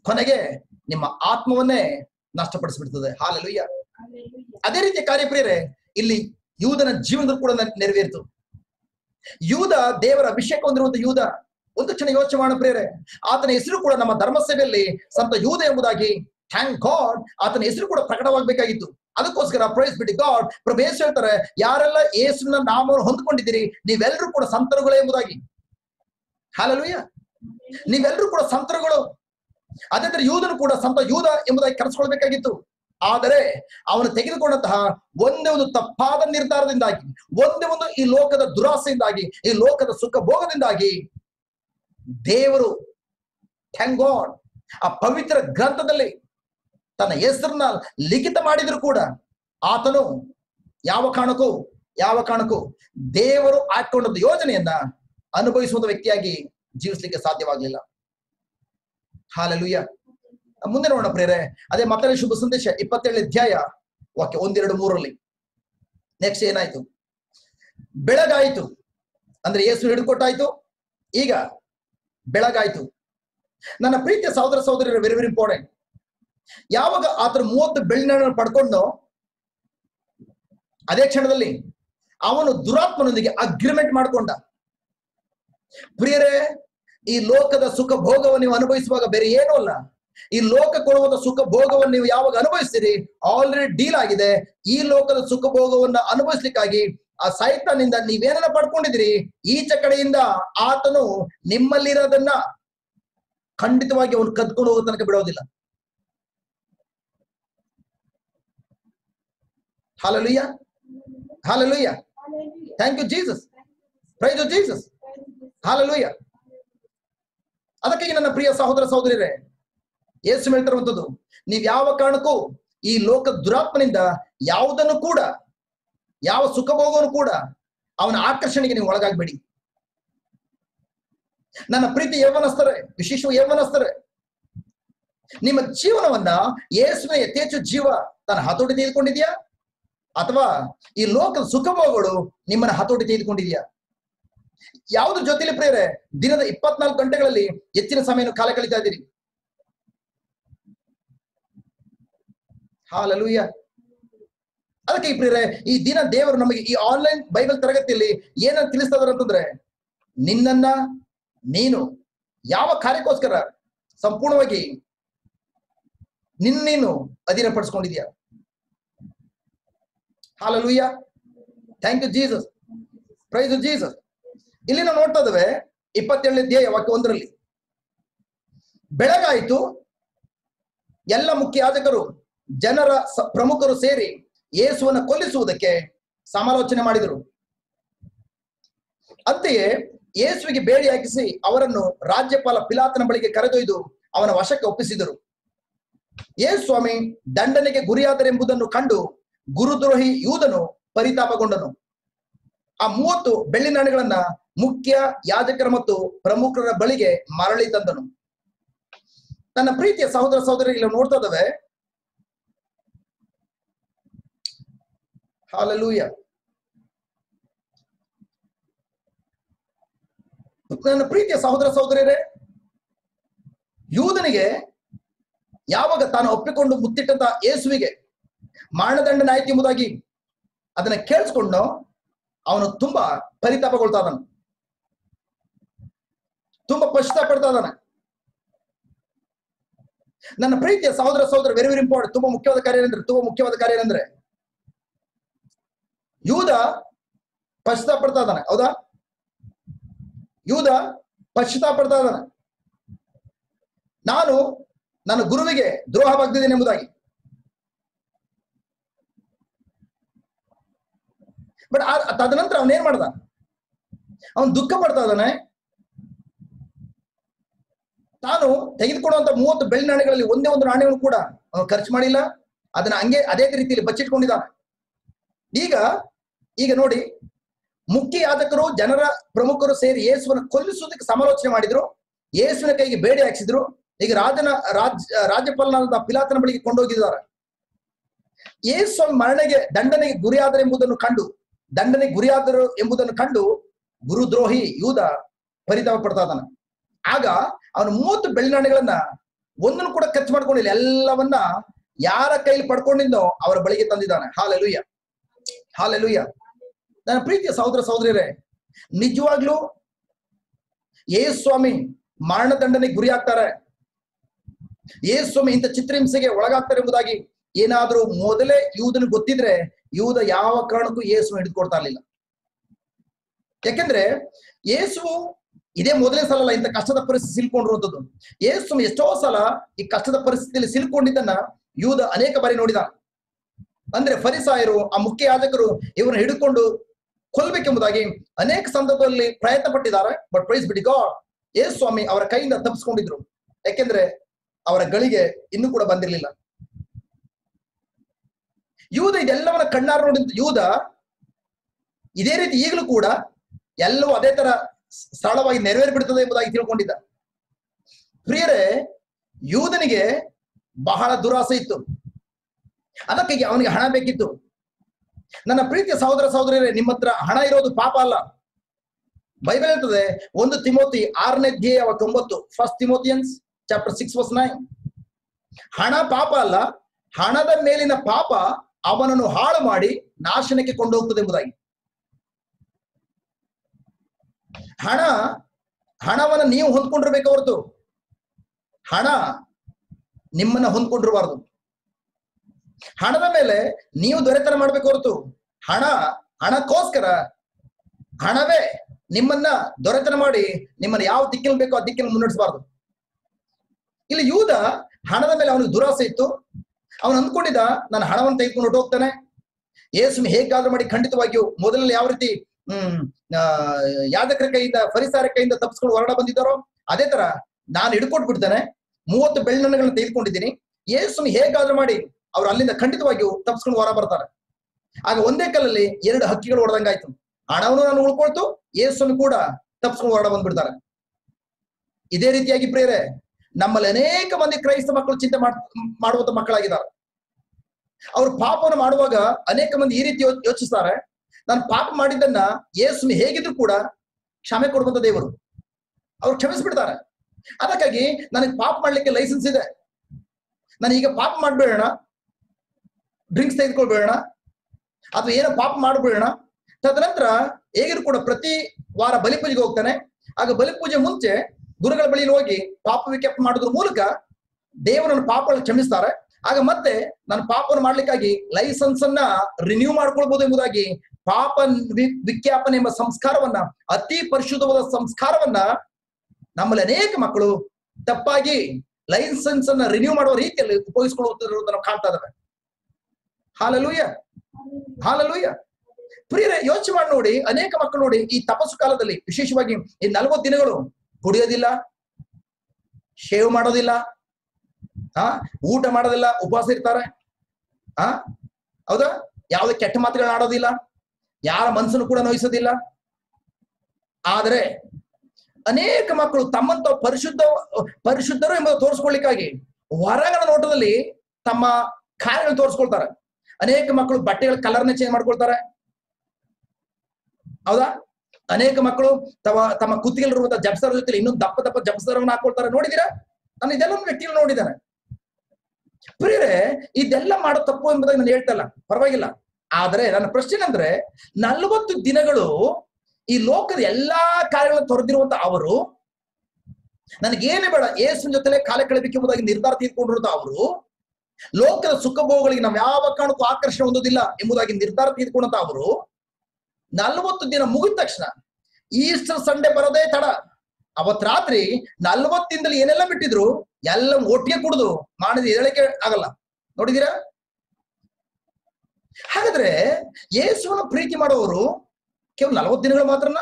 ಕೊನೆಗೆ ನಿಮ್ಮ ಆತ್ಮವನ್ನೇ ನಷ್ಟಪಡಿಸ್ಬಿಡ್ತದೆ. ಹಾಲೆಲೂಯ. ಅದೇ ರೀತಿಯ ಕಾರ್ಯಪ್ರಿಯರೇ ಇಲ್ಲಿ ಯೂದನ ಜೀವನದಲ್ಲಿ ಕೂಡ ನೆರವೇರಿತು. ಯೂದ ದೇವರ ಅಭಿಷೇಕ ಹೊಂದಿರುವಂತ ಯೂದ. ಒಂದು ಕ್ಷಣ ಯೋಚನೆ ಮಾಡೋ ಪ್ರಿಯರೇ, ಆತನ ಹೆಸರು ಕೂಡ ನಮ್ಮ ಧರ್ಮಸಭೆಯಲ್ಲಿ ಸಂತ ಯೂದ ಎಂಬುದಾಗಿ, ಥ್ಯಾಂಕ್ ಗಾಡ್, ಆತನ ಹೆಸರು ಕೂಡ ಪ್ರಕಟವಾಗಬೇಕಾಗಿತ್ತು. ಅದಕ್ಕೋಸ್ಕರ ಪ್ರೈಸ್ ಬಿಡಿ ಗಾಡ್. ಪ್ರಭು ಯೇಸು ಹೇಳ್ತಾರೆ, ಯಾರೆಲ್ಲ ಯೇಸುವಿನ ನಾಮವನ್ನು ಹೊಂದ್ಕೊಂಡಿದ್ದೀರಿ ನೀವೆಲ್ಲರೂ ಕೂಡ ಸಂತರುಗಳೇ ಎಂಬುದಾಗಿ. ಹಾಲೆಲೂಯ. ನೀವೆಲ್ಲರೂ ಕೂಡ ಸಂತರುಗಳು. ಅದೇ ತರ ಯೂದನು ಕೂಡ ಸಂತ ಯೂದ ಎಂಬುದಾಗಿ ಕರೆಸ್ಕೊಳ್ಬೇಕಾಗಿತ್ತು. ಆದರೆ ಅವನು ತೆಗೆದುಕೊಂಡಂತಹ ಒಂದೇ ಒಂದು ತಪ್ಪಾದ ನಿರ್ಧಾರದಿಂದಾಗಿ, ಒಂದೇ ಒಂದು ಈ ಲೋಕದ ದುರಾಸೆಯಿಂದಾಗಿ, ಈ ಲೋಕದ ಸುಖ ಭೋಗದಿಂದಾಗಿ ದೇವರು ಥ್ಯಾಂಕ್ ಗಾಡ್ ಆ ಪವಿತ್ರ ಗ್ರಂಥದಲ್ಲಿ ತನ್ನ ಹೆಸರನ್ನ ಲಿಖಿತ ಮಾಡಿದ್ರು ಕೂಡ ಆತನು ಯಾವ ಕಾರಣಕ್ಕೂ ಯಾವ ಕಾರಣಕ್ಕೂ ದೇವರು ಹಾಕೊಂಡದ್ದು ಯೋಜನೆಯನ್ನ ಅನುಭವಿಸುವಂತ ವ್ಯಕ್ತಿಯಾಗಿ ಜೀವಿಸಲಿಕ್ಕೆ ಸಾಧ್ಯವಾಗಲಿಲ್ಲ. ಹಾಲೆಲೂಯ. ಮುಂದೆ ನೋಡೋಣ ಪ್ರೇರೆ. ಅದೇ ಮತ್ತೊಂದು ಶುಭ ಸಂದೇಶ ಇಪ್ಪತ್ತೇಳು ಅಧ್ಯಾಯ ವಾಕ್ಯ ಒಂದೆರಡು ಮೂರರಲ್ಲಿ ನೆಕ್ಸ್ಟ್ ಏನಾಯ್ತು? ಬೆಳಗಾಯ್ತು ಅಂದ್ರೆ ಯೇಸು ಹಿಡಿದುಕೊಟ್ಟಾಯ್ತು. ಈಗ ಬೆಳಗಾಯ್ತು. ನನ್ನ ಪ್ರೀತಿಯ ಸಹೋದರ ಸಹೋದರಿಯರು, ವೆರಿ ವೆರಿ ಇಂಪಾರ್ಟೆಂಟ್. ಯಾವಾಗ ಆತರ ಮೂವತ್ತು ಬೆಳ್ಳಿನ ಪಡ್ಕೊಂಡು ಅದೇ ಕ್ಷಣದಲ್ಲಿ ಅವನು ದುರಾತ್ಮನೊಂದಿಗೆ ಅಗ್ರಿಮೆಂಟ್ ಮಾಡ್ಕೊಂಡ. ಪ್ರಿಯರೇ, ಈ ಲೋಕದ ಸುಖ ಭೋಗವನ್ನು ನೀವು ಅನುಭವಿಸುವಾಗ ಬೇರೆ ಏನೂ ಅಲ್ಲ. ಈ ಲೋಕ ಕೊಡುವಂತ ಸುಖ ಭೋಗವನ್ನು ನೀವು ಯಾವಾಗ ಅನುಭವಿಸ್ತೀರಿ, ಆಲ್ರೆಡಿ ಡೀಲ್ ಆಗಿದೆ. ಈ ಲೋಕದ ಸುಖ ಭೋಗವನ್ನ ಅನುಭವಿಸ್ಲಿಕ್ಕಾಗಿ ಆ ಸೈತಾನಿಂದ ನೀವೇನ ಪಡ್ಕೊಂಡಿದ್ದೀರಿ, ಈಚೆ ಕಡೆಯಿಂದ ಆತನು ನಿಮ್ಮಲ್ಲಿರೋದನ್ನ ಖಂಡಿತವಾಗಿ ಅವನು ಕದ್ಕೊಂಡು ಹೋಗೋ ತನಕ ಬಿಡೋದಿಲ್ಲ. Hallelujah, hallelujah. Thank you Jesus, praise you Jesus, hallelujah. ಅದಕ್ಕಾಗಿ ನನ್ನ ಪ್ರಿಯ ಸಹೋದರ ಸಹೋದರಿಯರೇ, ಯೇಸು ಹೇಳ್ತಿರುವಂಥದ್ದು, ನೀವ್ ಯಾವ ಕಾರಣಕ್ಕೂ ಈ ಲೋಕ ದುರಾತ್ಮನಿಂದ ಯಾವುದನ್ನು ಕೂಡ, ಯಾವ ಸುಖ ಭೋಗವನ್ನು ಕೂಡ ಅವನ ಆಕರ್ಷಣೆಗೆ ನೀವು ಒಳಗಾಗಬೇಡಿ. ನನ್ನ ಪ್ರೀತಿ ಯೌವನಸ್ಥರೇ, ವಿಶೇಷವಾಗಿ ಯೌವನಸ್ಥರೇ, ನಿಮ್ಮ ಜೀವನವನ್ನ ಯೇಸುವಿನ ಯಥೇಚ್ಛ ಜೀವ ತನ್ನ ಹತೋಟಿ ತೆಗೆದುಕೊಂಡಿದ್ಯಾ, ಅಥವಾ ಈ ಲೋಕದ ಸುಖ ಭೋಗಗಳು ನಿಮ್ಮನ್ನ ಹತೋಟಿ ತೆಗೆದುಕೊಂಡಿದ್ಯಾ? ಯಾವ್ದ್ರ ಜೊತೆಲಿ ಪ್ರಿಯರೇ ದಿನದ ಇಪ್ಪತ್ನಾಲ್ಕು ಗಂಟೆಗಳಲ್ಲಿ ಹೆಚ್ಚಿನ ಸಮಯ ಕಾಲ ಕಳೀತಾ ಇದ್ದೀರಿ? ಹಾಲೆಲೂಯ. ಅದಕ್ಕೆ ಈ ಪ್ರಿಯರೇ, ಈ ದಿನ ದೇವರು ನಮಗೆ ಈ ಆನ್ಲೈನ್ ಬೈಬಲ್ ತರಗತಿಯಲ್ಲಿ ಏನಂತ ತಿಳಿಸ್ತಾ ಇದಾರೆ ಅಂತಂದ್ರೆ, ನಿನ್ನನ್ನ ನೀನು ಯಾವ ಕಾರ್ಯಕ್ಕೋಸ್ಕರ ಸಂಪೂರ್ಣವಾಗಿ ನಿನ್ನ ನೀನು ಅಧೀನಪಡಿಸ್ಕೊಂಡಿದ್ಯಾ? Hallelujah. Thank you Jesus, praise you Jesus. ಇಲ್ಲಿ ನಾವು ನೋಡ್ತಾ ಇದ್ದೇವೆ ಇಪ್ಪತ್ತೇಳನೇ ಅಧ್ಯಾಯ ವಾಕ್ಯ ಒಂದರಲ್ಲಿ, ಬೆಳಗಾಯಿತು, ಎಲ್ಲ ಮುಖ್ಯ ಯಾಜಕರು ಜನರ ಪ್ರಮುಖರು ಸೇರಿ ಯೇಸುವನ್ನು ಕೊಲ್ಲಿಸುವುದಕ್ಕೆ ಸಮಾಲೋಚನೆ ಮಾಡಿದರು. ಅಂತೆಯೇ ಯೇಸುವಿಗೆ ಬೇಡಿ ಹಾಕಿಸಿ ಅವರನ್ನು ರಾಜ್ಯಪಾಲ ಪಿಲಾತನ ಬಳಿಗೆ ಕರೆದೊಯ್ದು ಅವನ ವಶಕ್ಕೆ ಒಪ್ಪಿಸಿದರು. ಯೇಸು ಸ್ವಾಮಿ ದಂಡನೆಗೆ ಗುರಿಯಾದರೆಂಬುದನ್ನು ಕಂಡು ಗುರುದ್ರೋಹಿ ಯೂದನು ಪರಿತಾಪಗೊಂಡನು. ಆ ಮೂವತ್ತು ಬೆಳ್ಳಿ ನಾಣ್ಯಗಳನ್ನ ಮುಖ್ಯ ಯಾಜಕರ ಮತ್ತು ಪ್ರಮುಖರ ಬಳಿಗೆ ಮರಳಿ ತಂದನು. ನನ್ನ ಪ್ರೀತಿಯ ಸಹೋದರ ಸಹೋದರಿ, ಇಲ್ಲಿ ನೋಡ್ತಾ ಇದ್ದಾವೆ, ಹಾಲೆಲೂಯ. ನನ್ನ ಪ್ರೀತಿಯ ಸಹೋದರ ಸಹೋದರಿಯರೇ, ಯೂದನಿಗೆ ಯಾವಾಗ ತಾನು ಒಪ್ಪಿಕೊಂಡು ಮುತ್ತಿಟ್ಟಂತ ಯೇಸುವಿಗೆ ಮರಣದಂಡನೆ ಆಯ್ತು ಎಂಬುದಾಗಿ ಅದನ್ನ ಕೇಳಿಸ್ಕೊಂಡು ಅವನು ತುಂಬಾ ಪರಿತಾಪಗೊಳ್ತಾ ಇದ್ದಾನೆ, ತುಂಬಾ ಪಶ್ಚಾತ್ತಾಪ ಪಡ್ತಾ ಇದ್ದಾನೆ. ನನ್ನ ಪ್ರೀತಿಯ ಸಹೋದರ ಸಹೋದರ, ವೆರಿ ವೆರಿ ಇಂಪಾರ್ಟೆಂಟ್. ತುಂಬಾ ಮುಖ್ಯವಾದ ಕಾರ್ಯ ಏನಂದ್ರೆ ತುಂಬಾ ಮುಖ್ಯವಾದ ಕಾರ್ಯ ಏನಂದ್ರೆ ಯೂದ ಪಶ್ಚಾತ್ತಾಪ ಪಡ್ತಾ ಇದ್ದಾನೆ. ಹೌದಾ? ಯೂದ ಪಶ್ಚಾತ್ತಾಪ ಪಡ್ತಾ ಇದ್ದಾನೆ, ನಾನು ನನ್ನ ಗುರುವಿಗೆ ದ್ರೋಹ ಬಗ್ದಿದ್ದೇನೆ ಎಂಬುದಾಗಿ. ಬಟ್ ತದನಂತರ ಅವನೇನ್ ಮಾಡ್ದ? ಅವನು ದುಃಖ ಪಡ್ತಾ ಇದ್ದಾನೆ. ತಾನು ತೆಗೆದುಕೊಡುವಂತ ಮೂವತ್ತು ಬೆಳ್ಳಿ ನಾಣ್ಯಗಳಲ್ಲಿ ಒಂದೇ ಒಂದು ನಾಣ್ಯವನ್ನು ಕೂಡ ಅವನು ಖರ್ಚು ಮಾಡಿಲ್ಲ. ಅದನ್ನ ಹಂಗೆ ಅದೇ ರೀತಿಯಲ್ಲಿ ಬಚ್ಚಿಟ್ಕೊಂಡಿದ್ದಾನೆ. ಈಗ ಈಗ ನೋಡಿ, ಮುಖ್ಯ ಯಾಜಕರು ಜನರ ಪ್ರಮುಖರು ಸೇರಿ ಯೇಸುವನ್ನು ಕೊಲ್ಲಿಸುವುದಕ್ಕೆ ಸಮಾಲೋಚನೆ ಮಾಡಿದ್ರು. ಯೇಸುವಿನ ಕೈಗೆ ಬೇಡಿ ಹಾಕಿಸಿದ್ರು. ಈಗ ರಾಜನ ರಾಜ್ ರಾಜ್ಯಪಾಲನಾದ ಪಿಲಾತನ ಬಳಿಗೆ ಕೊಂಡೋಗಿದ್ದಾರೆ. ಯೇಸು ಮರಣೆಗೆ ದಂಡನೆಗೆ ಗುರಿಯಾದರು ಎಂಬುದನ್ನು ಕಂಡು ದಂಡನೆಗೆ ಗುರಿಯಾದರು ಎಂಬುದನ್ನು ಕಂಡು ಗುರುದ್ರೋಹಿ ಯೂದ ಪರಿತಾಪ ಪಡ್ತಾ ಇದ್ದಾನೆ. ಆಗ ಅವನು ಮೂವತ್ತು ಬೆಳ್ಳಿ ನಾಣ್ಯಗಳನ್ನ ಒಂದನ್ನು ಕೂಡ ಖರ್ಚು ಮಾಡ್ಕೊಂಡಿಲ್ಲ, ಎಲ್ಲವನ್ನ ಯಾರ ಕೈಲಿ ಪಡ್ಕೊಂಡಿದ್ದೋ ಅವರ ಬಳಿಗೆ ತಂದಿದ್ದಾನೆ. Hallelujah, hallelujah. ನನ್ನ ಪ್ರೀತಿಯ ಸಹೋದರ ಸಹೋದರಿಯರೇ, ನಿಜವಾಗ್ಲೂ ಯೇಸು ಸ್ವಾಮಿ ಮರಣದಂಡನೆಗೆ ಗುರಿ ಆಗ್ತಾರೆ, ಯೇಸು ಸ್ವಾಮಿ ಇಂಥ ಚಿತ್ರಹಿಂಸೆಗೆ ಒಳಗಾಗ್ತಾರೆ ಎಂಬುದಾಗಿ ಏನಾದ್ರೂ ಮೊದಲೇ ಯೂದನಿಗೆ ಗೊತ್ತಿದ್ರೆ ಯೂದ ಯಾವ ಕಾರಣಕ್ಕೂ ಯೇಸು ಹಿಡಿದುಕೊಡ್ತಾ ಇರಲಿಲ್ಲ. ಯಾಕೆಂದ್ರೆ ಯೇಸು ಇದೇ ಮೊದಲೇ ಸಲ ಅಲ್ಲ ಇಂಥ ಕಷ್ಟದ ಪರಿಸ್ಥಿತಿ ಸಿಲ್ಕೊಂಡಿರುವಂಥದ್ದು. ಯೇಸು ಎಷ್ಟೋ ಸಲ ಈ ಕಷ್ಟದ ಪರಿಸ್ಥಿತಿಯಲ್ಲಿ ಸಿಲ್ಕೊಂಡಿದ್ದನ್ನ ಯೂದ ಅನೇಕ ಬಾರಿ ನೋಡಿದ. ಅಂದ್ರೆ ಫರಿಸಾಯರು, ಆ ಮುಖ್ಯ ಯಾಜಕರು ಇವರನ್ನು ಹಿಡಿದುಕೊಂಡು ಕೊಲ್ಬೇಕೆಂಬುದಾಗಿ ಅನೇಕ ಸಂದರ್ಭದಲ್ಲಿ ಪ್ರಯತ್ನ ಪಟ್ಟಿದ್ದಾರೆ. But praise be to God, Yesu ಸ್ವಾಮಿ ಅವರ ಕೈಯಿಂದ ತಪ್ಪಿಸ್ಕೊಂಡಿದ್ರು. ಯಾಕೆಂದ್ರೆ ಅವರ ಗಳಿಗೆ ಇನ್ನೂ ಕೂಡ ಬಂದಿರಲಿಲ್ಲ. ಯೂದ ಇದೆಲ್ಲವನ್ನ ಕಣ್ಣಾರ ನೋಡಿದ ಯೂದ ಇದೇ ರೀತಿ ಈಗಲೂ ಕೂಡ ಎಲ್ಲವೂ ಅದೇ ತರ ಸರಳವಾಗಿ ನೆರವೇರಿ ಬಿಡ್ತದೆ ಎಂಬುದಾಗಿ ತಿಳ್ಕೊಂಡಿದ್ದ. ಪ್ರಿಯರೇ, ಯೂದನಿಗೆ ಬಹಳ ದುರಾಸೆ ಇತ್ತು, ಅದಕ್ಕಾಗಿ ಅವನಿಗೆ ಹಣ ಬೇಕಿತ್ತು. ನನ್ನ ಪ್ರೀತಿಯ ಸಹೋದರ ಸಹೋದರಿಯರೇ, ನಿಮ್ಮ ಹತ್ರ ಹಣ ಇರೋದು ಪಾಪ ಅಲ್ಲ. ಬೈಬಲ್ ಹೇಳ್ತದೆ, ಒಂದು ತಿಮೋತಿ ಆರನೇ ಅಧ್ಯಾಯ ಒಂಬತ್ತು, first Timothians chapter six verse nine, ಹಣ ಪಾಪ ಅಲ್ಲ, ಹಣದ ಮೇಲಿನ ಪಾಪ ಅವನನ್ನು ಹಾಳು ಮಾಡಿ ನಾಶನಕ್ಕೆ ಕೊಂಡು ಹೋಗ್ತದೆ ಎಂಬುದಾಗಿ. ಹಣ ಹಣವನ್ನ ನೀವು ಹೊಂದ್ಕೊಂಡಿರ್ಬೇಕು ಹೊರತು ಹಣ ನಿಮ್ಮನ್ನ ಹೊಂದ್ಕೊಂಡಿರಬಾರ್ದು. ಹಣದ ಮೇಲೆ ನೀವು ದೊರೆತನ ಮಾಡ್ಬೇಕು ಹೊರತು ಹಣ ಹಣಕ್ಕೋಸ್ಕರ ಹಣವೇ ನಿಮ್ಮನ್ನ ದೊರೆತನ ಮಾಡಿ ನಿಮ್ಮನ್ನ ಯಾವ ದಿಕ್ಕಿನಲ್ಲಿ ಬೇಕೋ ಆ ದಿಕ್ಕಿನಲ್ಲಿ ಮುನ್ನಡೆಸಬಾರ್ದು. ಇಲ್ಲಿ ಯೂದ ಹಣದ ಮೇಲೆ ಅವನಿಗೆ ದುರಾಸೆ ಇತ್ತು. ಅವನು ಅಂದ್ಕೊಂಡಿದ್ದ, ನಾನು ಹಣವನ್ನು ತೆಗೆದುಕೊಂಡು ಹೊರಟೋಗ್ತಾನೆ, ಯೇಸು ಹೇಗಾದ್ರೂ ಮಾಡಿ ಖಂಡಿತವಾಗಿಯೂ ಮೊದಲಲ್ಲಿ ಯಾವ ರೀತಿ ಹ್ಮ್ ಯಾಜಕರ ಕೈಯಿಂದ ಫರಿಸಾಯರ ಕೈಯಿಂದ ತಪ್ಪಿಸ್ಕೊಂಡು ಹೊರಡ ಬಂದಿದ್ದಾರೋ ಅದೇ ತರ ನಾನು ಹಿಡ್ಕೊಟ್ಟು ಬಿಡ್ತಾನೆ, ಮೂವತ್ತು ಬೆಳ್ಳಿಗಳನ್ನ ತೆಗೆದುಕೊಂಡಿದ್ದೀನಿ, ಯೇಸು ಹೇಗಾದ್ರೂ ಮಾಡಿ ಅವ್ರು ಅಲ್ಲಿಂದ ಖಂಡಿತವಾಗಿಯೂ ತಪ್ಪಿಸ್ಕೊಂಡು ಹೊರ ಬರ್ತಾರೆ. ಆಗ ಒಂದೇ ಕಲ್ಲಲ್ಲಿ ಎರಡು ಹಕ್ಕಿಗಳು ಹೊಡೆದಂಗಾಯ್ತು. ಹಣವನ್ನು ನಾನು ಉಳ್ಕೊಳ್ತು, ಯೇಸುವನ್ನು ಕೂಡ ತಪ್ಪಿಸ್ಕೊಂಡು ಹೊರಡ ಬಂದ್ಬಿಡ್ತಾರೆ. ಇದೇ ರೀತಿಯಾಗಿ ಪ್ರಿಯರೇ, ನಮ್ಮಲ್ಲಿ ಅನೇಕ ಮಂದಿ ಕ್ರೈಸ್ತ ಮಕ್ಕಳು ಚಿಂತೆ ಮಾಡ್ ಮಾಡುವಂತ ಮಕ್ಕಳಾಗಿದ್ದಾರೆ. ಅವ್ರು ಪಾಪವನ್ನು ಮಾಡುವಾಗ ಅನೇಕ ಮಂದಿ ಈ ರೀತಿ ಯೋಚಿಸ್ತಾರೆ, ನಾನು ಪಾಪ ಮಾಡಿದ್ದನ್ನ ಯೇಸು ಹೇಗಿದ್ರು ಕೂಡ ಕ್ಷಮೆ ಕೊಡುವಂತ ದೇವರು, ಅವ್ರು ಕ್ಷಮಿಸ್ಬಿಡ್ತಾರೆ. ಅದಕ್ಕಾಗಿ ನನಗೆ ಪಾಪ ಮಾಡ್ಲಿಕ್ಕೆ ಲೈಸೆನ್ಸ್ ಇದೆ, ನಾನು ಈಗ ಪಾಪ ಮಾಡ್ಬೇಡೋಣ, ಡ್ರಿಂಕ್ಸ್ ತೆಗೆದುಕೊಳ್ಬೇಡೋಣ ಅಥವಾ ಏನೋ ಪಾಪ ಮಾಡ್ಬೇಡೋಣ. ತದನಂತರ ಹೇಗಿದ್ರು ಕೂಡ ಪ್ರತಿ ವಾರ ಬಲಿಪೂಜೆಗೆ ಹೋಗ್ತಾನೆ. ಆಗ ಬಲಿಪೂಜೆ ಮುಂಚೆ ಗುರುಗಳ ಬಳಿಯಲ್ಲಿ ಹೋಗಿ ಪಾಪ ವಿಜ್ಞಾಪನೆ ಮಾಡೋದ್ರ ಮೂಲಕ ದೇವರನ್ನು ಪಾಪಗಳನ್ನು ಕ್ಷಮಿಸ್ತಾರೆ. ಆಗ ಮತ್ತೆ ನಾನು ಪಾಪವನ್ನು ಮಾಡ್ಲಿಕ್ಕಾಗಿ ಲೈಸೆನ್ಸ್ ಅನ್ನ ರಿನ್ಯೂ ಮಾಡ್ಕೊಳ್ಬಹುದು ಎಂಬುದಾಗಿ ಪಾಪ ವಿಜ್ಞಾಪನೆ ಎಂಬ ಸಂಸ್ಕಾರವನ್ನ, ಅತಿ ಪರಿಶುದ್ಧವಾದ ಸಂಸ್ಕಾರವನ್ನ ನಮ್ಮಲ್ಲಿ ಅನೇಕ ಮಕ್ಕಳು ತಪ್ಪಾಗಿ ಲೈಸೆನ್ಸ್ ಅನ್ನ ರಿನ್ಯೂ ಮಾಡುವ ರೀತಿಯಲ್ಲಿ ಉಪಯೋಗಿಸಿಕೊಳ್ಳುತ್ತಿರುವುದನ್ನು ನಾವು ಕಾಣ್ತಾ ಇದ್ದೇವೆ. Hallelujah, hallelujah. ಪ್ರಿಯರೇ, ಯೋಚನೆ ಮಾಡಿ ನೋಡಿ, ಅನೇಕ ಮಕ್ಕಳು ನೋಡಿ ಈ ತಪಸ್ಸು ಕಾಲದಲ್ಲಿ ವಿಶೇಷವಾಗಿ ಈ ನಲವತ್ತು ದಿನಗಳು ಕುಡಿಯೋದಿಲ್ಲ, ಶೇವ್ ಮಾಡೋದಿಲ್ಲ, ಆ ಊಟ ಮಾಡೋದಿಲ್ಲ, ಉಪವಾಸ ಇರ್ತಾರೆ. ಆ ಹೌದಾ, ಯಾವುದೇ ಕೆಟ್ಟ ಮಾತುಗಳನ್ನ ಆಡೋದಿಲ್ಲ, ಯಾರ ಮನಸ್ಸನ್ನು ಕೂಡ ನೋಯಿಸೋದಿಲ್ಲ. ಆದರೆ ಅನೇಕ ಮಕ್ಕಳು ತಮ್ಮಂತ ಪರಿಶುದ್ಧ ಪರಿಶುದ್ಧರು ಎಂಬುದು ತೋರಿಸ್ಕೊಳ್ಳಿಕ್ಕಾಗಿ ಹೊರಗಣ ನೋಟದಲ್ಲಿ ತಮ್ಮ ಕಾರ್ಯಗಳು ತೋರಿಸ್ಕೊಳ್ತಾರೆ. ಅನೇಕ ಮಕ್ಕಳು ಬಟ್ಟೆಗಳ ಕಲರ್ನ ಚೇಂಜ್ ಮಾಡ್ಕೊಳ್ತಾರೆ. ಹೌದಾ, ಅನೇಕ ಮಕ್ಕಳು ತಮ್ಮ ತಮ್ಮ ಕುತ್ತಿಗೆಲ್ಲಿರುವಂತಹ ಜಪ್ಸರ ಜೊತೆ ಇನ್ನೊಂದು ದಪ್ಪ ದಪ್ಪ ಜಪ್ಸರವನ್ನು ಹಾಕೊಳ್ತಾರೆ. ನೋಡಿದೀರಾ? ನಾನು ಇದೆಲ್ಲ ವ್ಯಕ್ತಿಗಳು ನೋಡಿದ್ದಾನೆ. ಪ್ರಿಯರೇ, ಇದೆಲ್ಲ ಮಾಡೋ ತಪ್ಪು ಎಂಬುದಾಗಿ ನಾನು ಹೇಳ್ತಾ ಇಲ್ಲ, ಪರವಾಗಿಲ್ಲ. ಆದ್ರೆ ನನ್ನ ಪ್ರಶ್ನೆ ಅಂದ್ರೆ, ನಲವತ್ತು ದಿನಗಳು ಈ ಲೋಕದ ಎಲ್ಲಾ ಕಾರ್ಯಗಳನ್ನು ತೊರೆದಿರುವಂತ ಅವರು ನನಗೇನೇ ಬೇಡ, ಯೇಸುವಿನ ಜೊತೆಲೆ ಕಾಲ ಕಳೆಬೇಕೆಂಬುದಾಗಿ ನಿರ್ಧಾರ ತೆಗೆದುಕೊಂಡಿರುವಂತ ಅವರು ಲೋಕದ ಸುಖಭೋಗಗಳಿಗೆ ನಾವು ಯಾವ ಕಾರಣಕ್ಕೂ ಆಕರ್ಷಣೆ ಹೊಂದೋದಿಲ್ಲ ಎಂಬುದಾಗಿ ನಿರ್ಧಾರ ತೆಗೆದುಕೊಂಡಂತ ಅವರು ನಲ್ವತ್ತು ದಿನ ಮುಗಿದ ತಕ್ಷಣ ಈಸ್ಟರ್ ಸಂಡೇ ಬರೋದೇ ತಡ, ಅವತ್ ರಾತ್ರಿ ನಲ್ವತ್ತಿಂದಲೇ ಏನೆಲ್ಲ ಬಿಟ್ಟಿದ್ರು ಎಲ್ಲ ಒಟ್ಟಿಗೆ ಕುಡಿದು ಮಾಡಿದ ಹೇಳಕ್ಕೆ ಆಗಲ್ಲ. ನೋಡಿದೀರಾ? ಹಾಗಾದ್ರೆ ಯೇಸುವನ್ನ ಪ್ರೀತಿ ಮಾಡೋರು ಕೇವಲ ನಲವತ್ತು ದಿನಗಳು ಮಾತ್ರನ?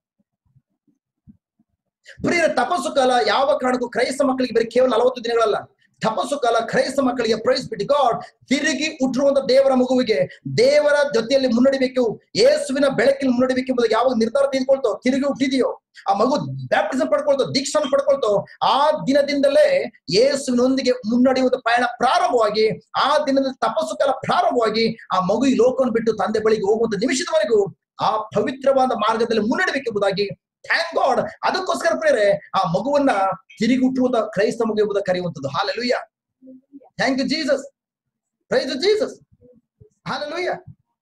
ಪ್ರಿಯರ, ತಪಸ್ಸು ಕಾಲ ಯಾವ ಕಾರಣಕ್ಕೂ ಕ್ರೈಸ್ತ ಮಕ್ಕಳಿಗೆ ಬರೀ ಕೇವಲ ನಲವತ್ತು ದಿನಗಳಲ್ಲ. ತಪಸ್ಸು ಕಾಲ ಕ್ರೈಸ್ತ ಮಕ್ಕಳಿಗೆ ಪ್ರೈಸ್ ಬಿಟ್ಟು ಗಾಡ್ ತಿರುಗಿ ಹುಟ್ಟಿರುವಂತ ದೇವರ ಮಗುವಿಗೆ ದೇವರ ಜೊತೆಯಲ್ಲಿ ಮುನ್ನಡಿಬೇಕು, ಯೇಸುವಿನ ಬೆಳಕಿನ ಮುನ್ನಡಿಬೇಕು ಎಂಬುದು ಯಾವಾಗ ನಿರ್ಧಾರ ತೆಗೆದುಕೊಳ್ತೋ, ತಿರುಗಿ ಹುಟ್ಟಿದೆಯೋ, ಆ ಮಗು ಬ್ಯಾಪ್ಟಿಸಮ್ ಪಡ್ಕೊಳ್ತೋ, ದೀಕ್ಷಾನ ಪಡ್ಕೊಳ್ತೋ, ಆ ದಿನದಿಂದಲೇ ಯೇಸುವಿನೊಂದಿಗೆ ಮುನ್ನಡೆಯುವ ಪಯಣ ಪ್ರಾರಂಭವಾಗಿ, ಆ ದಿನದ ತಪಸ್ಸು ಕಾಲ ಪ್ರಾರಂಭವಾಗಿ, ಆ ಮಗು ಈ ಲೋಕವನ್ನು ಬಿಟ್ಟು ತಂದೆ ಬಳಿಗೆ ಹೋಗುವಂತ ನಿಮಿಷದವರೆಗೂ ಆ ಪವಿತ್ರವಾದ ಮಾರ್ಗದಲ್ಲಿ ಮುನ್ನಡೆಬೇಕೆಂಬುದಾಗಿ ಥ್ಯಾಂಕ್ ಗಾಡ್. ಅದಕ್ಕೋಸ್ಕರ ಪ್ರೇರೆ ಆ ಮಗುವನ್ನ ತಿರುಗಿ ಹುಟ್ಟುವುದ ಕ್ರೈಸ್ತ ಮಗು ಎಂಬುದ ಕರೆಯುವಂಥದ್ದು. Hallelujah. Thank you Jesus. Praise Jesus. Hallelujah.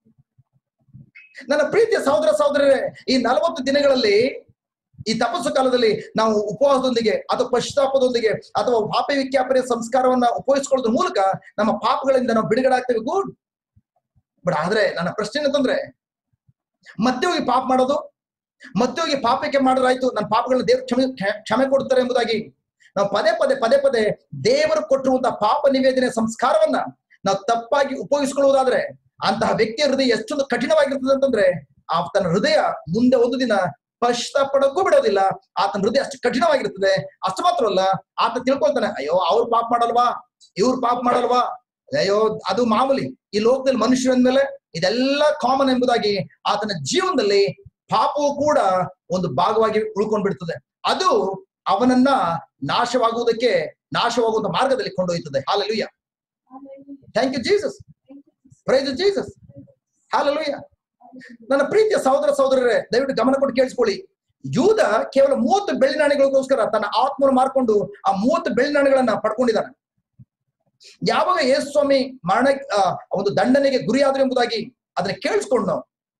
ನನ್ನ ಪ್ರೀತಿಯ ಸಹೋದರ ಸಹೋದರರೇ, ಈ ನಲವತ್ತು ದಿನಗಳಲ್ಲಿ ಈ ತಪಸ್ಸು ಕಾಲದಲ್ಲಿ ನಾವು ಉಪವಾಸದೊಂದಿಗೆ ಅಥವಾ ಪಶ್ಚಾತ್ತಾಪದೊಂದಿಗೆ ಅಥವಾ ಪಾಪ ವಿಜ್ಞಾಪನೆ ಸಂಸ್ಕಾರವನ್ನ ಉಪಯೋಗಿಸ್ಕೊಳ್ಳೋದ್ರ ಮೂಲಕ ನಮ್ಮ ಪಾಪಗಳಿಂದ ನಾವು ಬಿಡುಗಡೆ ಆಗ್ತೇವೆ. ಗುಡ್. ಬಟ್ ಆದ್ರೆ ನನ್ನ ಪ್ರಶ್ನೆ ಏನಂತಂದ್ರೆ, ಮತ್ತೆ ಹೋಗಿ ಪಾಪ ಮಾಡೋದು, ಮತ್ತೆ ಹೋಗಿ ಪಾಪಕ್ಕೆ ಮಾಡಿದ್ರಾಯ್ತು, ನನ್ನ ಪಾಪಗಳನ್ನ ದೇವ್ರು ಕ್ಷಮೆ ಕ್ಷಮೆ ಕೊಡ್ತಾರೆ ಎಂಬುದಾಗಿ ನಾವು ಪದೇ ಪದೇ ಪದೇ ಪದೇ ದೇವರು ಕೊಟ್ಟಿರುವಂತಹ ಪಾಪ ನಿವೇದನೆ ಸಂಸ್ಕಾರವನ್ನ ನಾವು ತಪ್ಪಾಗಿ ಉಪಯೋಗಿಸ್ಕೊಳ್ಳುವುದಾದ್ರೆ ಅಂತಹ ವ್ಯಕ್ತಿಯ ಹೃದಯ ಎಷ್ಟೊಂದು ಕಠಿಣವಾಗಿರ್ತದೆ ಅಂತಂದ್ರೆ ಆತನ ಹೃದಯ ಮುಂದೆ ಒಂದು ದಿನ ಪಶ್ಚಾತ್ತಾಪ ಪಡೋಕ್ಕೂ ಬಿಡೋದಿಲ್ಲ. ಆತನ ಹೃದಯ ಅಷ್ಟು ಕಠಿಣವಾಗಿರ್ತದೆ. ಅಷ್ಟು ಮಾತ್ರ ಅಲ್ಲ, ಆತ ತಿಳ್ಕೊಳ್ತಾನೆ, ಅಯ್ಯೋ ಅವ್ರು ಪಾಪ ಮಾಡಲ್ವಾ, ಇವ್ರು ಪಾಪ ಮಾಡಲ್ವಾ, ಅಯ್ಯೋ ಅದು ಮಾಮೂಲಿ, ಈ ಲೋಕದಲ್ಲಿ ಮನುಷ್ಯರ ಮೇಲೆ ಇದೆಲ್ಲ ಕಾಮನ್ ಎಂಬುದಾಗಿ ಆತನ ಜೀವನದಲ್ಲಿ ಪಾಪವು ಕೂಡ ಒಂದು ಭಾಗವಾಗಿ ಉಳ್ಕೊಂಡ್ ಬಿಡ್ತದೆ. ಅದು ಅವನನ್ನ ನಾಶವಾಗುವುದಕ್ಕೆ ನಾಶವಾಗುವಂತ ಮಾರ್ಗದಲ್ಲಿ ಕೊಂಡೊಯ್ತದೆ. Hallelujah. Thank you Jesus. Praise Jesus. Hallelujah. ನನ್ನ ಪ್ರೀತಿಯ ಸಹೋದರ ಸಹೋದರರೇ, ದಯವಿಟ್ಟು ಗಮನ ಕೊಟ್ಟು ಕೇಳಿಸ್ಕೊಳ್ಳಿ. ಯೂದ ಕೇವಲ ಮೂವತ್ತು ಬೆಳ್ಳಿ ನಾಣ್ಯಗಳಿಗೋಸ್ಕರ ತನ್ನ ಆತ್ಮವನ್ನು ಮಾರ್ಕೊಂಡು ಆ ಮೂವತ್ತು ಬೆಳ್ಳಿ ನಾಣ್ಯಗಳನ್ನ ಪಡ್ಕೊಂಡಿದ್ದಾನೆ. ಯಾವಾಗ ಯೇಸು ಸ್ವಾಮಿ ಮರಣ ಒಂದು ದಂಡನೆಗೆ ಗುರಿಯಾದ್ರು ಎಂಬುದಾಗಿ ಅದನ್ನ ಕೇಳಿಸ್ಕೊಂಡು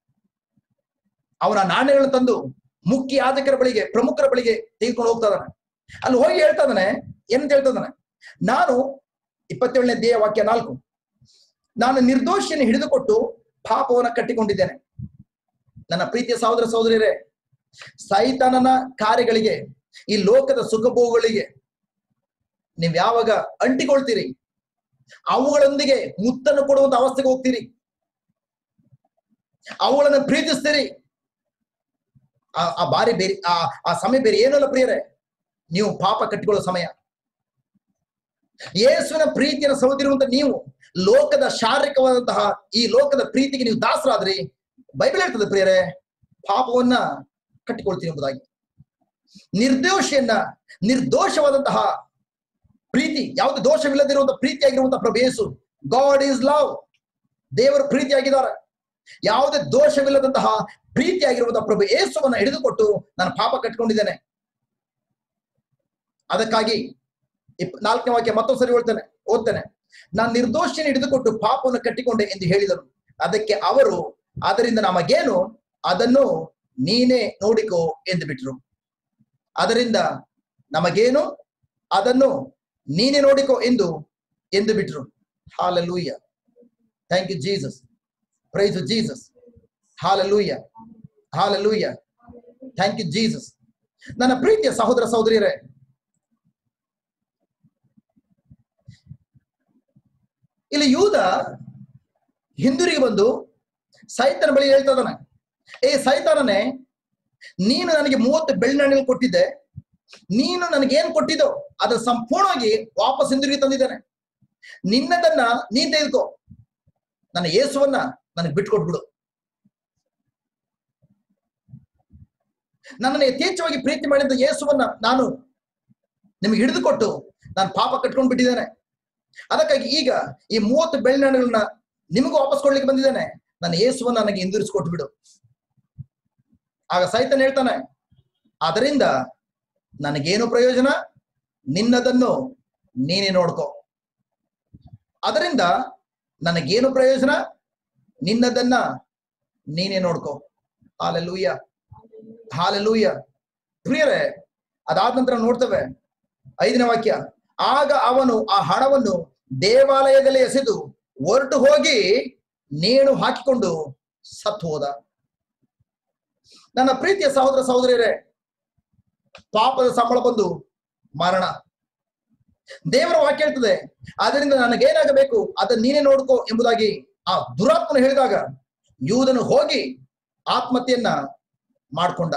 ಅವನ ನಾಣ್ಯಗಳನ್ನು ತಂದು ಮುಖ್ಯ ಯಾಜಕರ ಬಳಿಗೆ, ಪ್ರಮುಖರ ಬಳಿಗೆ ತೆಗೆದುಕೊಂಡು ಹೋಗ್ತಾ ಇದ್ದಾನೆ. ಅಲ್ಲಿ ಹೋಗಿ ಹೇಳ್ತಾ ಇದ್ದಾನೆ, ಏನಂತ ಹೇಳ್ತಾ ಇದ್ದಾನೆ, ನಾನು ಇಪ್ಪತ್ತೇಳನೇ ದೇಹ ವಾಕ್ಯ ನಾಲ್ಕು, ನಾನು ನಿರ್ದೋಷಿಯನ್ನು ಹಿಡಿದುಕೊಟ್ಟು ಪಾಪವನ್ನ ಕಟ್ಟಿಕೊಂಡಿದ್ದೇನೆ. ನನ್ನ ಪ್ರೀತಿಯ ಸಹೋದರ ಸಹೋದರಿಯರೇ, ಸೈತಾನನ ಕಾರ್ಯಗಳಿಗೆ, ಈ ಲೋಕದ ಸುಖಭೋಗಗಳಿಗೆ ನೀವ್ ಯಾವಾಗ ಅಂಟಿಕೊಳ್ತೀರಿ, ಅವುಗಳೊಂದಿಗೆ ಮುತ್ತನ್ನು ಕೊಡುವಂತ ಅವಸ್ಥೆಗೆ ಹೋಗ್ತೀರಿ, ಅವುಗಳನ್ನ ಪ್ರೀತಿಸ್ತೀರಿ, ಆ ಆ ಬಾರಿ ಬೇರೆ ಆ ಆ ಸಮಯ ಬೇರೆ ಏನಲ್ಲ ಪ್ರಿಯರೇ, ನೀವು ಪಾಪ ಕಟ್ಟಿಕೊಳ್ಳೋ ಸಮಯ. ಯೇಸುವಿನ ಪ್ರೀತಿಯನ್ನು ಸೌದಿರುವಂತ ನೀವು ಲೋಕದ ಶಾರೀರಿಕವಾದಂತಹ ಈ ಲೋಕದ ಪ್ರೀತಿಗೆ ನೀವು ದಾಸರಾದ್ರಿ, ಬೈಬಲ್ ಹೇಳ್ತದೆ ಪ್ರಿಯರೇ, ಪಾಪವನ್ನ ಕಟ್ಟಿಕೊಳ್ತೀವಿ ಎಂಬುದಾಗಿ. ನಿರ್ದೋಷಿಯನ್ನ, ನಿರ್ದೋಷವಾದಂತಹ ಪ್ರೀತಿ, ಯಾವುದು ದೋಷವಿಲ್ಲದಿರುವಂತಹ ಪ್ರೀತಿಯಾಗಿರುವಂತಹ ಪ್ರಭು ಯೇಸು, ಗಾಡ್ ಈಸ್ ಲವ್, ದೇವರು ಪ್ರೀತಿಯಾಗಿದ್ದಾರೆ. ಯಾವುದೇ ದೋಷವಿಲ್ಲದಂತಹ ಪ್ರೀತಿಯಾಗಿರುವಂತಹ ಪ್ರಭು ಯೇಸುವನ್ನ ಹಿಡಿದುಕೊಟ್ಟು ನಾನು ಪಾಪ ಕಟ್ಟಿಕೊಂಡಿದ್ದೇನೆ. ಅದಕ್ಕಾಗಿ ಇಪ್ ನಾಲ್ಕನೇ ವಾಕ್ಯ ಮತ್ತೊಂದು ಸರಿ ಹೇಳ್ತೇನೆ, ಓದ್ತೇನೆ. ನಾನು ನಿರ್ದೋಷಿಯನ್ನು ಹಿಡಿದುಕೊಟ್ಟು ಪಾಪವನ್ನು ಕಟ್ಟಿಕೊಂಡೆ ಎಂದು ಹೇಳಿದರು. ಅದಕ್ಕೆ ಅವರು, ಅದರಿಂದ ನಮಗೇನು, ಅದನ್ನು ನೀನೇ ನೋಡಿಕೋ ಎಂದು ಬಿಟ್ರು. ಅದರಿಂದ ನಮಗೇನು, ಅದನ್ನು ನೀನೇ ನೋಡಿಕೋ ಎಂದು ಎಂದು ಬಿಟ್ರು. Hallelujah. Thank you Jesus. Praise Jesus. Hallelujah. Hallelujah. Thank you Jesus. ನನ್ನ ಪ್ರೀತಿಯ ಸಹೋದರ ಸಹೋದರಿಯರೇ, ಇಲ್ಲಿ ಯೂದ ಹಿಂದಿರುಗಿ ಬಂದು ಸೈತನ ಬಳಿ ಹೇಳ್ತಾ ಇದ್ದಾನೆ, ಏ ಸೈತಾನನೇ, ನೀನು ನನಗೆ ಮೂವತ್ತು ಬೆಳ್ಳಿ ನಾಣ್ಯಗಳು ಕೊಟ್ಟಿದ್ದೆ, ನೀನು ನನಗೇನ್ ಕೊಟ್ಟಿದ್ದೋ ಅದನ್ನ ಸಂಪೂರ್ಣವಾಗಿ ವಾಪಸ್ ಹಿಂದಿರುಗಿ ತಂದಿದ್ದೇನೆ. ನಿನ್ನದನ್ನ ನೀನ್ ತೆಗೆದುಕೋ, ನನ್ನ ಯೇಸುವನ್ನ ನನಗೆ ಬಿಟ್ಕೊಟ್ಬಿಡು. ನನ್ನನ್ನು ಯಥೇಚ್ಛವಾಗಿ ಪ್ರೀತಿ ಮಾಡಿದ ಯೇಸುವನ್ನ ನಾನು ನಿಮಗೆ ಹಿಡಿದುಕೊಟ್ಟು ನಾನು ಪಾಪ ಕಟ್ಕೊಂಡು ಬಿಟ್ಟಿದ್ದೇನೆ. ಅದಕ್ಕಾಗಿ ಈಗ ಈ ಮೂವತ್ತು ಬೆಳ್ಳಿ ನಾಣ್ಯಗಳನ್ನ ನಿಮಗೂ ವಾಪಸ್ ಕೊಡ್ಲಿಕ್ಕೆ ಬಂದಿದ್ದೇನೆ. ನನ್ನ ಯೇಸುವನ್ನ ನನಗೆ ಹಿಂದಿರಿಸಿಕೊಟ್ಟು ಬಿಡು. ಆಗ ಸೈತನ್ ಹೇಳ್ತಾನೆ, ಅದರಿಂದ ನನಗೇನು ಪ್ರಯೋಜನ, ನಿನ್ನದನ್ನು ನೀನೇ ನೋಡ್ಕೋ. ಅದರಿಂದ ನನಗೇನು ಪ್ರಯೋಜನ, ನಿನ್ನದನ್ನ ನೀನೇ ನೋಡ್ಕೋ. ಹಾಲೆಲೂಯ. ಹಾಲೆಲೂಯ. ಪ್ರಿಯರೇ, ಅದಾದ ನಂತರ ನೋಡ್ತೇವೆ ಐದನೇ ವಾಕ್ಯ, ಆಗ ಅವನು ಆ ಹಣವನ್ನು ದೇವಾಲಯದಲ್ಲಿ ಎಸೆದು ಹೊರಟು ಹೋಗಿ ನೇಣು ಹಾಕಿಕೊಂಡು ಸತ್ತು ಹೋದ. ನನ್ನ ಪ್ರೀತಿಯ ಸಹೋದರ ಸಹೋದರಿಯರೇ, ಪಾಪದ ಸಂಬಳ ಬಂದು ಮರಣ. ದೇವರ ವಾಕ್ಯ ಹೇಳ್ತದೆ, ಅದರಿಂದ ನನಗೇನಾಗಬೇಕು ಅದನ್ನ ನೀನೇ ನೋಡ್ಕೋ ಎಂಬುದಾಗಿ ಆ ದುರಾತ್ಮನು ಹೇಳಿದಾಗ ಯೂದನು ಹೋಗಿ ಆತ್ಮಹತ್ಯೆಯನ್ನ ಮಾಡ್ಕೊಂಡ.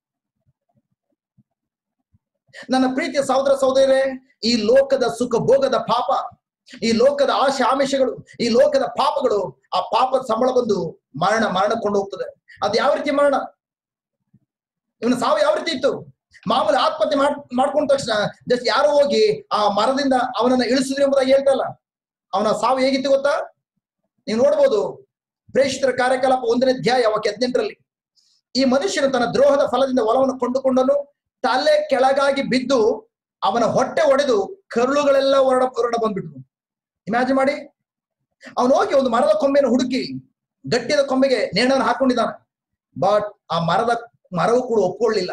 ನನ್ನ ಪ್ರೀತಿಯ ಸಹೋದರ ಸಹೋದರರೇ, ಈ ಲೋಕದ ಸುಖ ಭೋಗದ ಪಾಪ, ಈ ಲೋಕದ ಆಶೆ ಆಮಿಷಗಳು, ಈ ಲೋಕದ ಪಾಪಗಳು, ಆ ಪಾಪದ ಸಂಬಳ ಬಂದು ಮರಣ ಮರಣಕೊಂಡು ಹೋಗ್ತದೆ. ಅದು ಯಾವ ರೀತಿ ಮರಣ? ಇವನ ಸಾವು ಯಾವ ರೀತಿ ಇತ್ತು? ಮಾಮೂಲಿ ಆತ್ಮಹತ್ಯೆ ಮಾಡ್ ಮಾಡ್ಕೊಂಡ ತಕ್ಷಣ ಜಸ್ಟ್ ಯಾರೋ ಹೋಗಿ ಆ ಮರದಿಂದ ಅವನನ್ನ ಇಳಿಸಿದ್ರು ಎಂಬುದಾಗಿ ಹೇಳ್ತಲ್ಲ. ಅವನ ಸಾವು ಹೇಗಿತ್ತು ಗೊತ್ತಾ? ನೀವು ನೋಡ್ಬೋದು, ಪ್ರೇಷಿತರ ಕಾರ್ಯಕಲಾಪ ಒಂದನೇ ಅಧ್ಯಾಯ ವಾಕ್ಯ ಹದಿನೆಂಟರಲ್ಲಿ, ಈ ಮನುಷ್ಯನು ತನ್ನ ದ್ರೋಹದ ಫಲದಿಂದ ಹೊಲವನ್ನು ಕೊಂಡುಕೊಂಡನು, ತಲೆ ಕೆಳಗಾಗಿ ಬಿದ್ದು ಅವನ ಹೊಟ್ಟೆ ಒಡೆದು ಕರುಳುಗಳೆಲ್ಲ ಹೊರಡ ಹೊರಡ ಬಂದ್ಬಿಟ್ರು. ಇಮ್ಯಾಜಿನ್ ಮಾಡಿ, ಅವನು ಹೋಗಿ ಒಂದು ಮರದ ಕೊಂಬೆಯನ್ನು ಹುಡುಕಿ ಗಟ್ಟಿಯಾದ ಕೊಂಬೆಗೆ ನೇಣನ್ನು ಹಾಕೊಂಡಿದ್ದಾನೆ. ಬಟ್ ಆ ಮರದ ಮರವು ಕೂಡ ಒಪ್ಕೊಳ್ಳಿಲ್ಲ.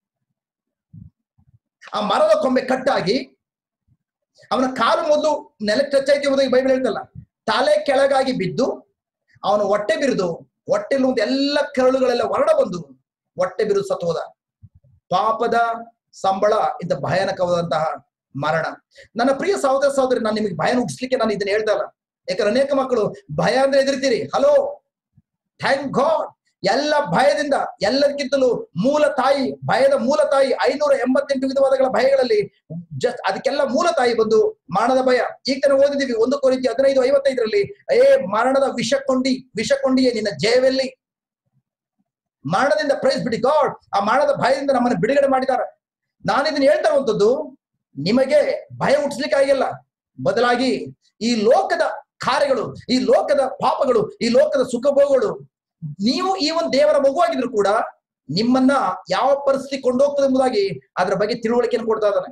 ಆ ಮರದ ಕೊಂಬೆ ಕಟ್ಟಾಗಿ ಅವನ ಕಾಲು ಮೊದಲು ನೆಲಕ್ಕೆ ಟಚ್ ಆಯ್ತು ಎಂಬುದಾಗಿ ಬೈಬಲ್ ಹೇಳ್ತಲ್ಲ. ತಲೆ ಕೆಳಗಾಗಿ ಬಿದ್ದು ಅವನು ಹೊಟ್ಟೆ ಬಿರಿದು ಹೊಟ್ಟೆಲಿ ಒಂದು ಎಲ್ಲ ಕರುಳುಗಳೆಲ್ಲ ಹೊರಡ ಬಂದು ಹೊಟ್ಟೆ ಬಿರಿದು ಸತ್ತು ಹೋದ. ಪಾಪದ ಸಂಬಳ ಇಂಥ ಭಯಾನಕವಾದಂತಹ ಮರಣ. ನನ್ನ ಪ್ರಿಯ ಸಹೋದರ ಸಹೋದರಿ, ನಾನು ನಿಮಗೆ ಭಯ ಹುಟ್ಟಿಸ್ಲಿಕ್ಕೆ ನಾನು ಇದನ್ನ ಹೇಳ್ತಾ ಇಲ್ಲ. ಯಾಕಂದ್ರೆ ಅನೇಕ ಮಕ್ಕಳು ಭಯ ಅಂದ್ರೆ ಎದುರ್ತೀರಿ. ಹಲೋ, ಥ್ಯಾಂಕ್ ಗಾಡ್, ಎಲ್ಲ ಭಯದಿಂದ, ಎಲ್ಲದಕ್ಕಿಂತಲೂ ಮೂಲ ತಾಯಿ, ಭಯದ ಮೂಲ ತಾಯಿ, ಐನೂರ ಎಂಬತ್ತೆಂಟು ವಿಧವಾದಗಳ ಭಯಗಳಲ್ಲಿ ಜಸ್ಟ್ ಅದಕ್ಕೆಲ್ಲ ಮೂಲ ತಾಯಿ ಬಂದು ಮರಣದ ಭಯ. ಈಗ ತಾನು ಓದಿದೀವಿ ಒಂದು ಕೊರಿಂಥಿ ಹದಿನೈದು ಐವತ್ತೈದರಲ್ಲಿ, ಏ ಮರಣದ ವಿಷಕೊಂಡಿ ವಿಷಕೊಂಡಿಯೇ ನಿನ್ನ ಜಯವೆಲ್ಲಿ. ಮರಣದಿಂದ ಪ್ರೈಸ್ ಬಿಡಿ ಗಾಡ್, ಆ ಮರಣದ ಭಯದಿಂದ ನಮ್ಮನ್ನು ಬಿಡುಗಡೆ ಮಾಡಿದ್ದಾರೆ. ನಾನು ಇದನ್ನ ಹೇಳ್ತಾ ಇರುವಂತದ್ದು ನಿಮಗೆ ಭಯ ಹುಟ್ಟಿಸ್ಲಿಕ್ಕೆ ಆಗಿಲ್ಲ, ಬದಲಾಗಿ ಈ ಲೋಕದ ಕಾರ್ಯಗಳು, ಈ ಲೋಕದ ಪಾಪಗಳು, ಈ ಲೋಕದ ಸುಖಭೋಗಗಳು, ನೀವು ಈ ಒಂದು ದೇವರ ಮಗುವಾಗಿದ್ರು ಕೂಡ ನಿಮ್ಮನ್ನ ಯಾವ ಪರಿಸ್ಥಿತಿ ಕೊಂಡೋಗ್ತದೆ ಎಂಬುದಾಗಿ ಅದರ ಬಗ್ಗೆ ತಿಳುವಳಿಕೆಯನ್ನು ಕೊಡ್ತಾ ಇದ್ದಾನೆ.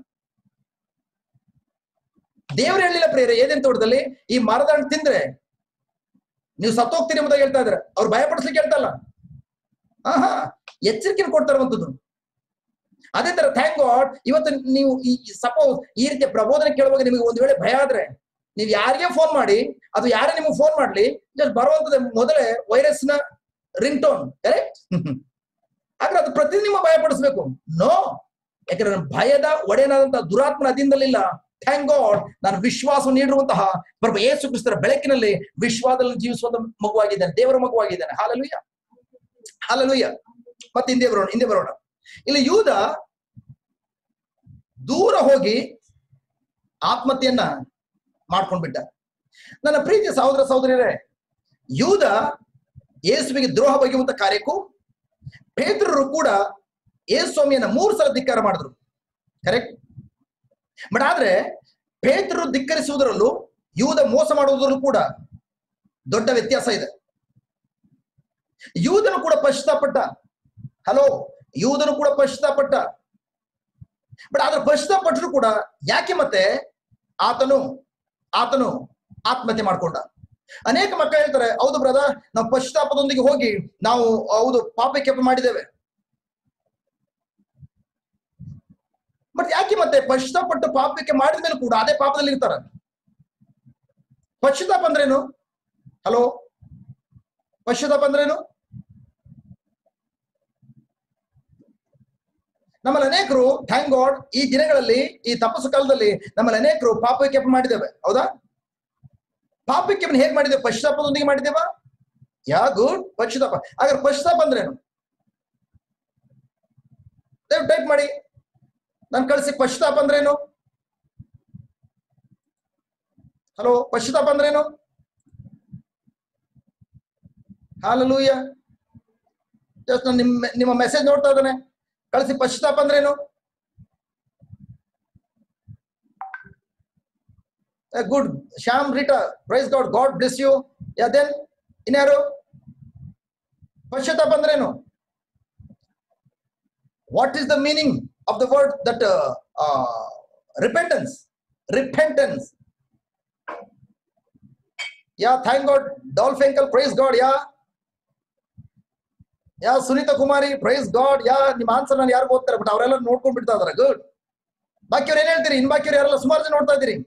ದೇವರು ಹೇಳಿಲ್ಲ ಪ್ರೇರೆ ಏದೇನ್ ತೋಟದಲ್ಲಿ ಈ ಮರದ ಹಣ್ಣು ತಿಂದ್ರೆ ನೀವು ಸತ್ತೋಗ್ತೀರಿ ಎಂಬುದಾಗಿ ಹೇಳ್ತಾ ಇದಾರೆ. ಅವ್ರು ಭಯ ಪಡಿಸ್ಲಿಕ್ಕೆ ಹೇಳ್ತಲ್ಲ, ಹಾ ಹಾ ಎಚ್ಚರಿಕೆಯನ್ನು ಕೊಡ್ತಾ ಇರುವಂತದ್ದು. ಅದೇ ತರ ಥ್ಯಾಂಕ್ ಗಾಡ್, ಇವತ್ತು ನೀವು ಈ ಸಪೋಸ್ ಈ ರೀತಿಯ ಪ್ರಬೋಧನೆ ಕೇಳುವಾಗ ನಿಮಗೆ ಒಂದು ವೇಳೆ ಭಯ ಆದ್ರೆ ನೀವು ಯಾರಿಗೆ ಫೋನ್ ಮಾಡಿ, ಅದು ಯಾರೇ ನಿಮಗೆ ಫೋನ್ ಮಾಡ್ಲಿ, ಜಸ್ಟ್ ಬರುವಂತದ್ದು ಮೊದಲೇ ವೈರಸ್ ನ ರಿಂಗ್ ಟೋನ್, ಕರೆಕ್ಟ್? ಆದ್ರೆ ಅದು ಪ್ರತಿ ನಿಮ್ಮ ಭಯ ಪಡಿಸ್ಬೇಕು? ನೋ, ಯಾಕಂದ್ರೆ ಭಯದ ಒಡೆಯನಾದಂತಹ ದುರಾತ್ಮನ ಅಧೀನದಲ್ಲಿಲ್ಲ. ಥ್ಯಾಂಕ್ ಗಾಡ್, ನಾನು ವಿಶ್ವಾಸ ನೀಡಿರುವಂತಹ ಪ್ರಭು ಯೇಸು ಕ್ರಿಸ್ತರ ಬೆಳಕಿನಲ್ಲಿ ವಿಶ್ವಾಸದಲ್ಲಿ ಜೀವಿಸುವಂತ ಮಗುವಾಗಿದ್ದಾನೆ, ದೇವರ ಮಗುವಾಗಿದ್ದಾನೆ. Hallelujah, hallelujah. ಮತ್ತೆ ಹಿಂದೆ ಬರೋಣ, ಹಿಂದೆ ಬರೋಣ. ಇಲ್ಲಿ ಯೂದ ದೂರ ಹೋಗಿ ಆತ್ಮಹತ್ಯೆಯನ್ನ ಮಾಡ್ಕೊಂಡ್ಬಿಟ್ಟ. ನನ್ನ ಪ್ರೀತಿಯ ಸಹೋದರ ಸಹೋದರಿಯರೇ, ಯೂದ ಯೇಸುವಿಗೆ ದ್ರೋಹ ಬಗೆಯುವಂತ ಕಾರ್ಯಕ್ಕೂ ಪೇತ್ರರು ಕೂಡ ಯೇಸು ಸ್ವಾಮಿಯನ್ನ ಮೂರು ಸಲ ಧಿಕ್ಕಾರ ಮಾಡಿದ್ರು, ಕರೆಕ್ಟ್? ಬಟ್ ಆದ್ರೆ ಪೇತ್ರರು ಧಿಕ್ಕರಿಸುವುದರಲ್ಲೂ ಯೂದ ಮೋಸ ಮಾಡುವುದರಲ್ಲೂ ಕೂಡ ದೊಡ್ಡ ವ್ಯತ್ಯಾಸ ಇದೆ. ಯೂದನು ಕೂಡ ಪಶ್ಚಾತ್ತಾಪಟ್ಟ. ಹಲೋ, ಯೂದನು ಕೂಡ ಪಶ್ಚಾತ್ತಾಪಟ್ಟ. ಬಟ್ ಆದ್ರೆ ಪಶ್ಚಾತ್ತಾಪಟ್ಟರು ಕೂಡ ಯಾಕೆ ಮತ್ತೆ ಆತನು ಆತನು ಆತ್ಮಹತ್ಯೆ ಮಾಡ್ಕೊಂಡ? ಅನೇಕ ಮಕ್ಕಳು ಹೇಳ್ತಾರೆ, ಹೌದು ಬ್ರದರ್, ನಾವು ಪಶ್ಚಾತ್ತಾಪದೊಂದಿಗೆ ಹೋಗಿ ನಾವು ಹೌದು ಪಾಪಕ್ಕೆ ಮಾಡಿದ್ದೇವೆ. ಬಟ್ ಯಾಕೆ ಮತ್ತೆ ಪಶ್ಚಾತ್ತಾಪಟ್ಟು ಪಾಪಕ್ಕೆ ಮಾಡಿದ ಮೇಲೆ ಕೂಡ ಅದೇ ಪಾಪದಲ್ಲಿ ಇರ್ತಾರೆ? ಪಶ್ಚಾತ್ತಾಪ ಅಂದ್ರೇನು? ಹಲೋ, ಪಶ್ಚಾತ್ತಾಪ ಅಂದ್ರೇನು? ನಮ್ಮಲ್ಲಿ ಅನೇಕರು ಥ್ಯಾಂಕ್ ಗಾಡ್ ಈ ದಿನಗಳಲ್ಲಿ, ಈ ತಪಸ್ಸು ಕಾಲದಲ್ಲಿ ನಮ್ಮಲ್ಲಿ ಅನೇಕರು ಪಾಪಕ್ಕೆ ಮಾಡಿದ್ದೇವೆ. ಹೌದಾ? ಪಾಪಕ್ಕೆ ಹೇಗ್ ಮಾಡಿದ್ದೇವೆ? ಪಶ್ಚಾತ್ತಾಪದೊಂದಿಗೆ ಮಾಡಿದ್ದೇವಾ? ಯಾ ಗುಡ್, ಪಶ್ಚಾತ್ತಾಪ. ಹಾಗಾದ್ರೆ ಪಶ್ಚಾತ್ತಾಪ ಅಂದ್ರೇನು? ಟೈಪ್ ಮಾಡಿ, ನಾನು ಕಳಿಸಿ. ಪಶ್ಚಾತ್ತಾಪ ಅಂದ್ರೇನು? ಹಲೋ, ಪಶ್ಚಾತ್ತಾಪ ಅಂದ್ರೇನು? ಹಾಲೆಲೂಯಾ. ಜಸ್ಟ್ ನಾನು ನಿಮ್ಮ ನಿಮ್ಮ ಮೆಸೇಜ್ ನೋಡ್ತಾ ಇದ್ದಾನೆ, ಕಳಿಸಿ. ಪಶ್ಚಾತ್ತಾಪ ಅಂದ್ರೇನು? Good, Shyam Rita, praise God, God bless you. Yeah then ಇನ್ಯಾರು? ಪಶ್ಚಾತ್ತಾಪ ಅಂದ್ರೇನು? What is the meaning of the word that repentance? Repentance. Yeah thank God, Dolph uncle, praise God. Yeah yeah Sunita Kumari, praise God. Yeah ನಿಮ್ಮ answer ನಾನು ಯಾರಿಗೂ ಓದ್ತಾರೆ, but ಅವರೆಲ್ಲ ನೋಡ್ಕೊಂಡ್ ಬಿಡ್ತಾ ಇದಾರೆ. ಗುಡ್. ಬಾಕಿಯವ್ರು ಏನ್ ಹೇಳ್ತೀರಿ? ಇನ್ ಬಾಕಿಯವ್ರು ಯಾರೆಲ್ಲ ಸುಮಾರು ಜನ ನೋಡ್ತಾ ಇದ್ದೀರಿ.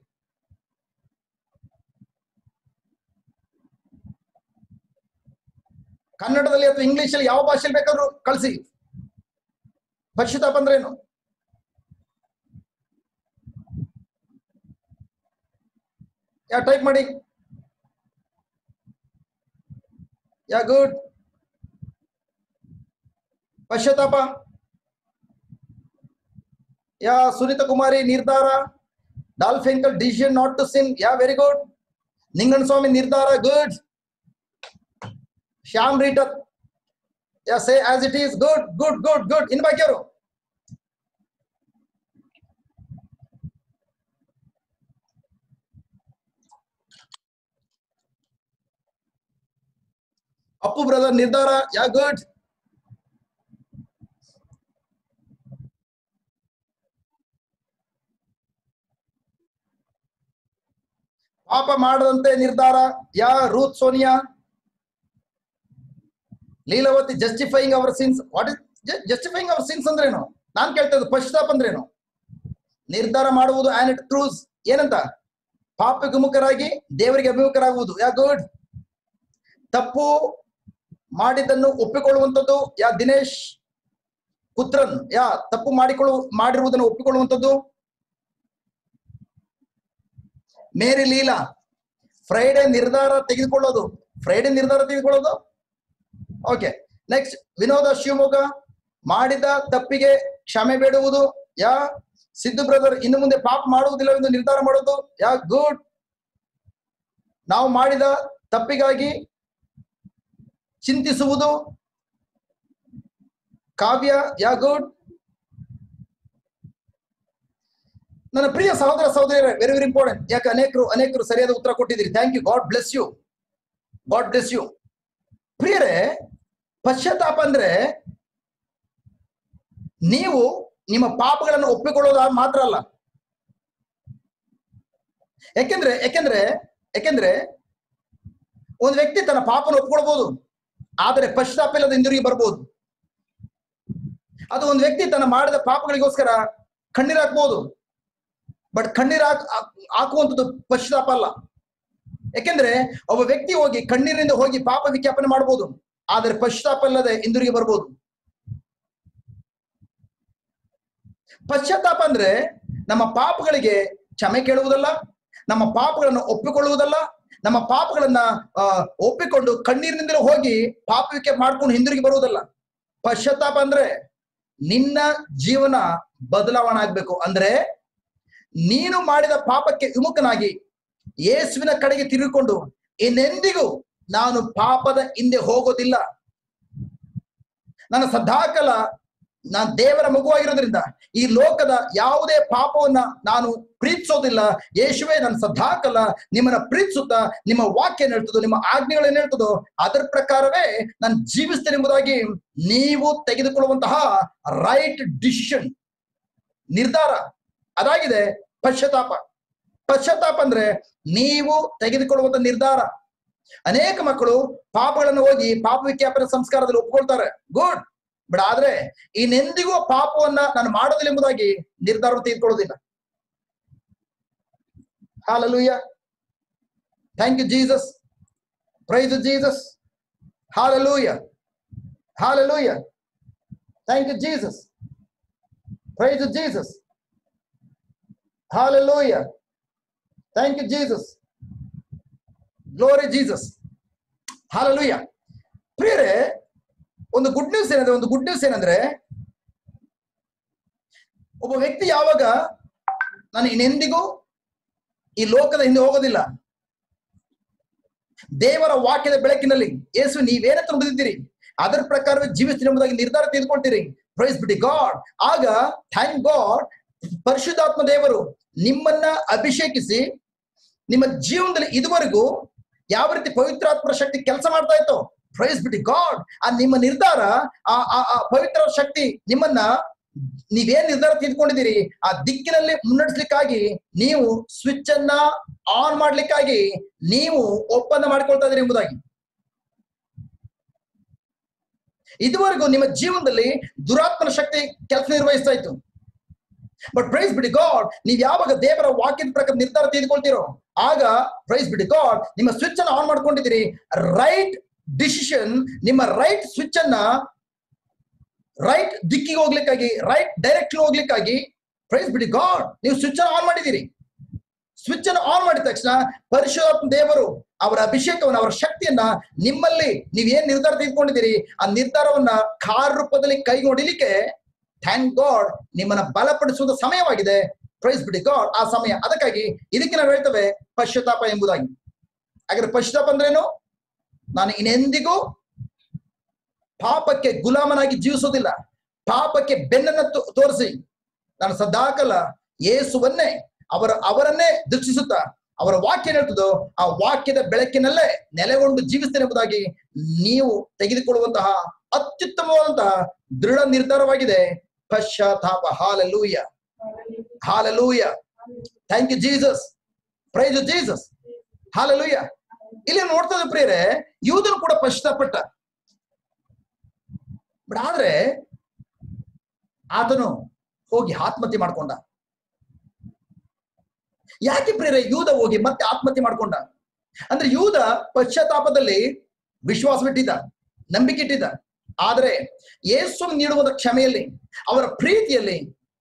ಕನ್ನಡದಲ್ಲಿ ಅಥವಾ ಇಂಗ್ಲಿಷ್ ಅಲ್ಲಿ ಯಾವ ಭಾಷೆಯಲ್ಲಿ ಬೇಕಾದ್ರೂ ಕಳಿಸಿ. ಪಶ್ಚಾತ್ತಾಪ ಅಂದ್ರೇನು? ಯಾ ಟೈಪ್ ಮಾಡಿ. Yeah good. ಪಶ್ಚಾತ್ತಾಪ. ಯಾ ಸುನೀತಾ ಕುಮಾರಿ, ನಿರ್ಧಾರ. Dolph uncle, decision not to sin. Yeah very good. Ninganna Swami, ನಿರ್ಧಾರ. Good. Shyam Rita, yeah say as it is. Good good good good. ಇನ್ ಬಾಕಿಯವರು? ಅಪ್ಪು ಬ್ರದರ್, ನಿರ್ಧಾರ. Yeah good. ಪಾಪ ಮಾಡದಂತೆ ನಿರ್ಧಾರ. Yeah Ruth Sonia Leelavathi justifying our sins. What is justifying our sins ಅಂದ್ರೇನು? ನಾನ್ ಕೇಳ್ತಾ ಇದ್ದು ಪಶ್ಚಾತ್ತಾಪ ಅಂದ್ರೇನು? ನಿರ್ಧಾರ ಮಾಡುವುದು. ಆ್ಯಂಡ್ ಇಟ್ ಪ್ರೂವ್ಸ್ ಏನಂತ? ಪಾಪ ವಿಮುಖರಾಗಿ ದೇವರಿಗೆ ಅಭಿಮುಖರಾಗುವುದು. Yeah good. ತಪ್ಪು ಮಾಡಿದ್ದನ್ನು ಒಪ್ಪಿಕೊಳ್ಳುವಂಥದ್ದು. ಯಾ ದಿನೇಶ್ ಪುತ್ರನ್. ಯಾ ತಪ್ಪು ಮಾಡಿಕೊಳ್ಳು ಮಾಡಿರುವುದನ್ನು ಒಪ್ಪಿಕೊಳ್ಳುವಂಥದ್ದು. ಮೇರಿ ಲೀಲಾ ಫ್ರೈಡೆ ನಿರ್ಧಾರ ತೆಗೆದುಕೊಳ್ಳೋದು. ಫ್ರೈಡೆ ನಿರ್ಧಾರ ತೆಗೆದುಕೊಳ್ಳೋದು. ಓಕೆ. ನೆಕ್ಸ್ಟ್ ವಿನೋದ ಶಿವಮೊಗ್ಗ ಮಾಡಿದ ತಪ್ಪಿಗೆ ಕ್ಷಮೆ ಬೇಡುವುದು. ಯಾ ಸಿದ್ದು ಬ್ರದರ್ ಇನ್ನು ಮುಂದೆ ಪಾಪ ಮಾಡುವುದಿಲ್ಲವೆಂದು ನಿರ್ಧಾರ ಮಾಡೋದು. Yeah good. ನಾವು ಮಾಡಿದ ತಪ್ಪಿಗಾಗಿ ಚಿಂತಿಸುವುದು. ಕಾವ್ಯ ಯಾ ಗುಡ್. ನನ್ನ ಪ್ರಿಯ ಸಹೋದರ ಸಹೋದರಿಯರೇ, ವೆರಿ ವೆರಿ ಇಂಪಾರ್ಟೆಂಟ್. ಯಾಕೆ ಅನೇಕರು ಅನೇಕರು ಸರಿಯಾದ ಉತ್ತರ ಕೊಟ್ಟಿದ್ದೀರಿ. Thank you. God bless you. God bless you. ಪ್ರಿಯರೇ, ಪಶ್ಚಾತ್ತಾಪ ಅಂದ್ರೆ ನೀವು ನಿಮ್ಮ ಪಾಪಗಳನ್ನು ಒಪ್ಪಿಕೊಳ್ಳೋದ ಮಾತ್ರ ಅಲ್ಲ. ಯಾಕೆಂದ್ರೆ ಯಾಕೆಂದ್ರೆ ಯಾಕೆಂದ್ರೆ ಒಂದು ವ್ಯಕ್ತಿ ತನ್ನ ಪಾಪನ ಒಪ್ಕೊಳ್ಬಹುದು, ಆದರೆ ಪಶ್ಚಾತ್ತಾಪ ಇಲ್ಲದ ಹಿಂದಿರುಗಿ ಬರ್ಬೋದು. ಅದು ಒಂದು ವ್ಯಕ್ತಿ ತನ್ನ ಮಾಡಿದ ಪಾಪಗಳಿಗೋಸ್ಕರ ಕಣ್ಣೀರ್ ಹಾಕ್ಬೋದು, ಬಟ್ ಕಣ್ಣೀರ್ ಹಾಕ್ ಹಾಕುವಂಥದ್ದು ಪಶ್ಚಾತ್ತಾಪ ಅಲ್ಲ. ಯಾಕೆಂದ್ರೆ ಒಬ್ಬ ವ್ಯಕ್ತಿ ಹೋಗಿ ಕಣ್ಣೀರಿನಿಂದ ಹೋಗಿ ಪಾಪ ವಿಜ್ಞಾಪನೆ ಮಾಡ್ಬೋದು, ಆದರೆ ಪಶ್ಚಾತ್ತಾಪ ಇಲ್ಲದೆ ಹಿಂದಿರುಗಿ ಬರ್ಬೋದು. ಪಶ್ಚಾತ್ತಾಪ ಅಂದ್ರೆ ನಮ್ಮ ಪಾಪಗಳಿಗೆ ಕ್ಷಮೆ ಕೇಳುವುದಲ್ಲ, ನಮ್ಮ ಪಾಪಗಳನ್ನು ಒಪ್ಪಿಕೊಳ್ಳುವುದಲ್ಲ, ನಮ್ಮ ಪಾಪಗಳನ್ನ ಅಹ್ ಒಪ್ಪಿಕೊಂಡು ಕಣ್ಣೀರಿನಿಂದಲೇ ಹೋಗಿ ಪಾಪವಿಕೆ ಮಾಡ್ಕೊಂಡು ಹಿಂದಿರುಗಿ ಬರುವುದಲ್ಲ. ಪಶ್ಚಾತ್ತಾಪ ಅಂದ್ರೆ ನಿನ್ನ ಜೀವನ ಬದಲಾವಣೆ ಆಗ್ಬೇಕು. ಅಂದ್ರೆ ನೀನು ಮಾಡಿದ ಪಾಪಕ್ಕೆ ವಿಮುಖನಾಗಿ ಯೇಸುವಿನ ಕಡೆಗೆ ತಿರುಗಿಕೊಂಡು ಇನ್ನೆಂದಿಗೂ ನಾನು ಪಾಪದ ಹಿಂದೆ ಹೋಗೋದಿಲ್ಲ, ನನ್ನ ಸದಾಕಾಲ ನಾನು ದೇವರ ಮಗುವಾಗಿರೋದ್ರಿಂದ ಈ ಲೋಕದ ಯಾವುದೇ ಪಾಪವನ್ನ ನಾನು ಪ್ರೀತಿಸೋದಿಲ್ಲ. ಯೇಸುವೆ ನನ್ನ ಸದಾಕಾಲ ನಿಮ್ಮನ್ನ ಪ್ರೀತಿಸುತ್ತಾ ನಿಮ್ಮ ವಾಕ್ಯ ಏನ್ ಹೇಳ್ತದೋ, ನಿಮ್ಮ ಆಜ್ಞೆಗಳು ಏನ್ ಹೇಳ್ತದೋ ಅದರ ಪ್ರಕಾರವೇ ನಾನು ಜೀವಿಸ್ತೇನೆ ಎಂಬುದಾಗಿ ನೀವು ತೆಗೆದುಕೊಳ್ಳುವಂತಹ ರೈಟ್ ಡಿಸಿಷನ್, ನಿರ್ಧಾರ ಅದಾಗಿದೆ ಪಶ್ಚಾತ್ತಾಪ. ಪಶ್ಚಾತ್ತಾಪ ಅಂದ್ರೆ ನೀವು ತೆಗೆದುಕೊಳ್ಳುವಂತ ನಿರ್ಧಾರ. ಅನೇಕ ಮಕ್ಕಳು ಪಾಪಗಳನ್ನು ಹೋಗಿ ಪಾಪ ವಿಜ್ಞಾಪನೆ ಸಂಸ್ಕಾರದಲ್ಲಿ ಒಪ್ಕೊಳ್ತಾರೆ. ಗುಡ್. ಬಟ್ ಆದ್ರೆ ಇನ್ನೆಂದಿಗೂ ಪಾಪವನ್ನ ನಾನು ಮಾಡೋದಿಲ್ಲ ಎಂಬುದಾಗಿ ನಿರ್ಧಾರವನ್ನು ತೆಗೆದುಕೊಳ್ಳೋದಿಲ್ಲ. Hallelujah. Thank you, Jesus. Praise you, Jesus. Hallelujah. Hallelujah. Thank you, Jesus. Praise you, Jesus. Hallelujah. Thank you, Jesus. Glory Jesus. Hallelujah. ಪ್ರಿಯರೇ, ಒಂದು ಗುಡ್ ನ್ಯೂಸ್ ಏನಂದ್ರೆ ಒಂದು ಗುಡ್ ನ್ಯೂಸ್ ಏನಂದ್ರೆ ಒಬ್ಬ ವ್ಯಕ್ತಿ ಯಾವಾಗ ನಾನು ಇನ್ನೆಂದಿಗೂ ಈ ಲೋಕದ ಹಿಂದೆ ಹೋಗೋದಿಲ್ಲ, ದೇವರ ವಾಕ್ಯದ ಬೆಳಕಿನಲ್ಲಿ ಯೇಸು ನೀವೇನಂತ ನುಡಿದಿದ್ದೀರಿ ಅದರ ಪ್ರಕಾರವೇ ಜೀವಿಸ್ತೀನಿ ಎಂಬುದಾಗಿ ನಿರ್ಧಾರ ತೆಗೆದುಕೊಳ್ತೀರಿ. Praise be to God. ಆಗ ಥ್ಯಾಂಕ್ ಗಾಡ್, ಪರಿಶುದ್ಧಾತ್ಮ ದೇವರು ನಿಮ್ಮನ್ನ ಅಭಿಷೇಕಿಸಿ ನಿಮ್ಮ ಜೀವನದಲ್ಲಿ ಇದುವರೆಗೂ ಯಾವ ರೀತಿ ಪವಿತ್ರಾತ್ಮರ ಶಕ್ತಿ ಕೆಲಸ ಮಾಡ್ತಾ ಇತ್ತು. Price be to god. ಆ ನಿಮ್ಮ ನಿರ್ಧಾರ, ಆ ಪವಿತ್ರ ಶಕ್ತಿ ನಿಮ್ಮನ್ನ ನೀವೇನ್ ನಿರ್ಧಾರ ತೆಗೆದುಕೊಂಡಿದ್ದೀರಿ ಆ ದಿಕ್ಕಿನಲ್ಲಿ ಮುನ್ನಡೆಸಲಿಕ್ಕಾಗಿ ನೀವು ಸ್ವಿಚ್ ಅನ್ನ ಆನ್ ಮಾಡ್ಲಿಕ್ಕಾಗಿ ನೀವು ಒಪ್ಪಂದ ಮಾಡಿಕೊಳ್ತಾ ಇದ್ದೀರಿ ಎಂಬುದಾಗಿ. ಇದುವರೆಗೂ ನಿಮ್ಮ ಜೀವನದಲ್ಲಿ ದುರಾತ್ಮನ ಶಕ್ತಿ ಕೆಲಸ ನಿರ್ವಹಿಸ್ತಾ ಇತ್ತು. ಬಟ್ ಪ್ರೈಸ್ ಬಿಡಿ ಗಾಡ್, ನೀವು ಯಾವಾಗ ದೇವರ ವಾಕ್ಯದ ಪ್ರಕಾರ ನಿರ್ಧಾರ ತೆಗೆದುಕೊಳ್ತೀರೋ ಆಗ ಪ್ರೈಸ್ ಬಿಡಿ ಗಾಡ್ ನಿಮ್ಮ ಸ್ವಿಚ್ ಅನ್ನ ಆನ್ ಮಾಡ್ಕೊಂಡಿದ್ದೀರಿ. ರೈಟ್ ಡಿಸಿಷನ್, ನಿಮ್ಮ ರೈಟ್ ಸ್ವಿಚ್ ಅನ್ನ ರೈಟ್ ದಿಕ್ಕಿಗೆ ಹೋಗ್ಲಿಕ್ಕಾಗಿ, ರೈಟ್ ಡೈರೆಕ್ಷನ್ ಹೋಗ್ಲಿಕ್ಕಾಗಿ ಪ್ರೈಸ್ ಬಿಡಿ ಗಾಡ್ ನೀವು ಸ್ವಿಚ್ ಅನ್ನು ಆನ್ ಮಾಡಿದ್ದೀರಿ. ಸ್ವಿಚ್ ಅನ್ನು ಆನ್ ಮಾಡಿದ ತಕ್ಷಣ ಪರಿಶುದ್ಧಾತ್ಮ ದೇವರು ಅವರ ಅಭಿಷೇಕವನ್ನ, ಅವರ ಶಕ್ತಿಯನ್ನ ನಿಮ್ಮಲ್ಲಿ ನೀವೇನ್ ನಿರ್ಧಾರ ತೆಗೆದುಕೊಂಡಿದ್ದೀರಿ ಆ ನಿರ್ಧಾರವನ್ನ ಕಾರ್ಯರೂಪದಲ್ಲಿ ಕೈಗೊಳ್ಳಲಿಕ್ಕೆ ಥ್ಯಾಂಕ್ ಗಾಡ್ ನಿಮ್ಮನ್ನ ಬಲಪಡಿಸುವ ಸಮಯವಾಗಿದೆ. ಪ್ರೈಸ್ ಬಿಡಿ ಗಾಡ್ ಆ ಸಮಯ. ಅದಕ್ಕಾಗಿ ಇದಕ್ಕೆ ನಾವು ಹೇಳ್ತೇವೆ ಪಶ್ಚಾತ್ತಾಪ ಎಂಬುದಾಗಿ. ಹಾಗಾದ್ರೆ ಪಶ್ಚಾತ್ತಾಪ ಅಂದ್ರೇನು? ನಾನು ಇನ್ನೆಂದಿಗೂ ಪಾಪಕ್ಕೆ ಗುಲಾಮನಾಗಿ ಜೀವಿಸೋದಿಲ್ಲ, ಪಾಪಕ್ಕೆ ಬೆನ್ನನ್ನ ತೋರಿಸಿ ನಾನು ಸದಾಕಾಲ ಯೇಸುವನ್ನೇ ಅವರ ಅವರನ್ನೇ ದೃಷ್ಟಿಸುತ್ತಾ ಅವರ ವಾಕ್ಯ ಹೇಳ್ತದೋ ಆ ವಾಕ್ಯದ ಬೆಳಕಿನಲ್ಲೇ ನೆಲೆಗೊಂಡು ಜೀವಿಸ್ತೇನೆ ಎಂಬುದಾಗಿ ನೀವು ತೆಗೆದುಕೊಳ್ಳುವಂತಹ ಅತ್ಯುತ್ತಮವಾದಂತಹ ದೃಢ ನಿರ್ಧಾರವಾಗಿದೆ ಪಶ್ಚಾತ್ತಾಪ. Hallelujah, hallelujah. Thank you Jesus. Praise you Jesus. Hallelujah. ಇಲ್ಲಿ ನೋಡ್ತಾ ಇದ್ದ ಪ್ರಿಯರೇ, ಯೂದನು ಕೂಡ ಪಶ್ಚಾತ್ತಾಪಟ್ಟ. ಬಟ್ ಆದ್ರೆ ಆತನು ಹೋಗಿ ಆತ್ಮಹತ್ಯೆ ಮಾಡ್ಕೊಂಡ. ಯಾಕೆ ಪ್ರಿಯರೇ ಯೂದ ಹೋಗಿ ಮತ್ತೆ ಆತ್ಮಹತ್ಯೆ ಮಾಡ್ಕೊಂಡ ಅಂದ್ರೆ, ಯೂದ ಪಶ್ಚಾತ್ತಾಪದಲ್ಲಿ ವಿಶ್ವಾಸ ಬಿಟ್ಟಿದ್ದ, ನಂಬಿಕೆ ಇಟ್ಟಿದ್ದ. ಆದರೆ ಯೇಸು ನೀಡುವ ಕ್ಷಮೆಯಲ್ಲಿ, ಅವರ ಪ್ರೀತಿಯಲ್ಲಿ,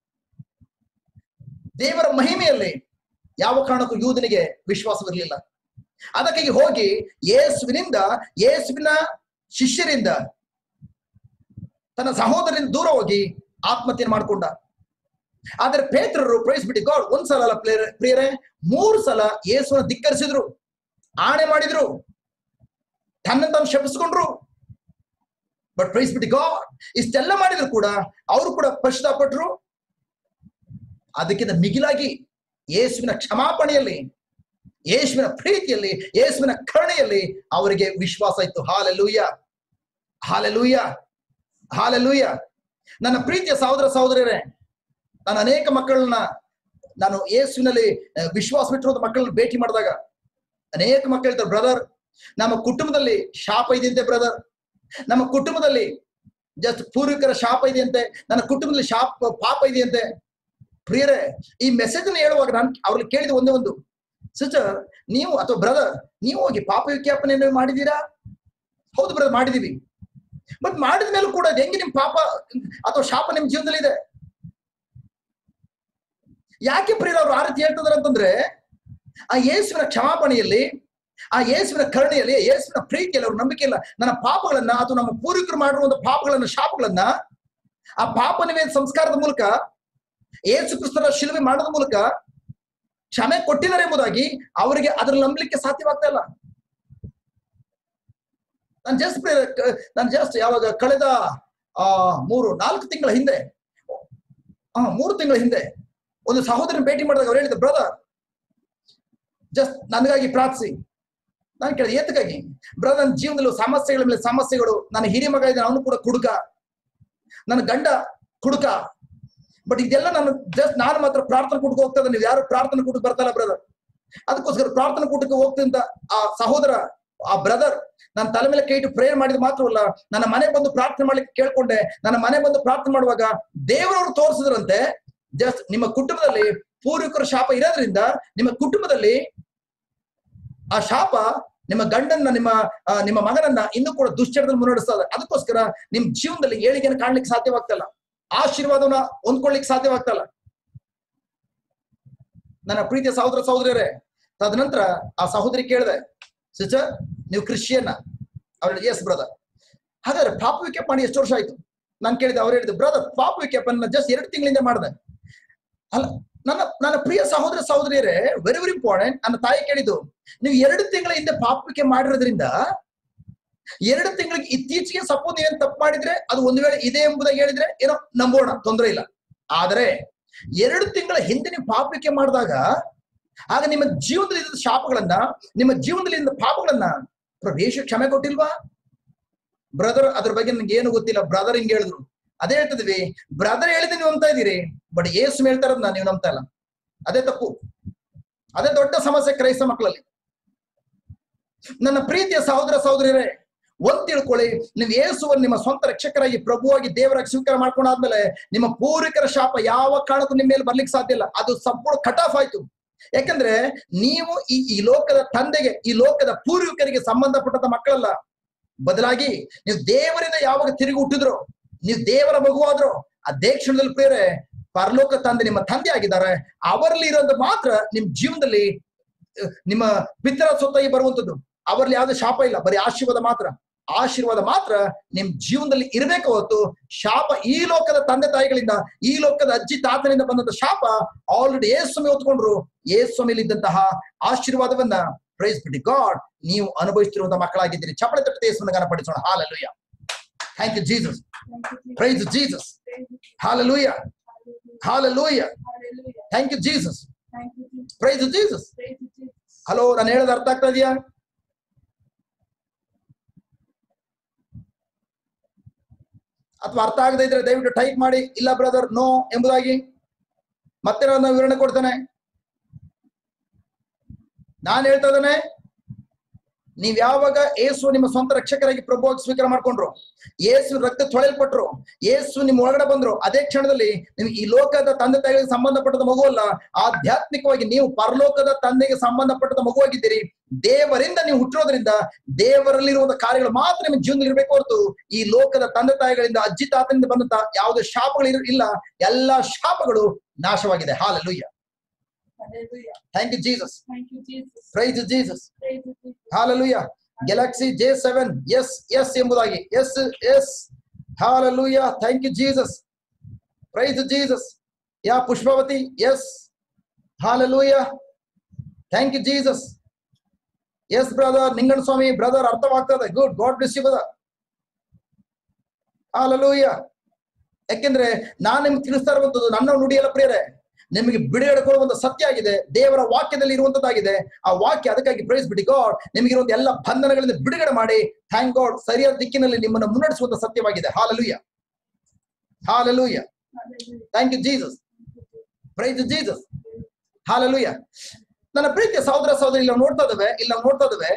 ದೇವರ ಮಹಿಮೆಯಲ್ಲಿ ಯಾವ ಕಾರಣಕ್ಕೂ ಯೂದನಿಗೆ ವಿಶ್ವಾಸವಿರಲಿಲ್ಲ. ಅದಕ್ಕಾಗಿ ಹೋಗಿ ಯೇಸುವಿನಿಂದ, ಯೇಸುವಿನ ಶಿಷ್ಯರಿಂದ, ತನ್ನ ಸಹೋದರರಿಂದ ದೂರ ಹೋಗಿ ಆತ್ಮಹತ್ಯೆ ಮಾಡಿಕೊಂಡ. ಆದ್ರೆ ಪೇತ್ರರು, ಪ್ರೈಸ್ ಬಿಟ್ಟು ಗಾಡ್, ಒಂದ್ಸಲ ಅಲ್ಲ ಪ್ರಿಯರೇ, ಮೂರು ಸಲ ಯೇಸುವನ್ನ ಧಿಕ್ಕರಿಸಿದ್ರು, ಆಣೆ ಮಾಡಿದ್ರು, ತನ್ನ ತಾನು ಶಪಿಸ್ಕೊಂಡ್ರು. ಬಟ್ ಪ್ರೈಸ್ ಬಿಟ್ಟು ಗಾಡ್, ಇಷ್ಟೆಲ್ಲ ಮಾಡಿದ್ರು ಕೂಡ ಅವರು ಕೂಡ ಪಶ್ಚಾತ್ತಾಪಟ್ರು. ಅದಕ್ಕಿಂತ ಮಿಗಿಲಾಗಿ ಯೇಸುವಿನ ಕ್ಷಮಾಪಣೆಯಲ್ಲಿ, ಯೇಸುವಿನ ಪ್ರೀತಿಯಲ್ಲಿ, ಯೇಸುವಿನ ಕರುಣೆಯಲ್ಲಿ ಅವರಿಗೆ ವಿಶ್ವಾಸ ಇತ್ತು. Hallelujah, hallelujah, hallelujah. ನನ್ನ ಪ್ರೀತಿಯ ಸಹೋದರ ಸಹೋದರಿಯರೇ, ನಾನು ಅನೇಕ ಮಕ್ಕಳನ್ನ, ನಾನು ಯೇಸುವಿನಲ್ಲಿ ವಿಶ್ವಾಸ ಬಿಟ್ಟಿರೋದು ಮಕ್ಕಳನ್ನ ಭೇಟಿ ಮಾಡಿದಾಗ ಅನೇಕ ಮಕ್ಕಳು ಹೇಳ್ತಾರೆ, ಬ್ರದರ್ ನಮ್ಮ ಕುಟುಂಬದಲ್ಲಿ ಶಾಪ ಇದೆಯಂತೆ, ಬ್ರದರ್ ನಮ್ಮ ಕುಟುಂಬದಲ್ಲಿ ಜಸ್ಟ್ ಪೂರ್ವಿಕರ ಶಾಪ ಇದೆಯಂತೆ, ನನ್ನ ಕುಟುಂಬದಲ್ಲಿ ಶಾಪ ಪಾಪ ಇದೆಯಂತೆ. ಪ್ರಿಯರೇ, ಈ ಮೆಸೇಜ್ ಅನ್ನು ಹೇಳುವಾಗ ನಾನು ಅವ್ರಿಗೆ ಕೇಳಿದ ಒಂದೇ ಒಂದು, ಸಿಸ್ಟರ್ ನೀವು ಅಥವಾ ಬ್ರದರ್ ನೀವು ಹೋಗಿ ಪಾಪ ವಿಜ್ಞಾಪನೆ ಮಾಡಿದೀರಾ? ಹೌದು ಬ್ರದರ್, ಮಾಡಿದೀವಿ. ಬಟ್ ಮಾಡಿದ ಮೇಲೂ ಕೂಡ ಹೆಂಗೆ ನಿಮ್ ಪಾಪ ಅಥವಾ ಶಾಪ ನಿಮ್ ಜೀವನದಲ್ಲಿ ಇದೆ? ಯಾಕೆ ಪ್ರಿಯರ ಅವ್ರು ಆ ರೀತಿ ಹೇಳ್ತಿದಾರೆ ಅಂತಂದ್ರೆ, ಆ ಯೇಸುವಿನ ಕ್ಷಮಾಪಣೆಯಲ್ಲಿ, ಆ ಯೇಸುವಿನ ಕರುಣೆಯಲ್ಲಿ, ಯೇಸುವಿನ ಪ್ರೀತಿಯಲ್ಲಿ ಅವ್ರ ನಂಬಿಕೆ ಇಲ್ಲ. ನನ್ನ ಪಾಪಗಳನ್ನ ಅಥವಾ ನಮ್ಮ ಪೂರ್ವಿಕರು ಮಾಡಿರುವಂತಹ ಪಾಪಗಳನ್ನ, ಶಾಪಗಳನ್ನ ಆ ಪಾಪ ನಿವೇದ ಸಂಸ್ಕಾರದ ಮೂಲಕ, ಯೇಸು ಕ್ರಿಸ್ತರ ಶಿಲುಬೆ ಮಾಡೋದ ಮೂಲಕ ಕ್ಷಮೆ ಕೊಟ್ಟಿದ್ದಾರೆ ಎಂಬುದಾಗಿ ಅವರಿಗೆ ಅದ್ರ ನಂಬಲಿಕ್ಕೆ ಸಾಧ್ಯವಾಗ್ತಾ ಇಲ್ಲ. ನಾನು ಜಸ್ಟ್ ನಾನು ಜಸ್ಟ್ ಯಾವಾಗ ಕಳೆದ ಆ ಮೂರು ನಾಲ್ಕು ತಿಂಗಳ ಹಿಂದೆ ಆ ಮೂರು ತಿಂಗಳ ಹಿಂದೆ ಒಂದು ಸಹೋದರನ ಭೇಟಿ ಮಾಡಿದಾಗ ಅವ್ರು ಹೇಳಿದ್ರು, ಬ್ರದರ್ ಜಸ್ಟ್ ನನಗಾಗಿ ಪ್ರಾರ್ಥಿಸಿ. ನಾನು ಕೇಳಿದೆ, ಏತಕ್ಕಾಗಿ? ಬ್ರದರ್, ನನ್ನ ಜೀವನದಲ್ಲಿ ಸಮಸ್ಯೆಗಳ ಮೇಲೆ ಸಮಸ್ಯೆಗಳು. ನನ್ನ ಹಿರಿಯ ಮಗ ಇದ್ದಾನೆ, ಅವನು ಕೂಡ ಕುಡುಕ, ನನ್ನ ಗಂಡ ಕುಡುಕ. ಬಟ್ ಇದೆಲ್ಲ ನಾನು ಜಸ್ಟ್ ನಾನು ಮಾತ್ರ ಪ್ರಾರ್ಥನಾ ಕೂಟಕ್ಕೆ ಹೋಗ್ತಾ ಇದ್ದೆ, ನೀವು ಯಾರು ಪ್ರಾರ್ಥನಾ ಕೂಟಕ್ಕೆ ಬರ್ತಾರ ಬ್ರದರ್. ಅದಕ್ಕೋಸ್ಕರ ಪ್ರಾರ್ಥನಾ ಕೂಟಕ್ಕೆ ಹೋಗ್ತಿದ್ದ ಆ ಸಹೋದರ, ಆ ಬ್ರದರ್ ನನ್ನ ತಲೆ ಮೇಲೆ ಕೈ ಇಟ್ಟು ಪ್ರೇಯರ್ ಮಾಡಿದ ಮಾತ್ರವಲ್ಲ, ನನ್ನ ಮನೆ ಬಂದು ಪ್ರಾರ್ಥನೆ ಮಾಡ್ಲಿಕ್ಕೆ ಕೇಳ್ಕೊಂಡೆ. ನನ್ನ ಮನೆ ಬಂದು ಪ್ರಾರ್ಥನೆ ಮಾಡುವಾಗ ದೇವರವರು ತೋರಿಸಿದ್ರಂತೆ, ಜಸ್ಟ್ ನಿಮ್ಮ ಕುಟುಂಬದಲ್ಲಿ ಪೂರ್ವಿಕರ ಶಾಪ ಇರೋದ್ರಿಂದ ನಿಮ್ಮ ಕುಟುಂಬದಲ್ಲಿ ಆ ಶಾಪ ನಿಮ್ಮ ಗಂಡನ್ನ, ನಿಮ್ಮ ನಿಮ್ಮ ಮಗನನ್ನ ಇನ್ನೂ ಕೂಡ ದುಶ್ಚಟದಲ್ಲಿ ಮುನ್ನಡೆಸ್ತಾ ಇದೆ. ಅದಕ್ಕೋಸ್ಕರ ನಿಮ್ ಜೀವನದಲ್ಲಿ ಏಳಿಗೆಯನ್ನು ಕಾಣ್ಲಿಕ್ಕೆ ಸಾಧ್ಯವಾಗ್ತಲ್ಲ, ಆಶೀರ್ವಾದವನ್ನ ಹೊಂದ್ಕೊಳ್ಳಿಕ್ಕೆ ಸಾಧ್ಯವಾಗ್ತಲ್ಲ. ನನ್ನ ಪ್ರೀತಿಯ ಸಹೋದರ ಸಹೋದರಿಯರೇ, ತದನಂತರ ಆ ಸಹೋದರಿ ಕೇಳಿದೆ, ಸಿಸ್ಟರ್ ನೀವು ಕ್ರಿಶ್ಚಿಯನ್ನ? ಅವ್ರು ಎಸ್ ಬ್ರದರ್. ಹಾಗಾದ್ರೆ ಪಾಪ ವಿಜ್ಞಾಪನೆ ಮಾಡಿ ಎಷ್ಟು ವರ್ಷ ಆಯ್ತು? ನಾನು ಕೇಳಿದೆ. ಅವ್ರು ಹೇಳಿದ್ರು, ಬ್ರದರ್ ಪಾಪ ವಿಜ್ಞಾಪನೆ ಜಸ್ಟ್ ಎರಡು ತಿಂಗಳಿಂದ ಮಾಡಿದೆ. ಅಲ್ಲ, ನನ್ನ ನನ್ನ ಪ್ರಿಯ ಸಹೋದರ ಸಹೋದರಿಯರೇ, ವೆರಿ ವೆರಿ ಇಂಪಾರ್ಟೆಂಟ್. ನನ್ನ ತಾಯಿ ಕೇಳಿದ್ದು, ನೀವು ಎರಡು ತಿಂಗಳ ಹಿಂದೆ ಪಾಪಕ್ಕೆ ಮಾಡಿರೋದ್ರಿಂದ ಎರಡು ತಿಂಗಳಿಗೆ ಇತ್ತೀಚೆಗೆ ಸಪೋಸ್ ನೀವೇನು ತಪ್ಪು ಮಾಡಿದ್ರೆ ಅದು ಒಂದು ವೇಳೆ ಇದೆ ಎಂಬುದಾಗಿ ಹೇಳಿದ್ರೆ ಏನೋ ನಂಬೋಣ, ತೊಂದರೆ ಇಲ್ಲ. ಆದರೆ ಎರಡು ತಿಂಗಳ ಹಿಂದೆ ನೀವು ಪಾಪಕ್ಕೆ ಮಾಡಿದಾಗ ಆಗ ನಿಮ್ಮ ಜೀವನದಲ್ಲಿ ಇದ್ದ ಶಾಪಗಳನ್ನ, ನಿಮ್ಮ ಜೀವನದಲ್ಲಿ ಇದ್ದ ಪಾಪಗಳನ್ನ ಪ್ರವೇಶ ಕ್ಷಮೆ ಕೊಟ್ಟಿಲ್ವಾ? ಬ್ರದರ್ ಅದ್ರ ಬಗ್ಗೆ ನನ್ಗೆ ಏನು ಗೊತ್ತಿಲ್ಲ, ಬ್ರದರ್ ಹಿಂಗೆ ಹೇಳಿದ್ರು. ಅದೇ ಹೇಳ್ತಿದ್ವಿ, ಬ್ರದರ್ ಹೇಳಿದ್ರೆ ನೀವು ನಂಬ್ತಾ ಇದ್ದೀರಿ, ಬಟ್ ಏಸು ಹೇಳ್ತಾರದ್ನ ನೀವು ನಂಬ್ತಾ ಇಲ್ಲ. ಅದೇ ತಪ್ಪು, ಅದೇ ದೊಡ್ಡ ಸಮಸ್ಯೆ ಕ್ರೈಸ್ತ ಮಕ್ಕಳಲ್ಲಿ. ನನ್ನ ಪ್ರೀತಿಯ ಸಹೋದರ ಸಹೋದರಿಯರೇ, ಒಂದ್ ತಿಳ್ಕೊಳ್ಳಿ, ನೀವು ಯೇಸುವನ್ನು ನಿಮ್ಮ ಸ್ವಂತ ರಕ್ಷಕರಾಗಿ ಪ್ರಭುವಾಗಿ ದೇವರಾಗಿ ಸ್ವೀಕಾರ ಮಾಡ್ಕೊಂಡಾದ್ಮೇಲೆ ನಿಮ್ಮ ಪೂರ್ವಿಕರ ಶಾಪ ಯಾವ ಕಾರಣಕ್ಕೂ ನಿಮ್ಮ ಮೇಲೆ ಬರ್ಲಿಕ್ಕೆ ಸಾಧ್ಯ ಇಲ್ಲ. ಅದು ಸಂಪೂರ್ಣ ಕಟ್ ಆಫ್ ಆಯ್ತು. ಯಾಕಂದ್ರೆ ನೀವು ಈ ಈ ಲೋಕದ ತಂದೆಗೆ, ಈ ಲೋಕದ ಪೂರ್ವಿಕರಿಗೆ ಸಂಬಂಧಪಟ್ಟಂತ ಮಕ್ಕಳಲ್ಲ. ಬದಲಾಗಿ ನೀವು ದೇವರಿಂದ ಯಾವಾಗ ತಿರುಗಿ ಹುಟ್ಟಿದ್ರು, ನೀವು ದೇವರ ಮಗುವಾದ್ರು, ಆ ದೇಕ್ಷಣದಲ್ಲಿ ಪ್ರೇರೆ ಪರಲೋಕ ತಂದೆ ನಿಮ್ಮ ತಂದೆ ಆಗಿದ್ದಾರೆ. ಅವರಲ್ಲಿ ಇರೋದು ಮಾತ್ರ ನಿಮ್ ಜೀವನದಲ್ಲಿ ನಿಮ್ಮ ಪಿತರ ಸೊತ್ತಾಗಿ ಬರುವಂತದ್ದು. ಅವರಲ್ಲಿ ಯಾವ್ದು ಶಾಪ ಇಲ್ಲ, ಬರೀ ಆಶೀರ್ವಾದ ಮಾತ್ರ. ಆಶೀರ್ವಾದ ಮಾತ್ರ ನಿಮ್ ಜೀವನದಲ್ಲಿ ಇರಬೇಕು ಹೊತ್ತು ಶಾಪ ಈ ಲೋಕದ ತಂದೆ ತಾಯಿಗಳಿಂದ, ಈ ಲೋಕದ ಅಜ್ಜಿ ತಾತನಿಂದ ಬಂದಂತ ಶಾಪ ಆಲ್ರೆಡಿ ಯೇಸುಸ್ವಾಮಿ ಹೊತ್ಕೊಂಡ್ರು. ಯೇಸುಸ್ವಾಮಿಲಿ ಇದ್ದಂತಹ ಆಶೀರ್ವಾದವನ್ನ ಪ್ರೈಸ್ ಬಿಟ್ಟು ಗಾಡ್ ನೀವು ಅನುಭವಿಸುತ್ತಿರುವಂತಹ ಮಕ್ಕಳಾಗಿದ್ದೀರಿ. ಚಪ್ಪಳೆ ತಟ್ಟೆ ಯೇಸುವನ್ನು ಘನಪಡಿಸೋಣ. Hallelujah. Thank you Jesus. Praise Jesus. Hallelujah. Hallelujah. Thank you Jesus. Praise Jesus. Hello, ನಾನು ಹೇಳೋದು ಅರ್ಥ ಆಗ್ತಾ ಇದೆಯಾ? ಅಥವಾ ಅರ್ಥ ಆಗದೆ ಇದ್ರೆ ದಯವಿಟ್ಟು ಟೈಪ್ ಮಾಡಿ, ಇಲ್ಲ ಬ್ರದರ್ ನೋ ಎಂಬುದಾಗಿ. ಮತ್ತೆ ನಾನು ವಿವರಣೆ ಕೊಡ್ತೇನೆ. ನಾನು ಹೇಳ್ತಾ ಇದ್ದೇನೆ, ನೀವ್ ಯಾವಾಗ ಯೇಸು ನಿಮ್ಮ ಸ್ವಂತ ರಕ್ಷಕರಾಗಿ ಪ್ರಭುವಾಗಿ ಸ್ವೀಕಾರ ಮಾಡ್ಕೊಂಡ್ರು, ಯೇಸು ರಕ್ತ ತೊಳೆಯಲ್ಪಟ್ರು, ಯೇಸು ನಿಮ್ ಒಳಗಡೆ ಬಂದ್ರು, ಅದೇ ಕ್ಷಣದಲ್ಲಿ ನಿಮ್ಗೆ ಈ ಲೋಕದ ತಂದೆ ತಾಯಿಗಳಿಗೆ ಸಂಬಂಧಪಟ್ಟದ ಮಗು ಅಲ್ಲ, ಆಧ್ಯಾತ್ಮಿಕವಾಗಿ ನೀವು ಪರಲೋಕದ ತಂದೆಗೆ ಸಂಬಂಧಪಟ್ಟದ ಮಗುವಾಗಿದ್ದೀರಿ. ದೇವರಿಂದ ನೀವು ಹುಟ್ಟಿರೋದ್ರಿಂದ ದೇವರಲ್ಲಿರುವಂತಹ ಕಾರ್ಯಗಳು ಮಾತ್ರ ನಿಮ್ಗೆ ಜೀವನದಲ್ಲಿ ಇರಬೇಕು ಹೊರತು ಈ ಲೋಕದ ತಂದೆ ತಾಯಿಗಳಿಂದ ಅಜ್ಜಿ ತಾತನಿಂದ ಬಂದಂತ ಯಾವುದೇ ಶಾಪಗಳು ಇಲ್ಲ. ಎಲ್ಲಾ ಶಾಪಗಳು ನಾಶವಾಗಿದೆ. Hallelujah. Thank you, Jesus. Thank you, Jesus. Praise you, Jesus. Praise you, Jesus. Hallelujah. Galaxy J seven. Yes, yes ಎಂಬುದಾಗಿ. Yes, yes. Hallelujah. Thank you, Jesus. Praise you, Jesus. Yeah, Pushpavati. Yes. Hallelujah. Thank you, Jesus. Yes, brother. Ningan Swami, brother. ಅರ್ಥವಾಗ್ತದೆ. Good. God bless you, brother. Hallelujah. ಯಾಕೆಂದ್ರೆ ನಾನು ನಿಮ್ಗೆ ತಿಳಿಸ್ತಾ ಇರುವಂತದ್ದು ನನ್ನ ನುಡಿಯಲ್ಲ ಪ್ರಿಯರೇ, ನಿಮಗೆ ಬಿಡುಗಡೆ ಕೊಡುವಂತ ಸತ್ಯ ಆಗಿದೆ, ದೇವರ ವಾಕ್ಯದಲ್ಲಿ ಇರುವಂತದ್ದಾಗಿದೆ. ಆ ವಾಕ್ಯ, ಅದಕ್ಕಾಗಿ ಪ್ರೈಸ್ ಬಿಡಿ ಗಾಡ್, ನಿಮಗಿರುವಂತ ಎಲ್ಲ ಬಂಧನಗಳಿಂದ ಬಿಡುಗಡೆ ಮಾಡಿ ಥ್ಯಾಂಕ್ ಗಾಡ್ ಸರಿಯಾದ ದಿಕ್ಕಿನಲ್ಲಿ ನಿಮ್ಮನ್ನು ಮುನ್ನಡೆಸುವಂತ ಸತ್ಯವಾಗಿದೆ. Hallelujah, hallelujah. Thank you Jesus. Praise Jesus. Hallelujah. ನನ್ನ ಪ್ರೀತಿಯ ಸಹೋದರ ಸಹೋದರಿ, ಇಲ್ಲಿ ನಾವು ನೋಡ್ತಾ ಇದ್ದೇವೆ ಇಲ್ಲಿ ನಾವು ನೋಡ್ತಾ ಇದ್ದೇವೆ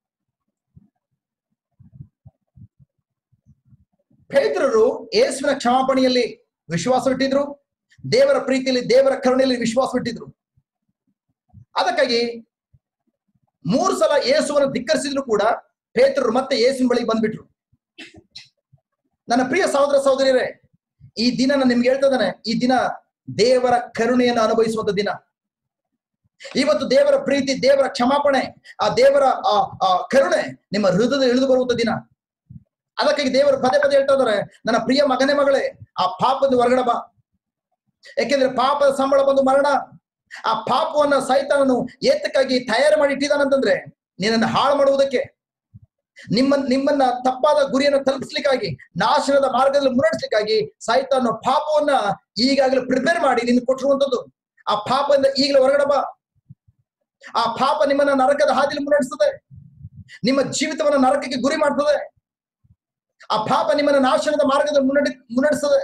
ಪೇತ್ರರು ಯೇಸುವಿನ ಕ್ಷಮಾಪಣೆಯಲ್ಲಿ ವಿಶ್ವಾಸವಿಟ್ಟಿದ್ರು, ದೇವರ ಪ್ರೀತಿಯಲ್ಲಿ ದೇವರ ಕರುಣೆಯಲ್ಲಿ ವಿಶ್ವಾಸವಿಟ್ಟಿದ್ರು. ಅದಕ್ಕಾಗಿ ಮೂರು ಸಲ ಯೇಸುವನ್ನು ಧಿಕ್ಕರಿಸಿದ್ರು ಕೂಡ ಪೇತ್ರರು ಮತ್ತೆ ಯೇಸುವಿನ ಬಳಿ ಬಂದ್ಬಿಟ್ರು. ನನ್ನ ಪ್ರಿಯ ಸಹೋದರ ಸಹೋದರಿಯರೇ, ಈ ದಿನ ನಾನು ನಿಮ್ಗೆ ಹೇಳ್ತಾ ಇದ್ದೇನೆ, ಈ ದಿನ ದೇವರ ಕರುಣೆಯನ್ನು ಅನುಭವಿಸುವಂತ ದಿನ. ಇವತ್ತು ದೇವರ ಪ್ರೀತಿ, ದೇವರ ಕ್ಷಮಾಪಣೆ, ಆ ದೇವರ ಆ ಕರುಣೆ ನಿಮ್ಮ ಹೃದಯದಲ್ಲಿ ಇಳಿದು ಬರುವಂತ ದಿನ. ಅದಕ್ಕಾಗಿ ದೇವರು ಪದೇ ಪದೇ ಹೇಳ್ತಾ ಇದ್ದಾರೆ, ನನ್ನ ಪ್ರಿಯ ಮಗನೇ ಮಗಳೇ, ಆ ಪಾಪದ ಹೊರಗಡೆ ಬಾ. ಯಾಕೆಂದ್ರೆ ಪಾಪದ ಸಂಬಳ ಬಂದು ಮರಣ. ಆ ಪಾಪವನ್ನ ಸೈತಾನನು ಏತಕ್ಕಾಗಿ ತಯಾರು ಮಾಡಿ ಇಟ್ಟಿದ್ದಾನಂತಂದ್ರೆ ನಿನ್ನನ್ನು ಹಾಳು ಮಾಡುವುದಕ್ಕೆ, ನಿಮ್ಮ ನಿಮ್ಮನ್ನ ತಪ್ಪಾದ ಗುರಿಯನ್ನು ತಲುಪಿಸ್ಲಿಕ್ಕಾಗಿ, ನಾಶನದ ಮಾರ್ಗದಲ್ಲಿ ಮುನ್ನಡೆಸ್ಲಿಕ್ಕಾಗಿ ಸೈತಾನ ಪಾಪವನ್ನ ಈಗಾಗಲೇ ಪ್ರಿಪೇರ್ ಮಾಡಿ ನಿನ್ನ ಕೊಟ್ಟಿರುವಂತದ್ದು. ಆ ಪಾಪದಿಂದ ಈಗಲೇ ಹೊರಗಡೆ ಬಾ. ಆ ಪಾಪ ನಿಮ್ಮನ್ನ ನರಕದ ಹಾದಿಯಲ್ಲಿ ಮುನ್ನಡೆಸ್ತದೆ, ನಿಮ್ಮ ಜೀವಿತವನ್ನ ನರಕಕ್ಕೆ ಗುರಿ ಮಾಡ್ತದೆ. ಆ ಪಾಪ ನಿಮ್ಮನ್ನ ನಾಶನದ ಮಾರ್ಗದಲ್ಲಿ ಮುನ್ನಡೆ ಮುನ್ನಡೆಸ್ತದೆ.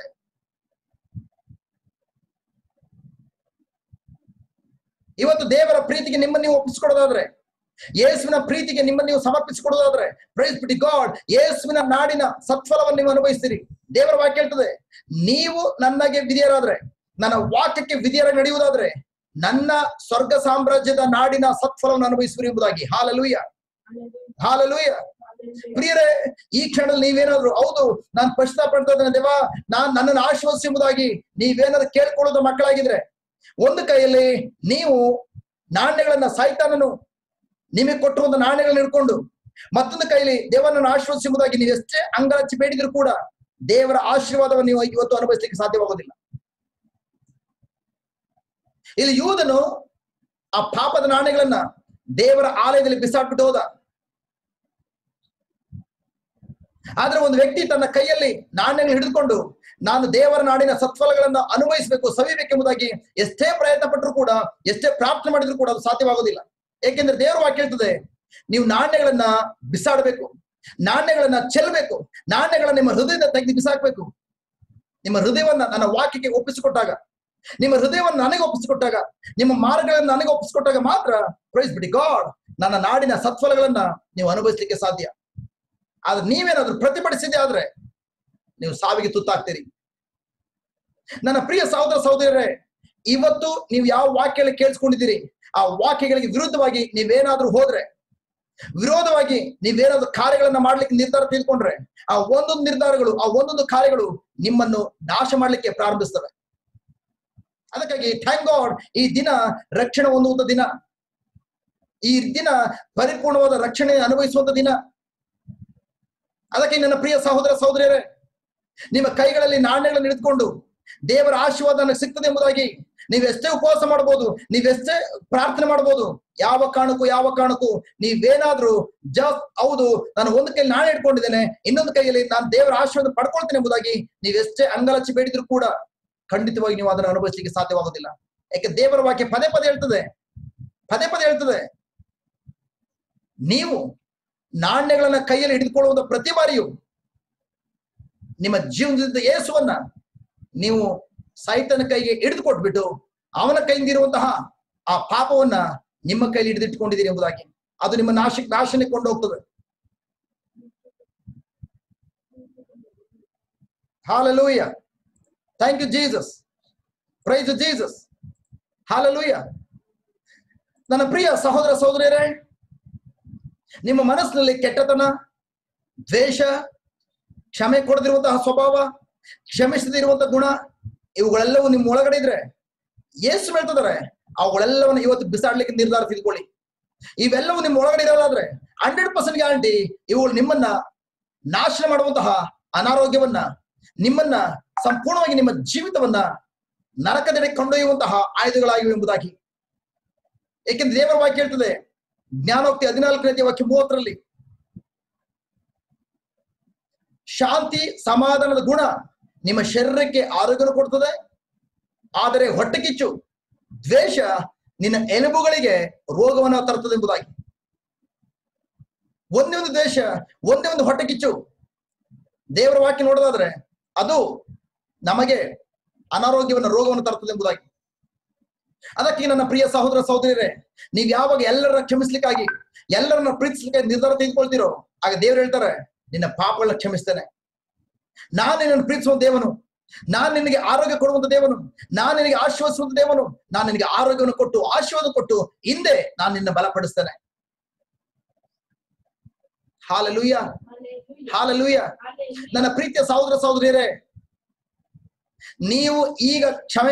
ಇವತ್ತು ದೇವರ ಪ್ರೀತಿಗೆ ನಿಮ್ಮನ್ನು ನೀವು ಒಪ್ಪಿಸಿಕೊಡೋದಾದ್ರೆ, ಯೇಸುವಿನ ಪ್ರೀತಿಗೆ ನಿಮ್ಮನ್ನು ನೀವು ಸಮರ್ಪಿಸಿಕೊಡೋದಾದ್ರೆ, ಪ್ರೈಸ್ ಬಿಡಿ ಗಾಡ್, ಯೇಸುವಿನ ನಾಡಿನ ಸತ್ಫಲವನ್ನು ನೀವು ಅನುಭವಿಸ್ತೀರಿ. ದೇವರ ವಾಕ್ಯ ಹೇಳ್ತದೆ, ನೀವು ನನಗೆ ವಿಧೇಯರಾದ್ರೆ, ನನ್ನ ವಾಕ್ಯಕ್ಕೆ ವಿಧೇಯರಾಗಿ ನಡೆಯುವುದಾದ್ರೆ ನನ್ನ ಸ್ವರ್ಗ ಸಾಮ್ರಾಜ್ಯದ ನಾಡಿನ ಸತ್ಫಲವನ್ನು ಅನುಭವಿಸುವಿರಿ ಎಂಬುದಾಗಿ. Hallelujah, hallelujah. ಪ್ರಿಯರೇ, ಈ ಕ್ಷಣದಲ್ಲಿ ನೀವೇನಾದ್ರು ಹೌದು ನಾನು ಪಶ್ಚಾತ್ತಾಪ ಪಡ್ತಾ ಇದ್ದೇನೆ ದೇವಾ, ನಾನ್ ನನ್ನನ್ನು ಆಶೀರ್ವದಿಸಿ ಎಂಬುದಾಗಿ ನೀವೇನಾದ್ರು ಕೇಳ್ಕೊಳ್ಳೋದು ಮಕ್ಕಳಾಗಿದ್ರೆ, ಒಂದು ಕೈಯಲ್ಲಿ ನೀವು ನಾಣ್ಯಗಳನ್ನ ಸೈತಾನನು ನಿಮಗೆ ಕೊಟ್ಟಿರುವಂತ ನಾಣ್ಯಗಳನ್ನ ಹಿಡ್ಕೊಂಡು, ಮತ್ತೊಂದು ಕೈಯಲ್ಲಿ ದೇವರನ್ನು ಆಶೀರ್ವದಿಸುವುದಾಗಿ ನೀವು ಎಷ್ಟೇ ಅಂಗರಚ್ಚಿ ಬೇಡಿದ್ರು ಕೂಡ ದೇವರ ಆಶೀರ್ವಾದವನ್ನು ನೀವು ಇವತ್ತು ಅನುಭವಿಸಲಿಕ್ಕೆ ಸಾಧ್ಯವಾಗೋದಿಲ್ಲ. ಇಲ್ಲಿ ಯೂದನು ಆ ಪಾಪದ ನಾಣ್ಯಗಳನ್ನ ದೇವರ ಆಲಯದಲ್ಲಿ ಬಿಸಾಡ್ಬಿಟ್ಟು ಹೋದ. ಆದ್ರೆ ಒಂದು ವ್ಯಕ್ತಿ ತನ್ನ ಕೈಯಲ್ಲಿ ನಾಣ್ಯಗಳನ್ನು ಹಿಡಿದುಕೊಂಡು ನಾನು ದೇವರ ನಾಡಿನ ಸತ್ಫಲಗಳನ್ನ ಅನುಭವಿಸಬೇಕು, ಸವಿಬೇಕೆಂಬುದಾಗಿ ಎಷ್ಟೇ ಪ್ರಯತ್ನ ಪಟ್ಟರು ಕೂಡ, ಎಷ್ಟೇ ಪ್ರಾರ್ಥನೆ ಮಾಡಿದ್ರು ಕೂಡ ಅದು ಸಾಧ್ಯವಾಗೋದಿಲ್ಲ. ಏಕೆಂದ್ರೆ ದೇವರ ವಾಕ್ಯ ಹೇಳ್ತದೆ, ನೀವು ನಾಣ್ಯಗಳನ್ನ ಬಿಸಾಡಬೇಕು, ನಾಣ್ಯಗಳನ್ನ ಚೆಲ್ಲಬೇಕು, ನಾಣ್ಯಗಳನ್ನ ನಿಮ್ಮ ಹೃದಯದ ತೆಗೆದು ಬಿಸಾಕ್ಬೇಕು. ನಿಮ್ಮ ಹೃದಯವನ್ನ ನನ್ನ ವಾಕ್ಯಕ್ಕೆ ಒಪ್ಪಿಸಿಕೊಟ್ಟಾಗ, ನಿಮ್ಮ ಹೃದಯವನ್ನು ನನಗೆ ಒಪ್ಪಿಸಿಕೊಟ್ಟಾಗ, ನಿಮ್ಮ ಮಾರ್ಗಗಳನ್ನ ನನಗೆ ಒಪ್ಪಿಸಿಕೊಟ್ಟಾಗ ಮಾತ್ರ ಪ್ರೈಸ್ ಬಿಡಿ ಗಾಡ್ ನನ್ನ ನಾಡಿನ ಸತ್ಫಲಗಳನ್ನ ನೀವು ಅನುಭವಿಸಲಿಕ್ಕೆ ಸಾಧ್ಯ. ಆದ್ರೆ ನೀವೇನಾದ್ರೂ ಪ್ರತಿಭಟಿಸಿದೆ ಆದ್ರೆ ನೀವು ಸಾವಿಗೆ ತುತ್ತಾಗ್ತೀರಿ. ನನ್ನ ಪ್ರಿಯ ಸಹೋದರ ಸಹೋದರರೇ, ಇವತ್ತು ನೀವು ಯಾವ ವಾಕ್ಯಗಳು ಕೇಳಿಸ್ಕೊಂಡಿದ್ದೀರಿ, ಆ ವಾಕ್ಯಗಳಿಗೆ ವಿರುದ್ಧವಾಗಿ ನೀವೇನಾದ್ರೂ ಹೋದ್ರೆ, ವಿರೋಧವಾಗಿ ನೀವೇನಾದ್ರೂ ಕಾರ್ಯಗಳನ್ನ ಮಾಡ್ಲಿಕ್ಕೆ ನಿರ್ಧಾರ ತೆಗೆದುಕೊಂಡ್ರೆ, ಆ ಒಂದೊಂದು ನಿರ್ಧಾರಗಳು, ಆ ಒಂದೊಂದು ಕಾರ್ಯಗಳು ನಿಮ್ಮನ್ನು ನಾಶ ಮಾಡ್ಲಿಕ್ಕೆ ಪ್ರಾರಂಭಿಸ್ತವೆ. ಅದಕ್ಕಾಗಿ ಥ್ಯಾಂಕ್ ಗಾಡ್, ಈ ದಿನ ರಕ್ಷಣೆ ಹೊಂದುವಂತ ದಿನ, ಈ ದಿನ ಪರಿಪೂರ್ಣವಾದ ರಕ್ಷಣೆ ಅನುಭವಿಸುವಂತ ದಿನ. ಅದಕ್ಕೆ ನನ್ನ ಪ್ರಿಯ ಸಹೋದರ ಸಹೋದರಿಯರೇ, ನಿಮ್ಮ ಕೈಗಳಲ್ಲಿ ನಾಣ್ಯಗಳನ್ನು ಹಿಡಿದುಕೊಂಡು ದೇವರ ಆಶೀರ್ವಾದ ನನಗೆ ಸಿಗ್ತದೆ ಎಂಬುದಾಗಿ ನೀವೆಷ್ಟೇ ಉಪವಾಸ ಮಾಡಬಹುದು, ನೀವೆಷ್ಟೇ ಪ್ರಾರ್ಥನೆ ಮಾಡಬಹುದು, ಯಾವ ಕಾರಣಕ್ಕೂ ಯಾವ ಕಾರಣಕ್ಕೂ ನೀವೇನಾದ್ರೂ ಜಸ್ಟ್ ಹೌದು ನಾನು ಒಂದು ಕೈಯಲ್ಲಿ ನಾಣ್ಯ ಇಟ್ಕೊಂಡಿದ್ದೇನೆ, ಇನ್ನೊಂದು ಕೈಯಲ್ಲಿ ನಾನು ದೇವರ ಆಶೀರ್ವಾದ ಪಡ್ಕೊಳ್ತೇನೆ ಎಂಬುದಾಗಿ ನೀವೆಷ್ಟೇ ಅಂಗಲಚ್ಚಿ ಬೇಡಿದ್ರು ಕೂಡ ಖಂಡಿತವಾಗಿ ನೀವು ಅದನ್ನು ಅನುಭವಿಸಲಿಕ್ಕೆ ಸಾಧ್ಯವಾಗುವುದಿಲ್ಲ. ಯಾಕೆ ದೇವರ ವಾಕ್ಯ ಪದೇ ಪದೇ ಹೇಳ್ತದೆ, ಪದೇ ಪದೇ ಹೇಳ್ತದೆ, ನೀವು ನಾಣ್ಯಗಳನ್ನ ಕೈಯಲ್ಲಿ ಹಿಡಿದುಕೊಳ್ಳುವ ಪ್ರತಿ ಬಾರಿಯೂ ನಿಮ್ಮ ಜೀವನದಿಂದ ಯೇಸುವನ್ನ ನೀವು ಸೈತನ ಕೈಗೆ ಹಿಡಿದು ಕೊಟ್ಬಿಟ್ಟು ಅವನ ಕೈಯಿಂದಿರುವಂತಹ ಆ ಪಾಪವನ್ನ ನಿಮ್ಮ ಕೈಲಿ ಹಿಡಿದಿಟ್ಟುಕೊಂಡಿದ್ದೀರಿ ಎಂಬುದಾಗಿ. ಅದು ನಿಮ್ಮ ನಾಶ ನಾಶನಕ್ಕೆ ಕೊಂಡು ಹೋಗ್ತದೆ. Hallelujah. Thank you Jesus. Praise Jesus. Hallelujah. ನನ್ನ ಪ್ರಿಯ ಸಹೋದರ ಸಹೋದರಿಯರೇ, ನಿಮ್ಮ ಮನಸ್ಸಿನಲ್ಲಿ ಕೆಟ್ಟತನ, ದ್ವೇಷ, ಕ್ಷಮೆ ಕೊಡದಿರುವಂತಹ ಸ್ವಭಾವ, ಕ್ಷಮಿಸದಿರುವಂತಹ ಗುಣ, ಇವುಗಳೆಲ್ಲವೂ ನಿಮ್ಮ ಒಳಗಡೆ ಇದ್ರೆ ಯೇಸು ಹೇಳ್ತಿದ್ದಾರೆ ಅವುಗಳೆಲ್ಲವನ್ನು ಇವತ್ತು ಬಿಸಾಡ್ಲಿಕ್ಕೆ ನಿರ್ಧಾರ ತೆಗೆದುಕೊಳ್ಳಿ. ಇವೆಲ್ಲವೂ ನಿಮ್ಮ ಒಳಗಡೆ ಇರೋದಾದ್ರೆ ಹಂಡ್ರೆಡ್ ಪರ್ಸೆಂಟ್ ಗ್ಯಾರಂಟಿ ಇವುಗಳು ನಿಮ್ಮನ್ನ ನಾಶನ ಮಾಡುವಂತಹ ಅನಾರೋಗ್ಯವನ್ನ, ನಿಮ್ಮನ್ನ ಸಂಪೂರ್ಣವಾಗಿ ನಿಮ್ಮ ಜೀವಿತವನ್ನ ನರಕದೆಡೆ ಕೊಂಡೊಯ್ಯುವಂತಹ ಆಯುಧಗಳಾಗಿವೆ ಎಂಬುದಾಗಿ. ಏಕೆಂದ್ರೆ ದೇವರ ವಾಕ್ಯ ಹೇಳ್ತದೆ, ಜ್ಞಾನೋಕ್ತಿ ಹದಿನಾಲ್ಕನೇ ವಾಕ್ಯ ಮೂವತ್ತರಲ್ಲಿ, ಶಾಂತಿ ಸಮಾಧಾನದ ಗುಣ ನಿಮ್ಮ ಶರೀರಕ್ಕೆ ಆರೋಗ್ಯ ಕೊಡ್ತದೆ, ಆದರೆ ಹೊಟ್ಟೆ ಕಿಚ್ಚು ದ್ವೇಷ ನಿನ್ನ ಎಲುಬುಗಳಿಗೆ ರೋಗವನ್ನು ತರುತ್ತದೆ ಎಂಬುದಾಗಿ. ಒಂದೇ ಒಂದು ದ್ವೇಷ, ಒಂದೇ ಒಂದು ಹೊಟ್ಟೆ ಕಿಚ್ಚು ದೇವರ ವಾಕ್ಯ ನೋಡೋದಾದ್ರೆ ಅದು ನಮಗೆ ಅನಾರೋಗ್ಯವನ್ನು, ರೋಗವನ್ನು ತರುತ್ತದೆ ಎಂಬುದಾಗಿ. ಅದಕ್ಕೆ ನನ್ನ ಪ್ರಿಯ ಸಹೋದರ ಸಹೋದರಿಯರೇ, ನೀವ್ ಯಾವಾಗ ಎಲ್ಲರನ್ನ ಕ್ಷಮಿಸ್ಲಿಕ್ಕಾಗಿ, ಎಲ್ಲರನ್ನ ಪ್ರೀತಿಸ್ಲಿಕ್ಕೆ ನಿರ್ಧಾರ ತೆಗೆದುಕೊಳ್ತೀರೋ, ಆಗ ದೇವರು ಹೇಳ್ತಾರೆ, ನಿನ್ನ ಪಾಪಗಳನ್ನ ಕ್ಷಮಿಸ್ತೇನೆ. ನಾನು ನಿನ್ನನ್ನು ಪ್ರೀತಿಸುವ ದೇವನು, ನಾನು ನಿನಗೆ ಆರೋಗ್ಯ ಕೊಡುವಂತ ದೇವನು, ನಾನು ನಿನಗೆ ಆಶೀರ್ವದಿಸುವಂತ ದೇವನು, ನಾನು ನಿನಗೆ ಆರೋಗ್ಯವನ್ನು ಕೊಟ್ಟು ಆಶೀರ್ವಾದ ಕೊಟ್ಟು ಹಿಂದೆ ನಾನು ನಿನ್ನ ಬಲಪಡಿಸ್ತೇನೆ. Hallelujah, hallelujah. ನನ್ನ ಪ್ರೀತಿಯ ಸಹೋದರ ಸಹೋದರಿಯರೇ, ನೀವು ಈಗ ಕ್ಷಮೆ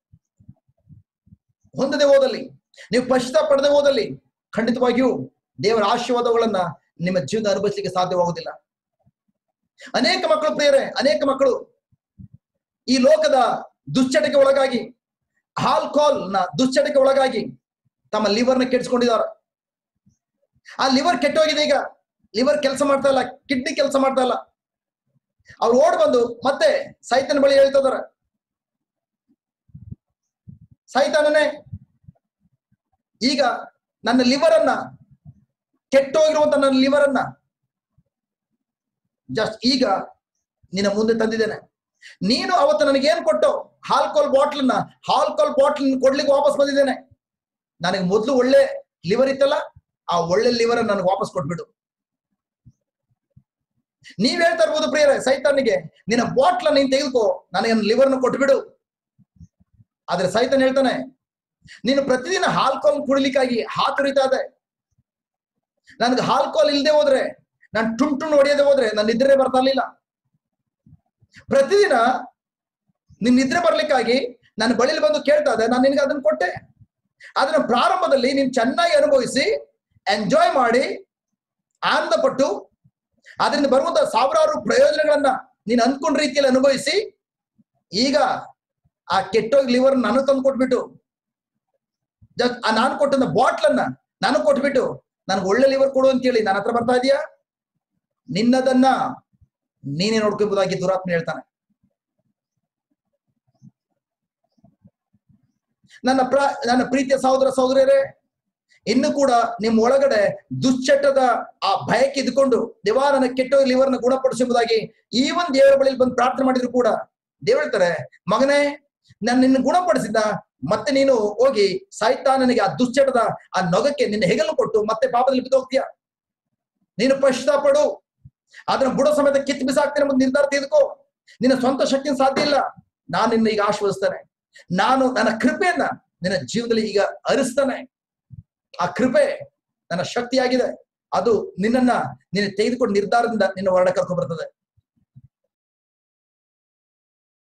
ಹೊಂದದೆ ಹೋದಲ್ಲಿ, ನೀವು ಪಶ್ಚಾತ್ತಾಪ ಪಡೆದೇ ಹೋದಲ್ಲಿ ಖಂಡಿತವಾಗಿಯೂ ದೇವರ ಆಶೀರ್ವಾದಗಳನ್ನ ನಿಮ್ಮ ಜೀವನ ಅನುಭವಿಸಲಿಕ್ಕೆ ಸಾಧ್ಯವಾಗುವುದಿಲ್ಲ. ಅನೇಕ ಮಕ್ಕಳು ಪ್ರಿಯರೇ, ಅನೇಕ ಮಕ್ಕಳು ಈ ಲೋಕದ ದುಶ್ಚಟಕ್ಕೆ ಒಳಗಾಗಿ, ಆಲ್ಕೋಹಾಲ್ ನ ದುಶ್ಚಟಕ್ಕೆ ಒಳಗಾಗಿ ತಮ್ಮ ಲಿವರ್ ನ ಕೆಡಿಸ್ಕೊಂಡಿದ್ದಾರೆ. ಆ ಲಿವರ್ ಕೆಟ್ಟೋಗಿದೆ. ಈಗ ಲಿವರ್ ಕೆಲಸ ಮಾಡ್ತಾ ಇಲ್ಲ, ಕಿಡ್ನಿ ಕೆಲಸ ಮಾಡ್ತಾ ಇಲ್ಲ. ಅವ್ರು ಓಡ್ ಬಂದು ಮತ್ತೆ ಸೈತನ ಬಳಿ ಹೇಳ್ತಾ ಇದಾರೆ, ಸೈತಾನನೇ, ಈಗ ನನ್ನ ಲಿವರ್ ಅನ್ನ, ಕೆಟ್ಟೋಗಿರುವಂತ ನನ್ನ ಲಿವರ್ ಅನ್ನ ಜಸ್ಟ್ ಈಗ ನಿನ್ನ ಮುಂದೆ ತಂದಿದ್ದೇನೆ. ನೀನು ಅವತ್ತು ನನಗೇನ್ ಕೊಟ್ಟು ಆಲ್ಕೋಹಾಲ್ ಬಾಟ್ಲನ್ನ ಆಲ್ಕೋಹಾಲ್ ಬಾಟ್ಲ್ ಕೊಡ್ಲಿಕ್ಕೆ ವಾಪಸ್ ಬಂದಿದ್ದೇನೆ. ನನಗೆ ಮೊದಲು ಒಳ್ಳೆ ಲಿವರ್ ಇತ್ತಲ್ಲ, ಆ ಒಳ್ಳೆ ಲಿವರ್ ನನಗೆ ವಾಪಸ್ ಕೊಟ್ಬಿಡು. ನೀವ್ ಹೇಳ್ತಾ ಇರ್ಬೋದು ಪ್ರಿಯರೇ, ಸೈತಾನಿಗೆ ನಿನ್ನ ಬಾಟ್ಲ ನೀನ್ ತೆಗೆದುಕೋ, ನನಗೆ ಲಿವರ್ನ ಕೊಟ್ಬಿಡು. ಆದ್ರೆ ಸೈತಾನ್ ಹೇಳ್ತಾನೆ, ನೀನು ಪ್ರತಿದಿನ ಆಲ್ಕೋಹಾಲ್ ಕುಡಿಲಿಕ್ಕಾಗಿ ಹಾತುರಿತಾ ಇದೆ. ನನ್ಗೆ ಆಲ್ಕೋಹಾಲ್ ಇಲ್ಲದೆ ಹೋದ್ರೆ, ನಾನು ಟುಣ್ ಟುಣ್ ಹೊಡೆಯದೆ ಹೋದ್ರೆ ನನ್ನ ನಿದ್ರೆ ಬರ್ತಾ ಇರ್ಲಿಲ್ಲ. ಪ್ರತಿದಿನ ನಿನ್ ನಿದ್ರೆ ಬರ್ಲಿಕ್ಕಾಗಿ ನನ್ನ ಬಳಿಲಿ ಬಂದು ಕೇಳ್ತಾ ಇದೆ, ನಾನು ನಿನ್ಗೆ ಅದನ್ನ ಕೊಟ್ಟೆ. ಅದನ್ನ ಪ್ರಾರಂಭದಲ್ಲಿ ನೀನ್ ಚೆನ್ನಾಗಿ ಅನುಭವಿಸಿ, ಎಂಜಾಯ್ ಮಾಡಿ, ಆನಂದ ಪಟ್ಟು, ಅದರಿಂದ ಬರುವಂತ ಸಾವಿರಾರು ಪ್ರಯೋಜನಗಳನ್ನ ನೀನ್ ಅಂದ್ಕೊಂಡ ರೀತಿಯಲ್ಲಿ ಅನುಭವಿಸಿ, ಈಗ ಆ ಕೆಟ್ಟೋಗಿ ಲಿವರ್ ನಾನು ತಂದು ಕೊಟ್ಬಿಟ್ಟು, ಜಸ್ಟ್ ಆ ನಾನು ಕೊಟ್ಟಂತ ಬಾಟ್ಲನ್ನ ನಾನು ಕೊಟ್ಬಿಟ್ಟು ನನ್ಗೆ ಒಳ್ಳೆ ಲಿವರ್ ಕೊಡು ಅಂತ ಹೇಳಿ ನನ್ನ ಹತ್ರ ಬರ್ತಾ ಇದೀಯಾ? ನಿನ್ನದನ್ನ ನೀನೇ ನೋಡ್ಕೊಬಹುದಾಗಿ ದುರಾತ್ಮ ಹೇಳ್ತಾನೆ. ನನ್ನ ಪ್ರ ನನ್ನ ಪ್ರೀತಿಯ ಸಹೋದರ ಸಹೋದರಿಯರೇ, ಇನ್ನು ಕೂಡ ನಿಮ್ಮ ಒಳಗಡೆ ದುಶ್ಚಟದ ಆ ಭಯಕ್ಕೆ ಇದ್ಕೊಂಡು, ದೇವಾ ನನ್ನ ಕೆಟ್ಟ ಲಿವರ್ನ ಗುಣಪಡಿಸುವುದಾಗಿ ಈ ಒಂದು ದೇವರ ಬಳಿಯಲ್ಲಿ ಬಂದು ಪ್ರಾರ್ಥನೆ ಮಾಡಿದ್ರು ಕೂಡ ದೇವ್ರು ಹೇಳ್ತಾರೆ, ಮಗನೇ ನಾನು ನಿನ್ನ ಗುಣಪಡಿಸಿದ್ದ, ಮತ್ತೆ ನೀನು ಹೋಗಿ ಸೈತಾನನಿಗೆ ಆ ದುಶ್ಚಟದ ಆ ನೊಗಕ್ಕೆ ನಿನ್ನ ಹೆಗಲು ಕೊಟ್ಟು ಮತ್ತೆ ಪಾಪದಲ್ಲಿ ಬಿದ್ದು ಹೋಗ್ತೀಯ. ನೀನು ಪಶ್ಚಾತ್ತಾಪಡು, ಅದನ್ನ ಬುಡ ಸಮೇತ ಕಿತ್ತು ಬಿಸಾಕ್ತೇನೆ ಎಂಬ ನಿರ್ಧಾರ ತೆಗೆದುಕೋ. ನಿನ್ನ ಸ್ವಂತ ಶಕ್ತಿನ ಸಾಧ್ಯ ಇಲ್ಲ. ನಾನು ನಿನ್ನ ಈಗ ಆಶೀರ್ವದಿಸ್ತೇನೆ. ನಾನು ನನ್ನ ಕೃಪೆಯನ್ನ ನಿನ್ನ ಜೀವನದಲ್ಲಿ ಈಗ ಹರಿಸ್ತೇನೆ. ಆ ಕೃಪೆ ನನ್ನ ಶಕ್ತಿಯಾಗಿದೆ. ಅದು ನಿನ್ನನ್ನ ನಿನ್ನ ತೆಗೆದುಕೊಂಡು ನಿರ್ಧಾರದಿಂದ ನಿನ್ನ ಹೊರಡ ಕರ್ಕೊಂಡು ಬರ್ತದೆ.